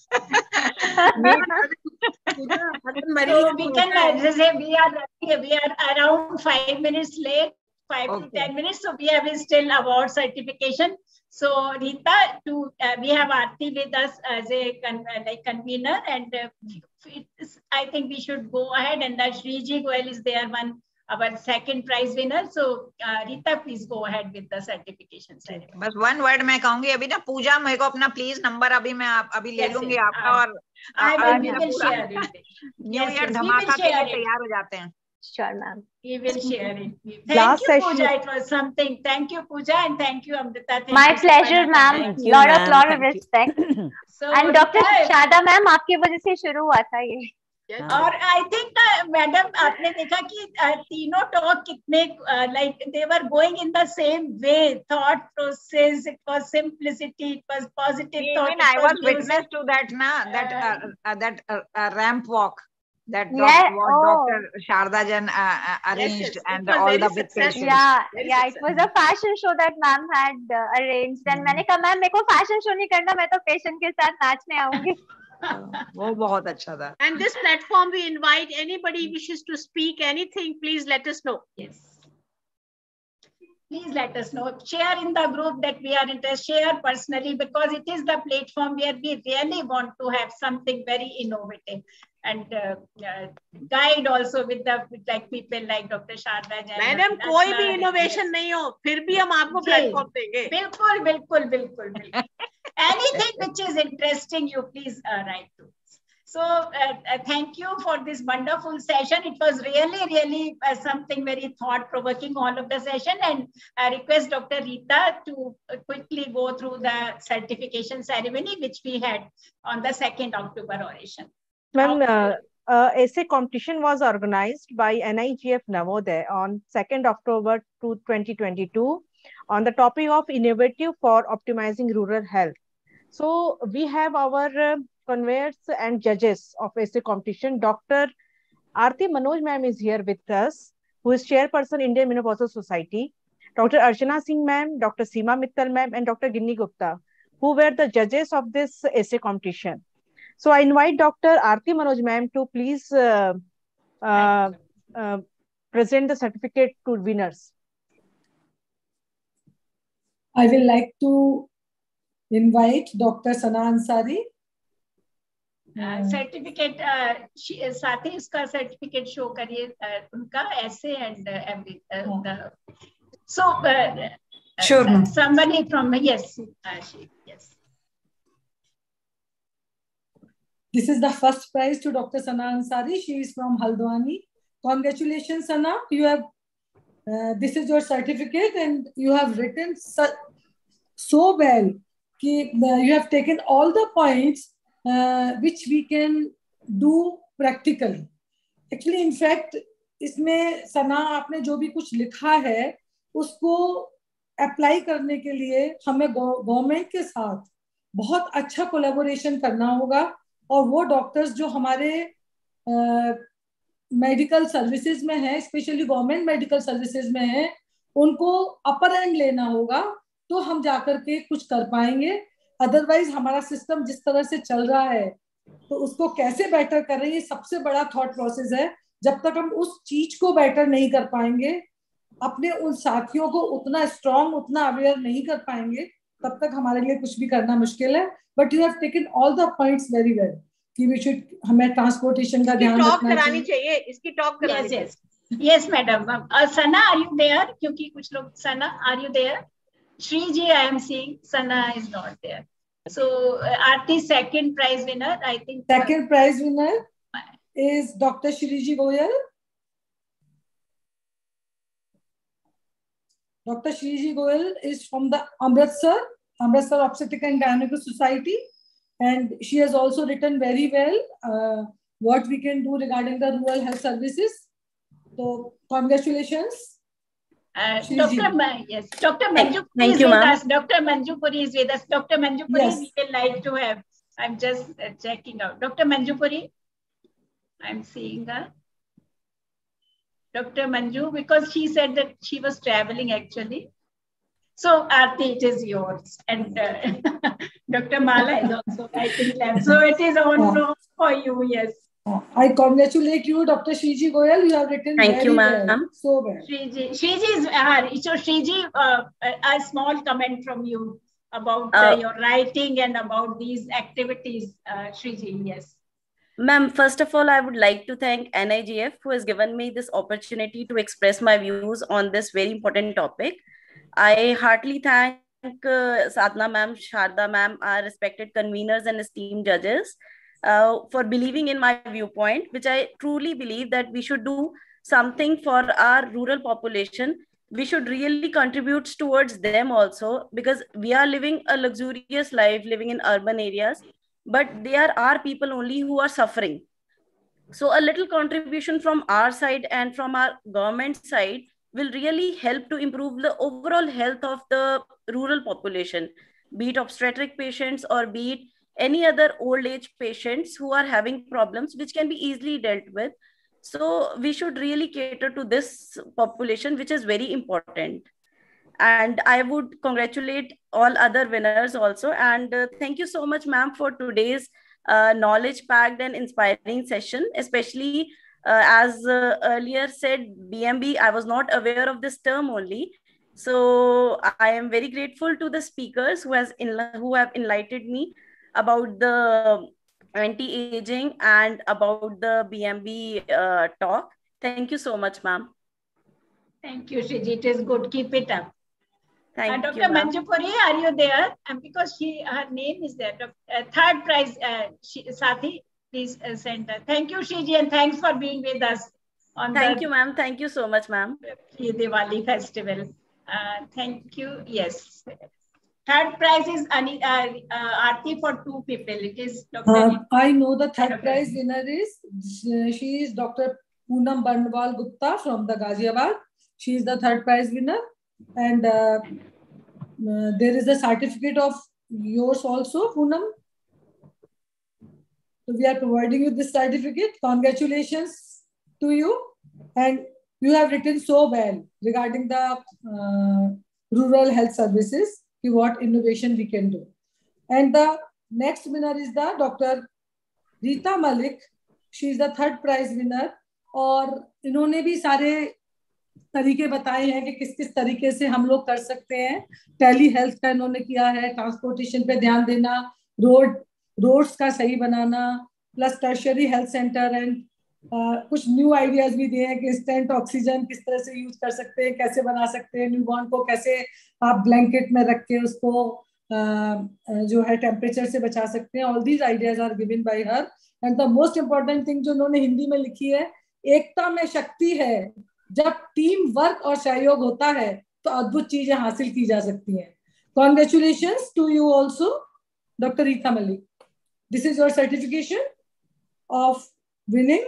So we can uh, say we are we are around five minutes late, five okay. to ten minutes. So we have still award certification. So Rita, to uh, we have Aarti with us as a con like convener, and uh, it's, I think we should go ahead. And that Shriji Goel is there, one our second prize winner. So uh, Rita, please go ahead with the certification ceremony.
बस one word मैं कहूँगी अभी ना पूजा मेरे को अपना please number अभी मैं आप अभी ले लूंगी आपका और न्यू ईयर धमाका के लिए तैयार हो जाते हैं.
Sure, ma'am.
We will share it. Thank Last you, session. Pooja. It was something. Thank you, Pooja, and thank you, Amrita. Thank
My
you,
pleasure, ma'am. Lot of lot of respect.
So,
and Doctor Shada ma'am, आपकी वजह से शुरू हुआ था ये.
और I think madam आपने देखा कि तीनों टॉक कितने like they were going in the same way, thought process, it was simplicity, it was positive thought.
Even I was witness to that na that uh, uh, that uh, uh, ramp walk that
yeah,
doc, what
oh.
Doctor Sharda Jan uh, uh, arranged
yes, yes.
and all the big patients.
Yeah,
very
yeah, it was a fashion show that ma'am had uh, arranged. And मैंने कहा ma'am मेरे को fashion show नहीं करना, मैं तो patient के साथ नाचने आऊंगी.
वो बहुत अच्छा था.
And this platform we invite anybody wishes to speak anything, please let us know.
Yes. Please let us know. Share in the group that we are interested. Share personally, because it is the platform where we really want to have something very innovative and uh, uh, guide also with the with like people like Doctor Sharda Jain.
Madam, कोई भी innovation नहीं हो, फिर भी हम आपको platform देंगे.
बिल्कुल, बिल्कुल, बिल्कुल, बिल्कुल. Anything which is interesting, you please uh, write to us. So uh, uh, thank you for this wonderful session. It was really, really uh, something very thought-provoking, all of the session. And I request Doctor Rita to uh, quickly go through the certification ceremony, which we had on the second October oration.
Ma'am, uh, uh, essay competition was organized by N I G F Navoday on second October twenty twenty-two on the topic of innovative for optimizing rural health. So we have our uh, converts and judges of essay competition. Doctor Aarti Manoj ma'am is here with us, who is chairperson Indian Menopausal Society. Doctor Archana Singh ma'am, Doctor Seema Mittal ma'am, and Doctor Ginni Gupta, who were the judges of this essay competition. So I invite Doctor Aarti Manoj ma'am to please uh, uh, uh, present the certificate to winners.
I will like to invite Doctor Sana Ansari.
Uh, certificate, uh, she, साथ ही इसका certificate show करिए uh, उनका essay and uh, every uh, oh. the, so uh,
sure
uh, somebody from yes uh, she, yes.
This is the first prize to Doctor Sana Ansari. She is from Haldwani. Congratulations, Sana. You have uh, this is your certificate, and you have written so, so well. Ki, uh, you have taken all the points uh, which we can do practically. Actually, in fact, इसमें सना आपने जो भी कुछ लिखा है उसको apply करने के लिए हमें गवर्नमेंट के साथ बहुत अच्छा कोलैबोरेशन करना होगा. और वो डॉक्टर्स जो हमारे मेडिकल सर्विसेज में हैं, स्पेशली गवर्नमेंट मेडिकल सर्विसेज में हैं, उनको अपर एंड लेना होगा तो हम जाकर के कुछ कर पाएंगे. अदरवाइज हमारा सिस्टम जिस तरह से चल रहा है तो उसको कैसे बेटर कर रहे हैं, ये सबसे बड़ा थॉट प्रोसेस है. जब तक हम उस चीज को बेटर नहीं कर पाएंगे, अपने उन साथियों को उतना स्ट्रॉन्ग, उतना अवेयर नहीं कर पाएंगे, तब तक हमारे लिए कुछ भी करना मुश्किल है. But you have taken all the points very well कि वी शुड, हमें ट्रांसपोर्टेशन का ध्यान रखना
चाहिए. इसकी टॉक करानी चाहिए.
Yes madam. Sana, are you there? क्योंकि कुछ लोग, Sana are you there? Shri ji, I am seeing Sana is not there. So uh, Aarti's second prize winner, I think.
Second uh, prize winner is Doctor Shriji Goyal. Doctor Shriji Goyal is from the Amritsar, Amritsar Obstetric and Gynecological Society. And she has also written very well uh, what we can do regarding the rural health services. So congratulations.
Uh, Doctor Ma yes, Doctor Manjupuri
Thank
is
you,
with
ma'am.
us. Doctor Manjupuri is with us. Doctor Manjupuri,
yes.
we will like to have. I'm just uh, checking out. Doctor Manjupuri, I'm seeing her. Doctor Manju, because she said that she was traveling actually. So Aarti, it is yours. And uh, Doctor Mala is also writing lab. So it is on oh. for you, yes.
I congratulate you, Doctor Shriji Goyal. You have written
Thank
very
you,
well. So well.
Shriji, Shriji is uh, so Shriji, uh, a small comment from you about uh, uh, your writing and about these activities, uh, Shriji. Yes.
Ma'am, first of all, I would like to thank N I G F who has given me this opportunity to express my views on this very important topic. I heartily thank uh, Sadhna ma'am, Sharda ma'am, our respected conveners and esteemed judges uh, for believing in my viewpoint, which I truly believe that we should do something for our rural population. We should really contribute towards them also, because we are living a luxurious life living in urban areas, but there are people only who are suffering. So a little contribution from our side and from our government side will really help to improve the overall health of the rural population, be it obstetric patients or be it any other old age patients who are having problems which can be easily dealt with. So we should really cater to this population, which is very important. And I would congratulate all other winners also. And uh, thank you so much, ma'am, for today's uh, knowledge-packed and inspiring session, especially uh, as uh, earlier said, B M B, I was not aware of this term only. So I am very grateful to the speakers who, has who have enlightened me about the anti-aging and about the B M B uh, talk. Thank you so much, ma'am.
Thank you, Shriji. It is good. Keep it up.
Thank
uh, Doctor
you,
Manjupuri, are you there? And because she, her name is there. Uh, third prize, uh, she, Sathi, please uh, send her. Thank you, Shriji, and thanks for being with us on
Thank
the
you, ma'am. Thank you so much, ma'am.
Diwali festival. Uh, thank you. Yes. Third prize is Ani, uh, uh, Aarti for two people. It is Doctor
Uh, I know the third prize winner is, she is Doctor Poonam Bandwal Gupta from the Ghaziabad. She is the third prize winner. And uh, uh, there is a certificate of yours also, Poonam. So we are providing you this certificate. Congratulations to you. And you have written so well regarding the uh, rural health services, what innovation we can do. And the next winner is the Doctor Rita Malik. She is the third prize winner. और इन्होंने भी सारे तरीके बताए हैं कि किस किस तरीके से हम लोग कर सकते हैं. टेली हेल्थ का इन्होंने किया है, ट्रांसपोर्टेशन पे ध्यान देना, रोड रोड्स का सही बनाना, plus tertiary health centre and कुछ न्यू आइडियाज भी दिए हैं कि इंस्टेंट ऑक्सीजन किस तरह से यूज कर सकते हैं, कैसे बना सकते हैं, न्यूबॉर्न को कैसे आप ब्लैंकेट में रख के उसको uh, जो है टेम्परेचर से बचा सकते हैं. All these ideas are given by her. And the most important thing जो उन्होंने हिंदी में लिखी है, एकता में शक्ति है. जब टीम वर्क और सहयोग होता है तो अद्भुत चीजें हासिल की जा सकती हैं. Congratulations to you also, Doctor Rita Malik. This is your certification of winning.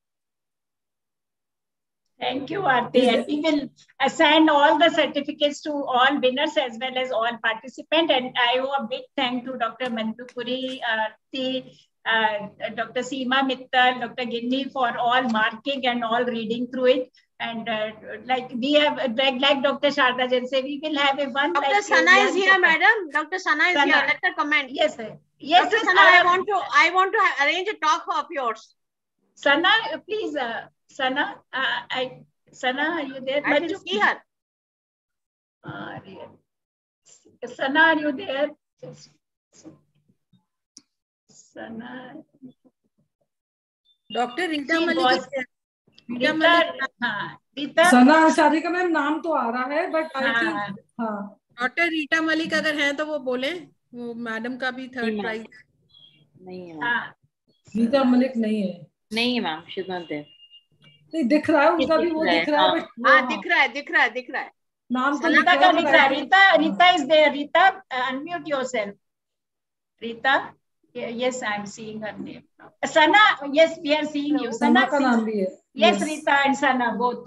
Thank you, Aarti. And we will assign all the certificates to all winners as well as all participants. And I owe a big thank to Doctor Manjupuri, Aarti, uh, Doctor Seema Mittal, Doctor Ginni for all marking and all reading through it. And uh, like we have, like, like Doctor Sharda Jain say, we will have a one.
Doctor
Like
Sana is here, madam. Doctor Sana is
Sana.
here. Let her comment.
Yes, sir. Yes,
Doctor
yes,
Sana,
uh,
I want to, I want to arrange a talk of yours.
Sana, please, uh, Sana, uh, I, Sana, are you there?
I can see her.
Uh, Sana, are you there? Sana.
Doctor Rita
She
Malik.
was-
Rita
Rita,
Malik.
हाँ, Rita.
सना अंसारी का ma'am नाम तो आ रहा है, but I think हाँ
doctor Rita Malik अगर हैं तो वो बोले. वो मैडम का भी थर्ड प्राइज
नहीं है।
हाँ
गीता मलिक नहीं है।
नहीं है ma'am, she is not there.
नहीं दिख रहा है उनका भी, वो दिख रहा है, बट
हाँ दिख रहा है, दिख रहा है, दिख रहा है।
नाम तो
रीता का दिख रहा है। Rita Rita is there. Rita, unmute yourself. Rita, yes, I am seeing her name now. Sana, yes, we are seeing you. Sana
का नाम भी है.
Yes, Rita and Sana both.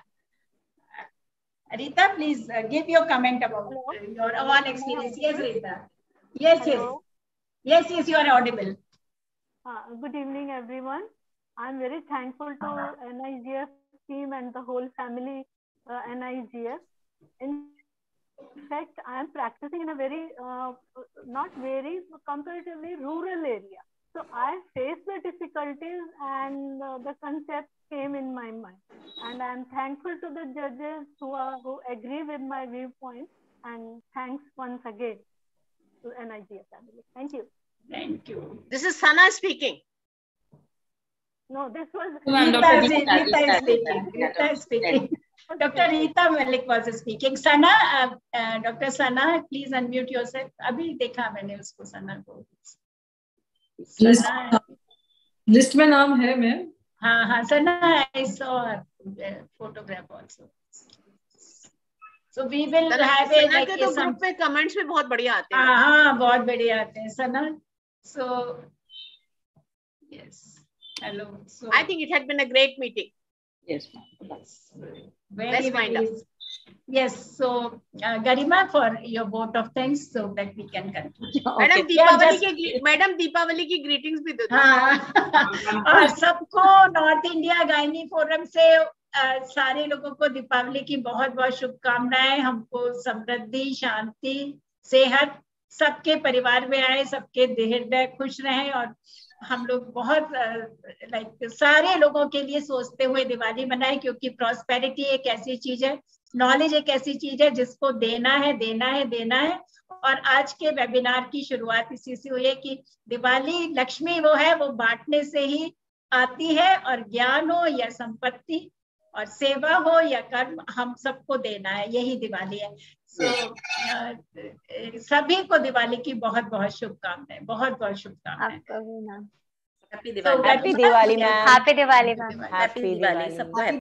Rita, please uh, give your comment about uh, your all experience. Yes, Rita. Yes, yes. Yes, yes, you are audible.
Uh, good evening, everyone. I am very thankful to N I G F team and the whole family uh, N I G F. In fact, I am practicing in a very, uh, not very, comparatively rural area. So I faced the difficulties and uh, the concepts came in my mind. And I am thankful to the judges who, are, who agree with my viewpoint. And thanks once again to N I G F family. Thank you.
Thank you.
This is Sana speaking.
No, this was
Rita, is, Rita is speaking. Rita is speaking. Doctor Rita Malik was speaking. Sana, uh, uh, Doctor Sana, please unmute yourself. अभी देखा मैंने उसको सना को.
List, list में नाम है ma'am.
हाँ हाँ सना, I saw photograph also. So we will
Sana,
have
Sana
a like
के तो
some...
ग्रुप में कमेंट्स में बहुत बढ़िया आते हैं.
हाँ हाँ बहुत बढ़िया आते हैं Sana. So yes, hello. So
I think it had been a great meeting.
Yes,
yes. Very,
Let's wind up.
Yes, so uh, Garima, for your vote of thanks so that we can conclude.
Madam Deepawali के madam Deepawali की greetings भी दे दो.
हाँ और सबको North India gynae forum से uh, सारे लोगों को दीपावली की बहुत बहुत शुभकामनाएं. हमको समृद्धि, शांति, सेहत सबके परिवार में आए, सबके हृदय खुश रहे और हम लोग बहुत लाइक सारे लोगों के लिए सोचते हुए दिवाली मनाए, क्योंकि प्रॉस्पेरिटी एक ऐसी चीज है, नॉलेज एक ऐसी चीज है जिसको देना है देना है देना है. और आज के वेबिनार की शुरुआत इसी से हुई है कि दिवाली लक्ष्मी वो है, वो बांटने से ही आती है और ज्ञान हो या संपत्ति और सेवा हो या कर्म, हम सबको देना है, यही दिवाली है. सो so, uh, सभी को दिवाली की बहुत बहुत शुभकामनाएं, बहुत बहुत शुभकामनाएं.
Happy
Diwali.
Happy Diwali ma'am.
Happy Diwali ma'am.
Happy Diwali सबको.